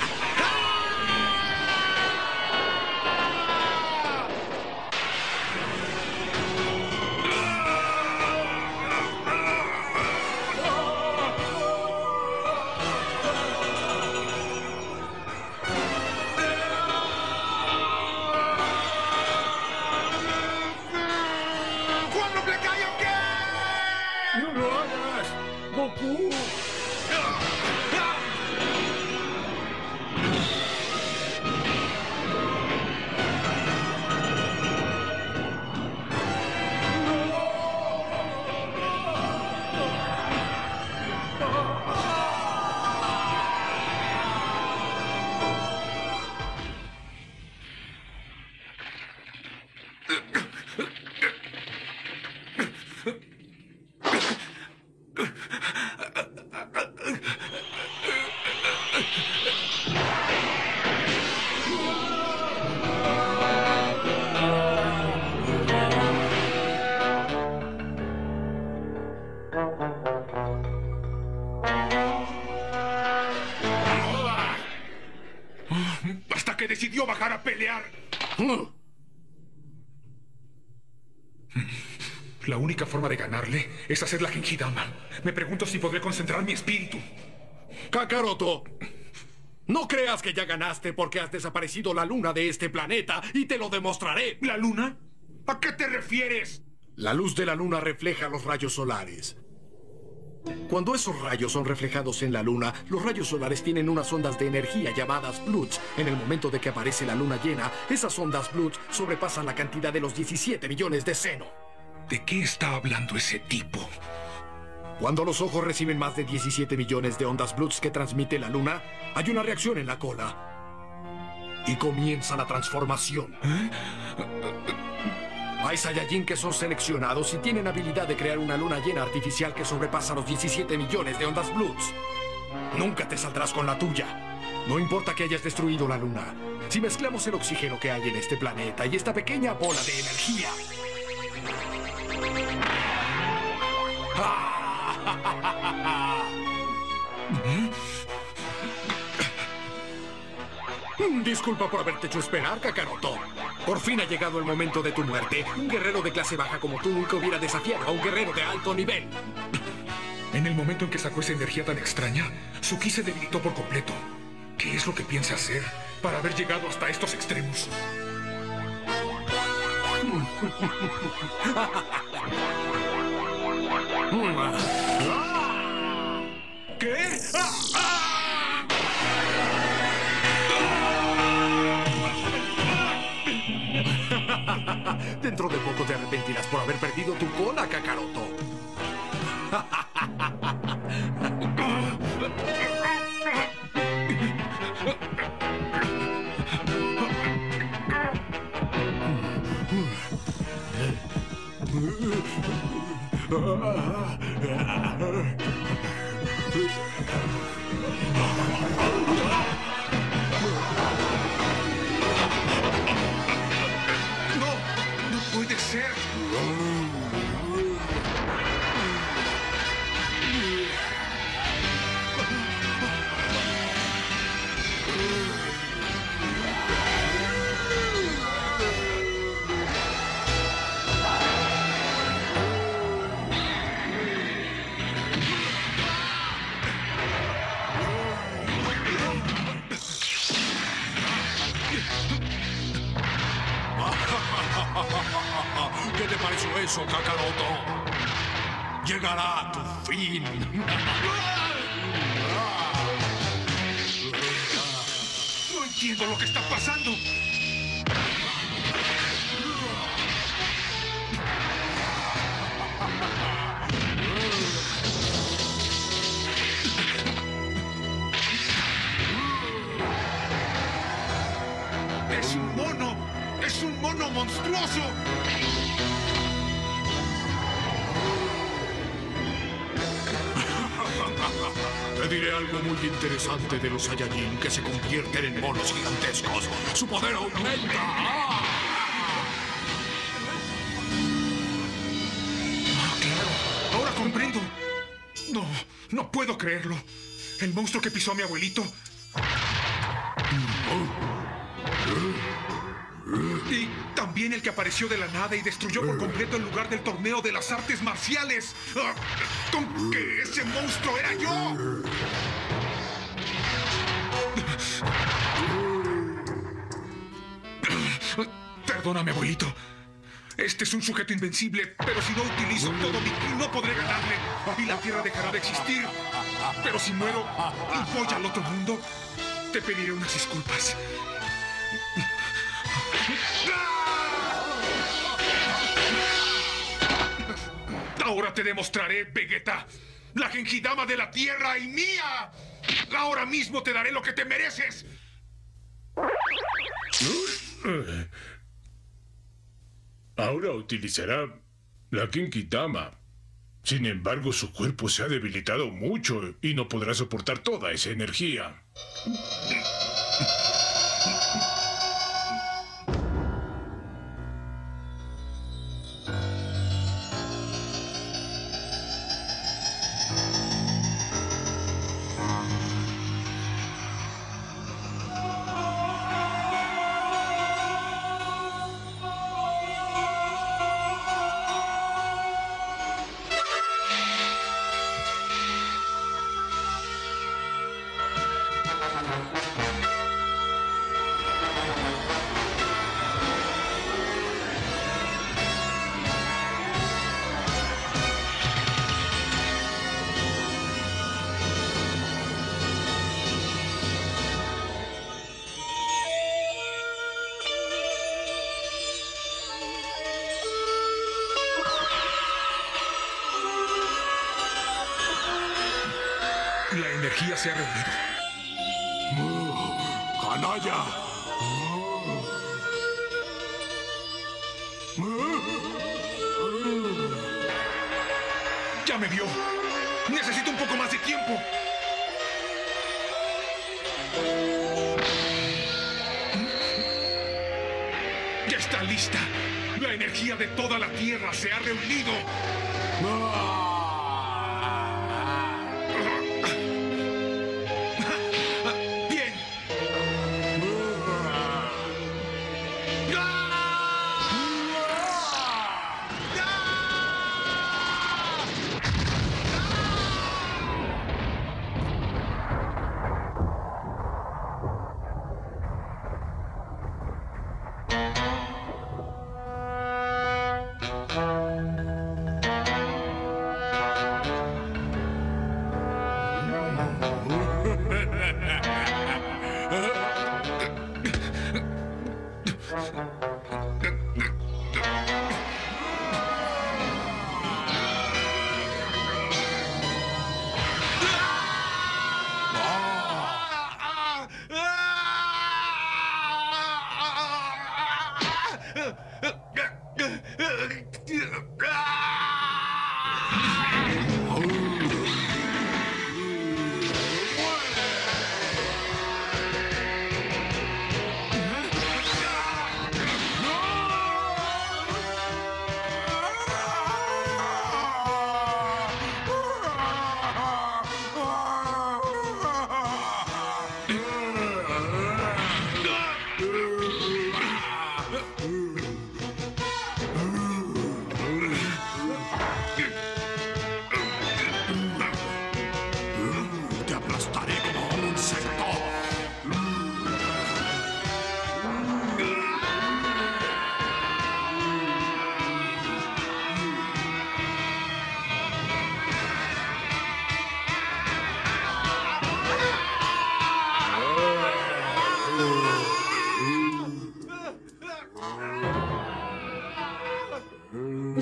Hasta que decidió bajar a pelear. La única forma de ganarle es hacer la Genkidama. Me pregunto si podré concentrar mi espíritu. Kakaroto, no creas que ya ganaste porque has desaparecido la luna de este planeta y te lo demostraré. ¿La luna? ¿A qué te refieres? La luz de la luna refleja los rayos solares. Cuando esos rayos son reflejados en la luna, los rayos solares tienen unas ondas de energía llamadas Bloods. En el momento de que aparece la luna llena, esas ondas Bloods sobrepasan la cantidad de los diecisiete millones de Zeno. ¿De qué está hablando ese tipo? Cuando los ojos reciben más de diecisiete millones de ondas Bloods que transmite la luna, hay una reacción en la cola. Y comienza la transformación. ¿Eh? Hay Saiyajin que son seleccionados y tienen habilidad de crear una luna llena artificial que sobrepasa los diecisiete millones de ondas Bloods. Nunca te saldrás con la tuya. No importa que hayas destruido la luna. Si mezclamos el oxígeno que hay en este planeta y esta pequeña bola de energía... Disculpa por haberte hecho esperar, Kakaroto. Por fin ha llegado el momento de tu muerte. Un guerrero de clase baja como tú nunca hubiera desafiado a un guerrero de alto nivel. En el momento en que sacó esa energía tan extraña, Suki se debilitó por completo. ¿Qué es lo que piensa hacer para haber llegado hasta estos extremos? ¿Qué? Dentro de poco te arrepentirás por haber perdido tu cola, Kakaroto. Puede ser. ¿Qué te pareció eso, Kakaroto? Llegará a tu fin. todo lo que está pasando. ¡Es un mono! ¡Es un mono monstruoso! Te diré algo muy interesante de los Saiyajin que se convierten en monos gigantescos. ¡Su poder aumenta! ¡Ah! Ah, claro. Ahora comprendo. No, no puedo creerlo. El monstruo que pisó a mi abuelito. Y también el que apareció de la nada y destruyó por completo el lugar del torneo de las artes marciales. Ah, ¡con que ese monstruo era yo! Perdóname, abuelito. Este es un sujeto invencible, pero si no utilizo todo mi ki no podré ganarle. Y la Tierra dejará de existir. Pero si muero y voy al otro mundo, te pediré unas disculpas. Ahora te demostraré, Vegeta. La Genkidama de la Tierra y mía. Ahora mismo te daré lo que te mereces. Ahora utilizará la Genkidama. Sin embargo, su cuerpo se ha debilitado mucho y no podrá soportar toda esa energía. La energía se ha reunido. ¡Canalla! ¡Ya me vio! ¡Necesito un poco más de tiempo! ¡Ya está lista! La energía de toda la Tierra se ha reunido. ¡Bien!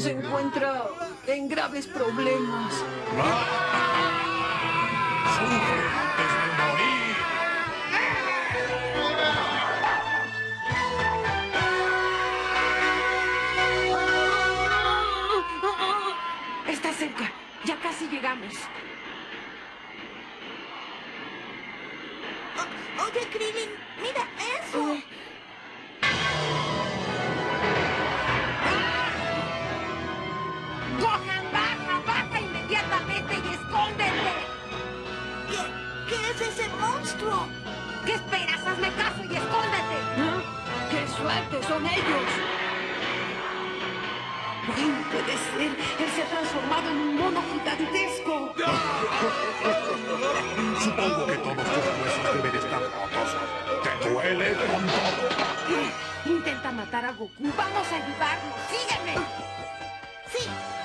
se encuentra en graves problemas. ¡Sufre antes de morir! Está cerca. Ya casi llegamos. O- Oye, Krillin, mira eso. ¡Gohan, baja! ¡Baja inmediatamente y escóndete! ¿Qué, qué es ese monstruo? ¿Qué esperas? ¡Hazme caso y escóndete! ¿Ah? ¡Qué suerte son ellos! ¡No puede ser! ¡Él se ha transformado en un mono gigantesco! Supongo que todos tus huesos deben estar rotos. ¿Te duele con todo? Intenta matar a Goku. ¡Vamos a ayudarlo! ¡Sígueme! Sí.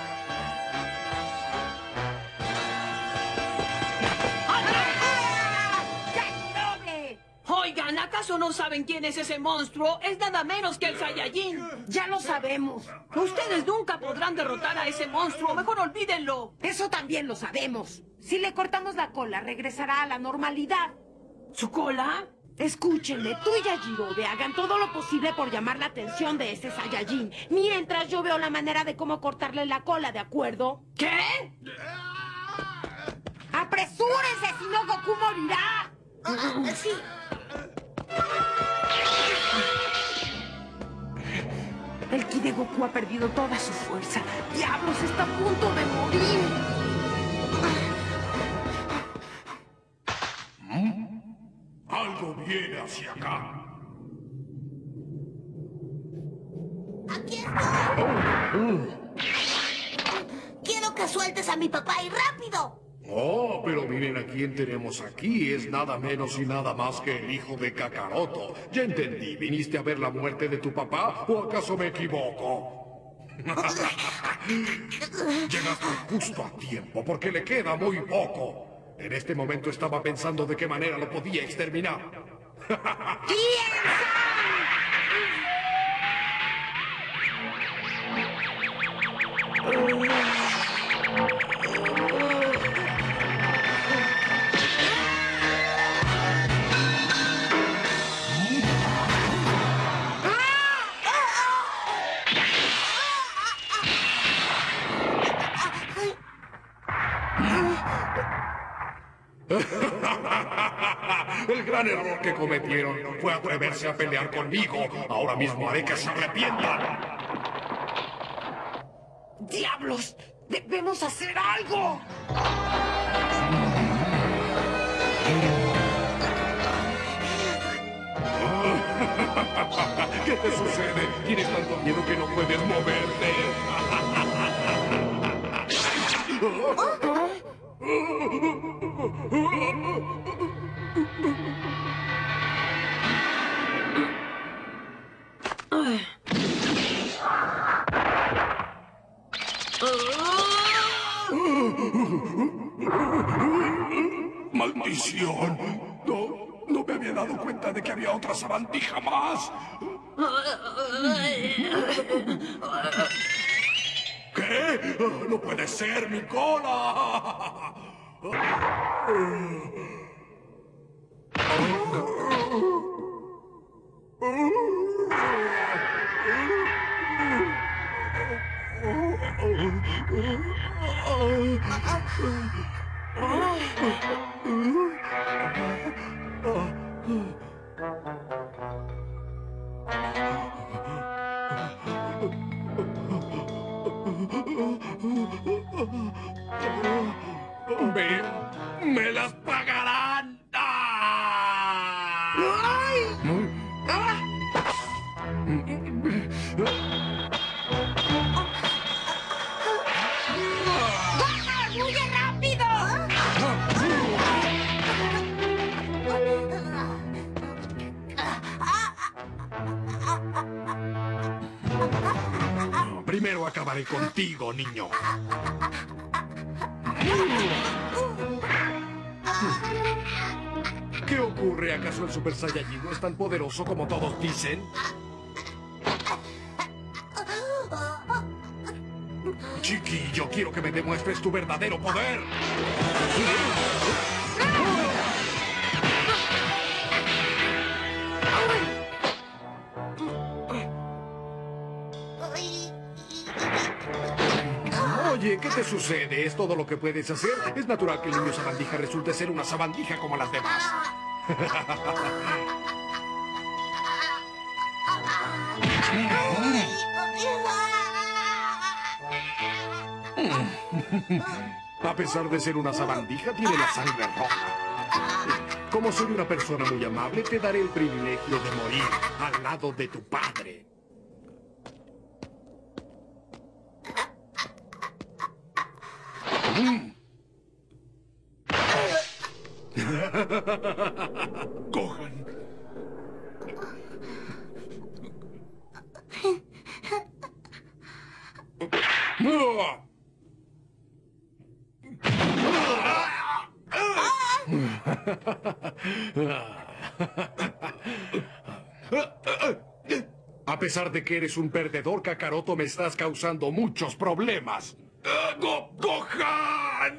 Oigan, ¿acaso no saben quién es ese monstruo? Es nada menos que el Saiyajin. Ya lo sabemos. Ustedes nunca podrán derrotar a ese monstruo. Mejor olvídenlo. Eso también lo sabemos. Si le cortamos la cola, regresará a la normalidad. ¿Su cola? Escúchenme, tú y Yajirobe hagan todo lo posible por llamar la atención de ese Saiyajin, mientras yo veo la manera de cómo cortarle la cola, ¿de acuerdo? ¿Qué? ¡Apresúrense, si no Goku morirá! Ah, sí. El ki de Goku ha perdido toda su fuerza. ¡Diablos, está a punto de morir! Algo viene hacia acá. Aquí estoy. Quiero que sueltes a mi papá y rápido. Oh, pero miren a quién tenemos aquí. Es nada menos y nada más que el hijo de Kakaroto. Ya entendí. ¿Viniste a ver la muerte de tu papá o acaso me equivoco? Llegaste justo a tiempo porque le queda muy poco. En este momento estaba pensando de qué manera lo podía exterminar. El gran error que cometieron fue atreverse a pelear conmigo. Ahora mismo haré que se arrepientan. ¡Diablos! ¡Debemos hacer algo! ¿Qué te sucede? Tienes tanto miedo que no puedes moverte. ¡Maldición! No, no me había dado cuenta de que había otra sabandija más. ¿Qué? ¡No puede ser, mi cola! Me, me las pagarán. ¡Ay! ¡Ah! ¡Baja! ¡Huye rápido! Primero acabaré contigo, niño. ¿Qué ocurre? ¿Acaso el Super Saiyajin no es tan poderoso como todos dicen? chiquillo. Quiero que me demuestres tu verdadero poder. Oye, ¿qué te sucede? ¿Es todo lo que puedes hacer? Es natural que el niño sabandija resulte ser una sabandija como las demás. A pesar de ser una sabandija, tiene la sangre roja. Como soy una persona muy amable, te daré el privilegio de morir al lado de tu padre. Mm. Gohan. A pesar de que eres un perdedor, Kakaroto, me estás causando muchos problemas. ¡Go ¡Gohan!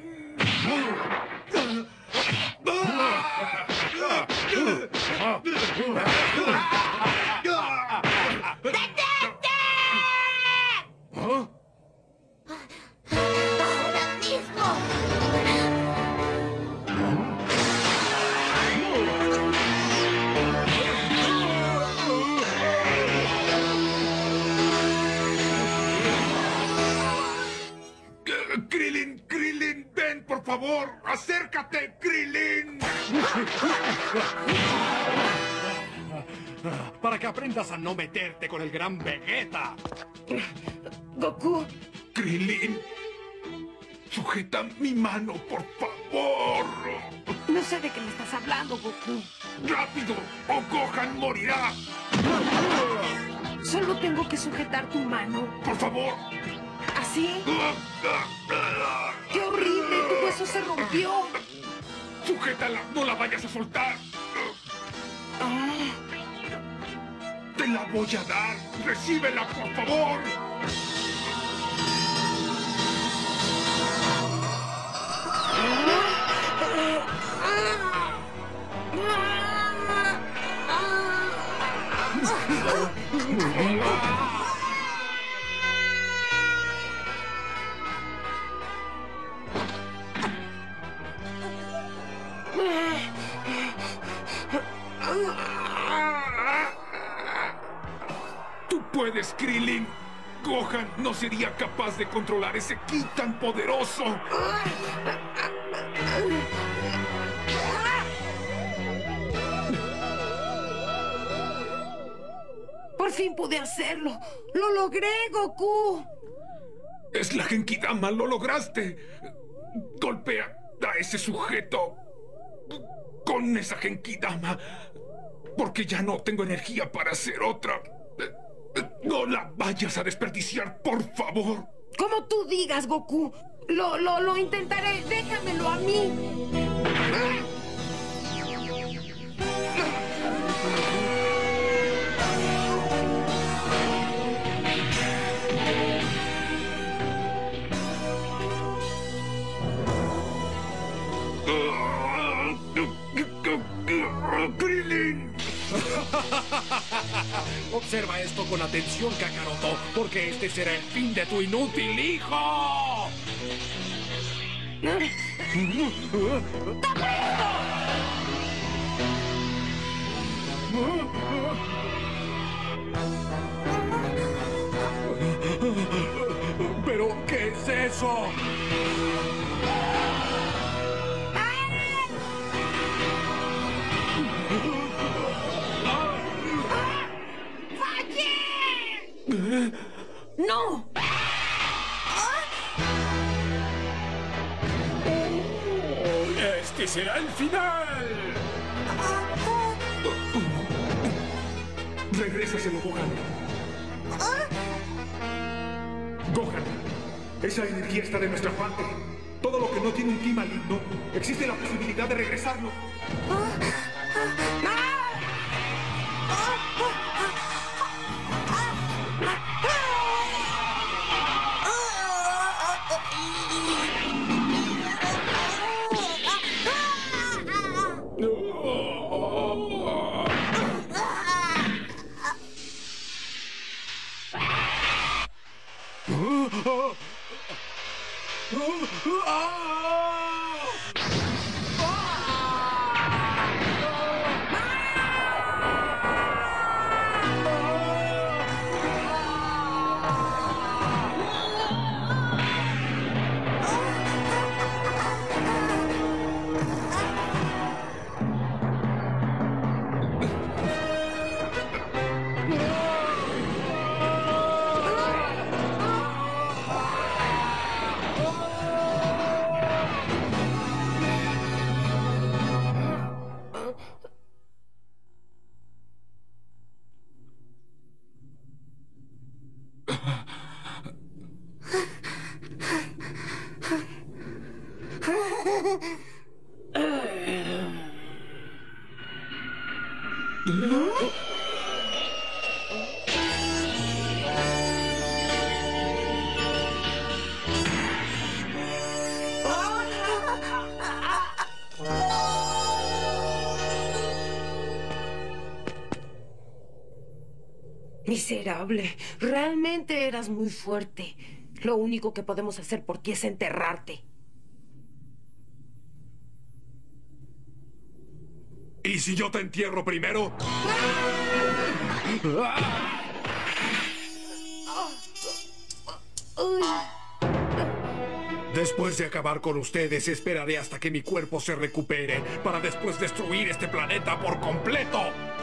¡Detente! ¿Ah? ¡Ahora mismo! Krillin, Krillin, ven, por favor. Acércate, Krillin. Para que aprendas a no meterte con el gran Vegeta. Goku. Krillin, sujeta mi mano, por favor. No sé de qué me estás hablando, Goku. ¡Rápido! ¡O Gohan morirá! Solo tengo que sujetar tu mano. ¡Por favor! ¿Así? ¡Qué horrible! Tu hueso se rompió. ¡Sujétala! ¡No la vayas a soltar! Ah. ¡Te la voy a dar! ¡Recíbela, por favor! ¡Tú puedes, Krillin! Gohan no sería capaz de controlar ese ki tan poderoso. Por fin pude hacerlo. ¡Lo logré, Goku! Es la Genkidama, lo lograste. Golpea a ese sujeto con esa Genkidama, porque ya no tengo energía para hacer otra. No la vayas a desperdiciar, por favor. Como tú digas, Goku. Lo, lo, lo intentaré. Déjamelo a mí. ¡Krillin! Observa esto con atención, Kakaroto, porque este será el fin de tu inútil hijo. ¿Pero qué es eso? ¡No! ¡Este será el final! Regrésaselo, Gohan. Gohan, esa energía está de nuestra parte. Todo lo que no tiene un ki maligno, existe la posibilidad de regresarlo. Miserable, realmente eras muy fuerte. Lo único que podemos hacer por ti es enterrarte. ¿Y si yo te entierro primero? Después de acabar con ustedes, esperaré hasta que mi cuerpo se recupere para después destruir este planeta por completo.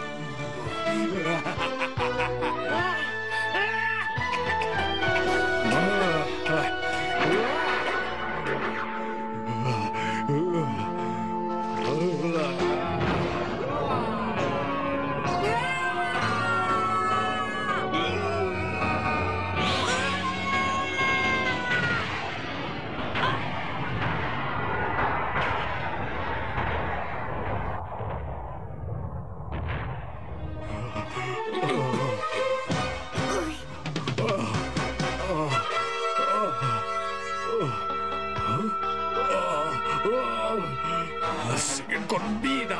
Siguen con vida.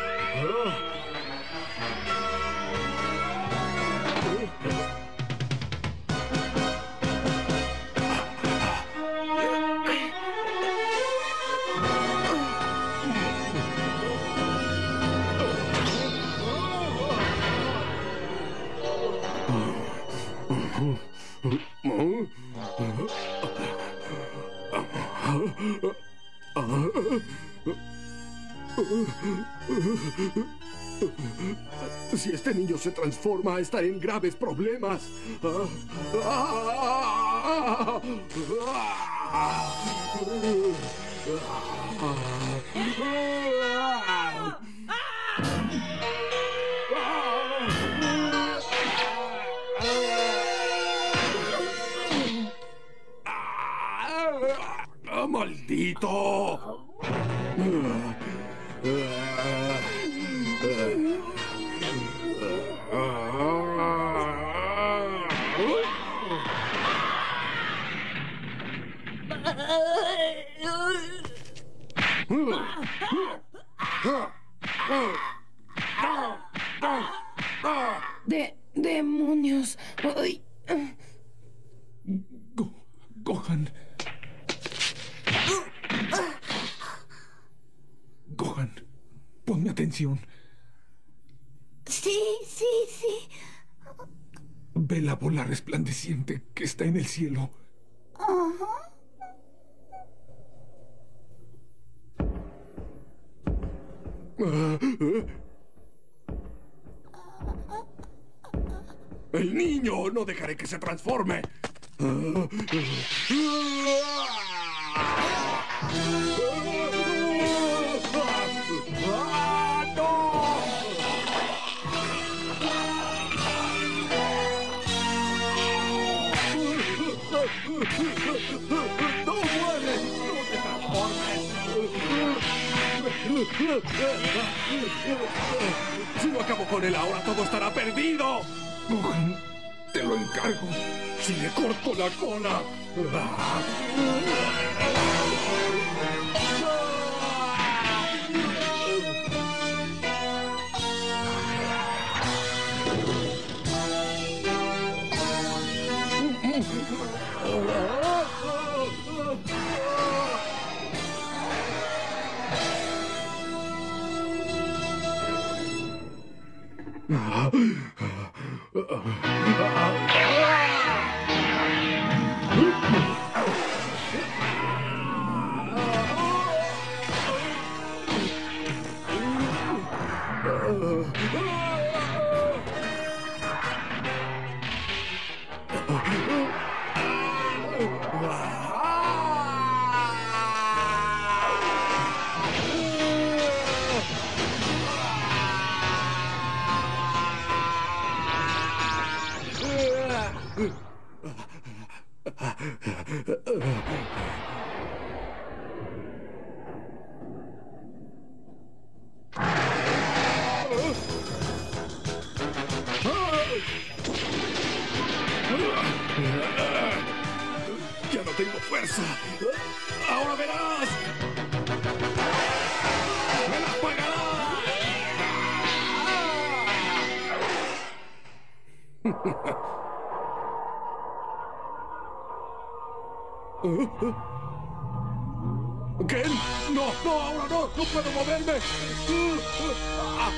Si este niño se transforma, estaré en graves problemas. ¡Maldito! De demonios. Ay. Go Gohan. Gohan, ponme atención. Sí, sí, sí. Ve la bola resplandeciente que está en el cielo. Ajá. ¡El niño! ¡No dejaré que se transforme! ¡No mueres! ¡No te transformes! Si no acabo con él ahora, todo estará perdido. Gohan, te lo encargo. Si le corto la cola. tengo fuerza. ¡Ahora verás! ¡Me las pagarás! ¿Qué? No, no, ahora no, no puedo moverme. Ah.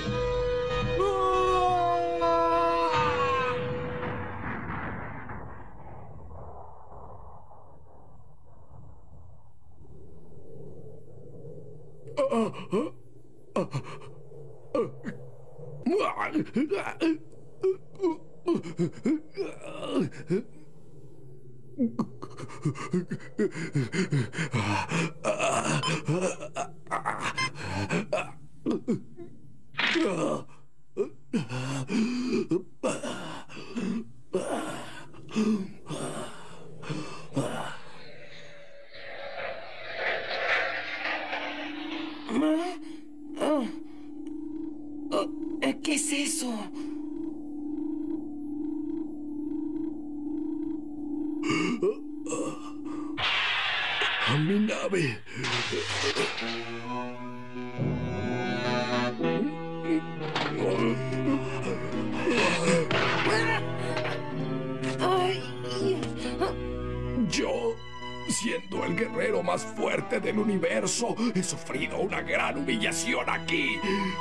¿Qué es eso? A mi nave. Yo, siendo el guerrero más fuerte del universo, he sufrido una gran humillación aquí.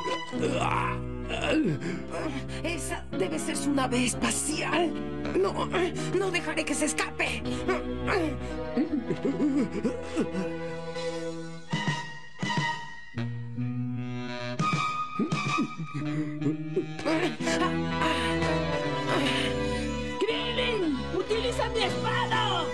Esa debe ser su nave espacial. No, no dejaré que se escape. ¡Krillin! ¡Utiliza mi espada!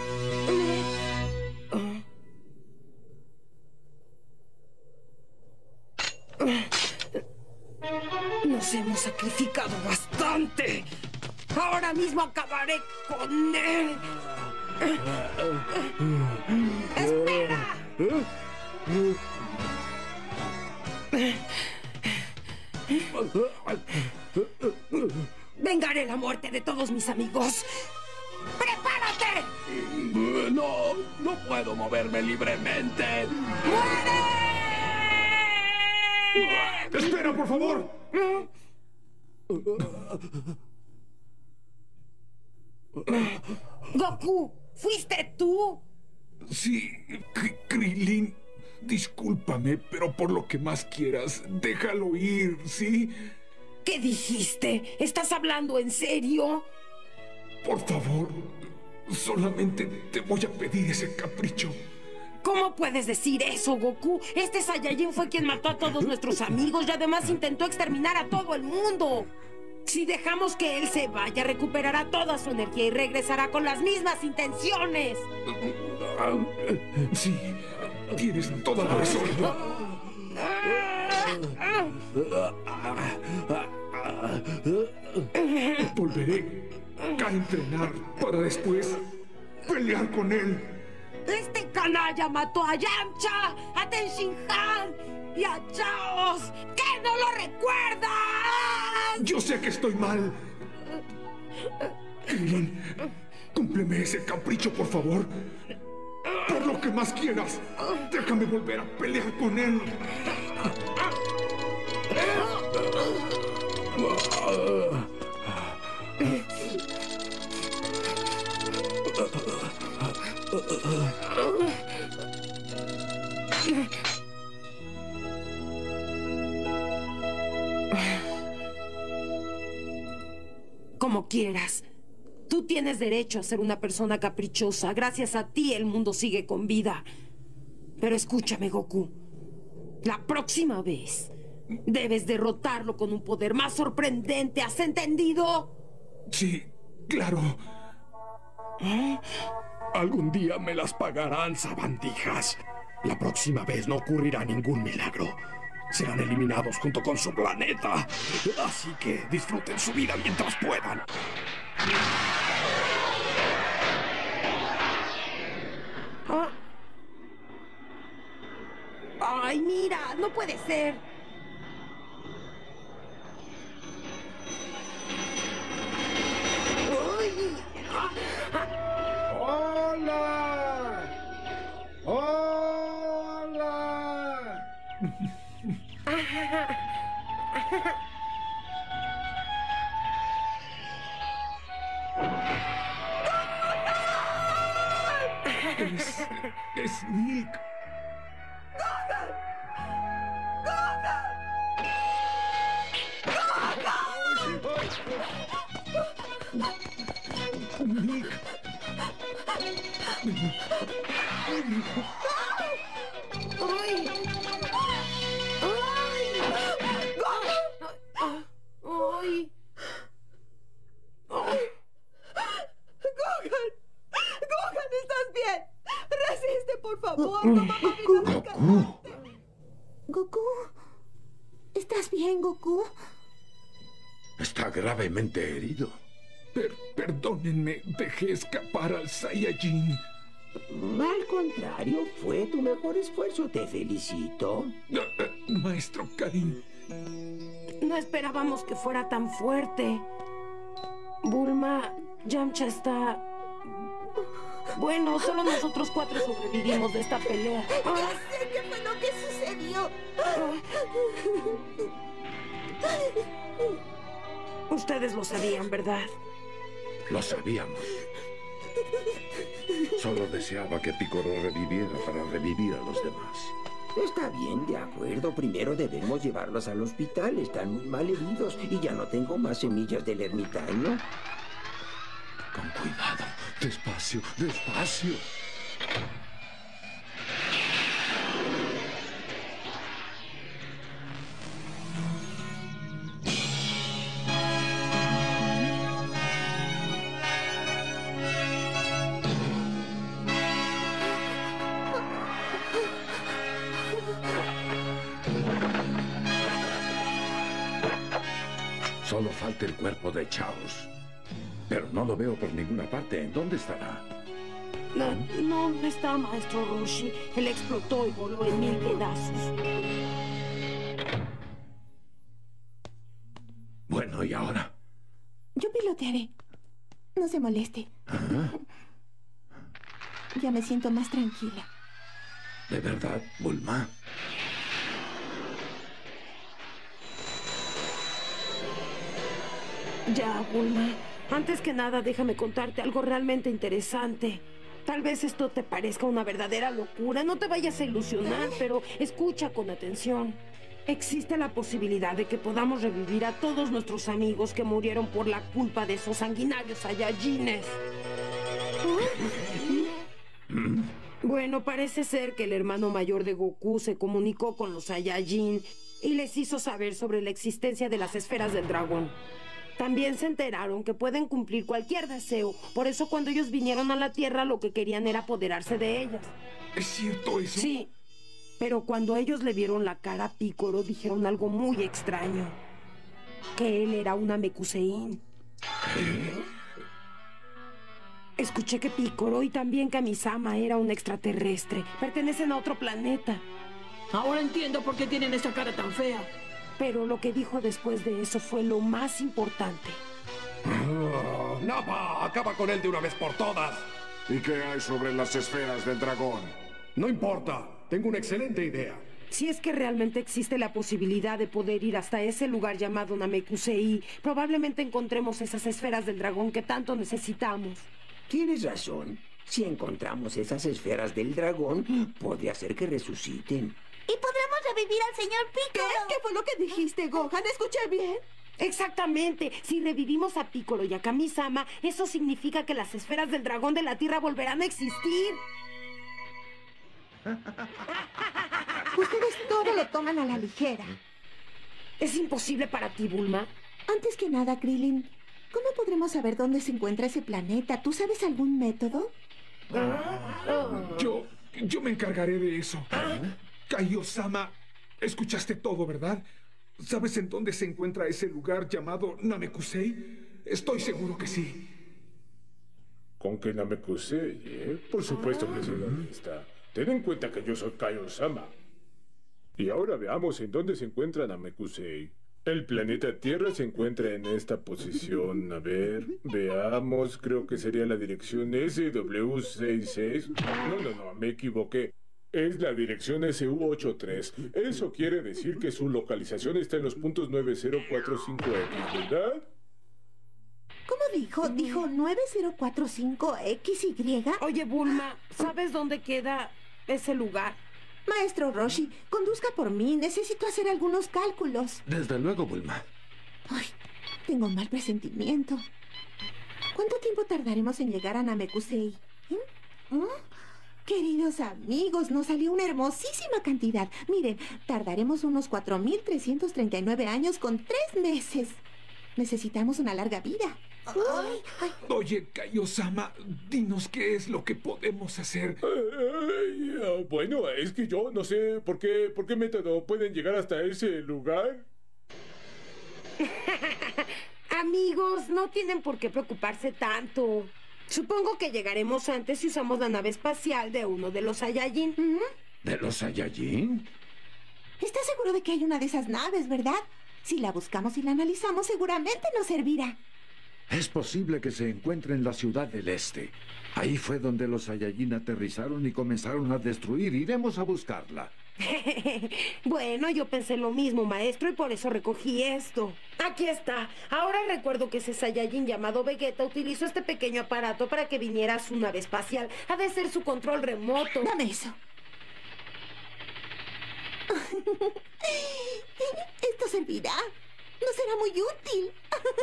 Nos hemos sacrificado bastante. Ahora mismo acabaré con él. ¡Espera! Vengaré la muerte de todos mis amigos. ¡Prepárate! No, no puedo moverme libremente. ¡Muere! ¡Espera, por favor! Goku, ¿fuiste tú? Sí, Krillin. Discúlpame, pero por lo que más quieras, déjalo ir, ¿sí? ¿Qué dijiste? ¿Estás hablando en serio? Por favor, solamente te voy a pedir ese capricho. ¿Cómo puedes decir eso, Goku? Este Saiyajin fue quien mató a todos nuestros amigos y además intentó exterminar a todo el mundo. Si dejamos que él se vaya, recuperará toda su energía y regresará con las mismas intenciones. Sí, tienes toda la razón. Volveré a entrenar para después pelear con él. Este canalla mató a Yamcha, a Ten Shin Han y a Chaos. ¿Qué no lo recuerdas? Yo sé que estoy mal. Krillin, cúmpleme ese capricho, por favor. Por lo que más quieras, déjame volver a pelear con él. Como quieras. Tú tienes derecho a ser una persona caprichosa. Gracias a ti el mundo sigue con vida. Pero escúchame, Goku. La próxima vez debes derrotarlo con un poder más sorprendente. ¿Has entendido? Sí, claro. ¿Eh? Algún día me las pagarán, sabandijas. La próxima vez no ocurrirá ningún milagro. Serán eliminados junto con su planeta. Así que disfruten su vida mientras puedan. ¿Ah? Ay, mira, no puede ser. ¡Hola! Es... es Milk. Milk. ¡Ay! ¡Ay! ¡Ay! ¡Gohan! ¡Gohan, estás bien! ¡Resiste, por favor! ¡Tu mamá vino a rescatarte! Goku. ¿Estás bien, Goku? Está gravemente herido. Per- perdónenme, dejé escapar al Saiyajin. Al contrario, fue tu mejor esfuerzo. Te felicito. Maestro Karin. No esperábamos que fuera tan fuerte. Bulma, Yamcha está... Bueno, solo nosotros cuatro sobrevivimos de esta pelea. Ya sé qué fue lo que sucedió. Ustedes lo sabían, ¿verdad? Lo sabíamos. Solo deseaba que Piccolo reviviera para revivir a los demás. Está bien, de acuerdo. Primero debemos llevarlos al hospital. Están muy mal heridos y ya no tengo más semillas del ermitaño. Con cuidado. Despacio, despacio. Solo falta el cuerpo de Chaos. Pero no lo veo por ninguna parte. ¿En dónde estará? No, no, no está, maestro Roshi. Él explotó y voló en mil pedazos. Bueno, ¿y ahora? Yo pilotearé. No se moleste. ¿Ah? Ya me siento más tranquila. ¿De verdad, Bulma? Ya, Bulma. Antes que nada, déjame contarte algo realmente interesante. Tal vez esto te parezca una verdadera locura. No te vayas a ilusionar, pero escucha con atención. Existe la posibilidad de que podamos revivir a todos nuestros amigos que murieron por la culpa de esos sanguinarios Saiyajines. Bueno, parece ser que el hermano mayor de Goku se comunicó con los Saiyajin y les hizo saber sobre la existencia de las esferas del dragón. También se enteraron que pueden cumplir cualquier deseo. Por eso cuando ellos vinieron a la Tierra lo que querían era apoderarse de ellas. ¿Es cierto eso? Sí. Pero cuando ellos le vieron la cara a Piccolo dijeron algo muy extraño. Que él era un Namekusein. ¿Eh? Escuché que Piccolo y también Kamisama era un extraterrestre. Pertenecen a otro planeta. Ahora entiendo por qué tienen esa cara tan fea. Pero lo que dijo después de eso fue lo más importante. Uh, ¡Nappa! ¡Acaba con él de una vez por todas! ¿Y qué hay sobre las esferas del dragón? No importa. Tengo una excelente idea. Si es que realmente existe la posibilidad de poder ir hasta ese lugar llamado Namekusei, probablemente encontremos esas esferas del dragón que tanto necesitamos. Tienes razón. Si encontramos esas esferas del dragón, podría ser que resuciten. Y podremos revivir al señor Piccolo. ¿Qué? ¿Qué fue lo que dijiste, Gohan? ¿Escuché bien? Exactamente. Si revivimos a Piccolo y a Kamisama, eso significa que las esferas del dragón de la Tierra volverán a existir. Ustedes todo lo toman a la ligera. ¿Es imposible para ti, Bulma? Antes que nada, Krillin, ¿cómo podremos saber dónde se encuentra ese planeta? ¿Tú sabes algún método? Yo... yo me encargaré de eso. Kaio-sama, escuchaste todo, ¿verdad? ¿Sabes en dónde se encuentra ese lugar llamado Namekusei? Estoy seguro que sí. ¿Con que Namekusei, eh? Por supuesto que sé dónde está. Ten en cuenta que yo soy Kaio-sama. Y ahora veamos en dónde se encuentra Namekusei. El planeta Tierra se encuentra en esta posición. A ver, veamos. Creo que sería la dirección S W sesenta y seis. No, no, no, me equivoqué. Es la dirección S U ochenta y tres. Eso quiere decir que su localización está en los puntos nueve cero cuatro cinco X, ¿verdad? ¿Cómo dijo? ¿Dijo nueve cero cuatro cinco X Y? Oye, Bulma, ¿sabes dónde queda ese lugar? Maestro Roshi, conduzca por mí. Necesito hacer algunos cálculos. Desde luego, Bulma. Ay, tengo un mal presentimiento. ¿Cuánto tiempo tardaremos en llegar a Namekusei? ¿Mm? ¿Mm? Queridos amigos, nos salió una hermosísima cantidad. Miren, tardaremos unos cuatro mil trescientos treinta y nueve años con tres meses. Necesitamos una larga vida. Ay, ay. Oye, Kaio-sama, dinos qué es lo que podemos hacer. Ay, uh, bueno, es que yo no sé por qué, por qué método pueden llegar hasta ese lugar. Amigos, no tienen por qué preocuparse tanto. Supongo que llegaremos antes si usamos la nave espacial de uno de los Saiyajin. ¿De los Saiyajin? ¿Estás seguro de que hay una de esas naves, verdad? Si la buscamos y la analizamos, seguramente nos servirá. Es posible que se encuentre en la ciudad del este. Ahí fue donde los Saiyajin aterrizaron y comenzaron a destruir. Iremos a buscarla. Bueno, yo pensé lo mismo, maestro, y por eso recogí esto. Aquí está. Ahora recuerdo que ese Saiyajin llamado Vegeta utilizó este pequeño aparato para que viniera a su nave espacial. Ha de ser su control remoto. Dame eso. ¿Esto servirá? No será muy útil.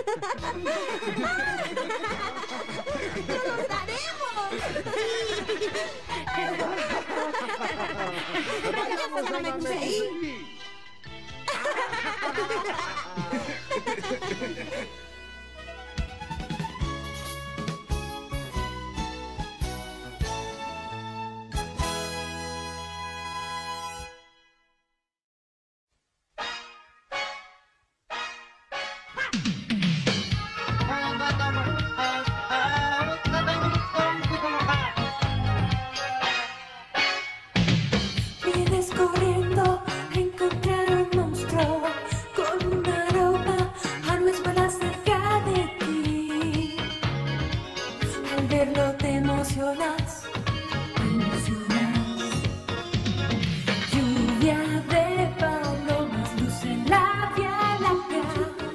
¡Lo lograremos! ¡Vayamos a Namekusei! Vienes corriendo a encontrar un monstruo con una ropa a no escuela cerca de ti. Al verlo te emocionas, te emocionas. Lluvia de palomas, luz en la Vía Láctea.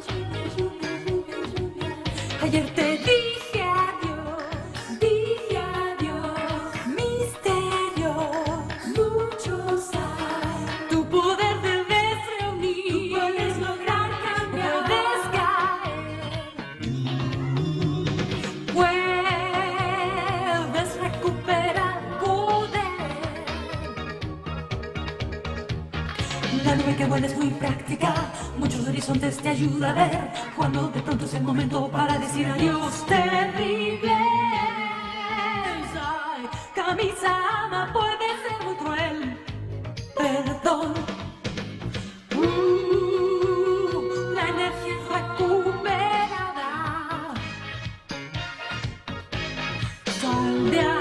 Ayer te dije adiós, dije adiós, misterio. Muchos hay. Tu poder debes reunir. Tú puedes lograr cambiar. Puedes caer. Puedes recuperar poder. La nube que vuela es muy práctica. Muchos horizontes te ayuda a ver. Cuando de pronto es el momento para decir adiós. Terrible. Ay, Kami-sama puede ser muy cruel. Perdón. Uh, la energía recuperada. Sal de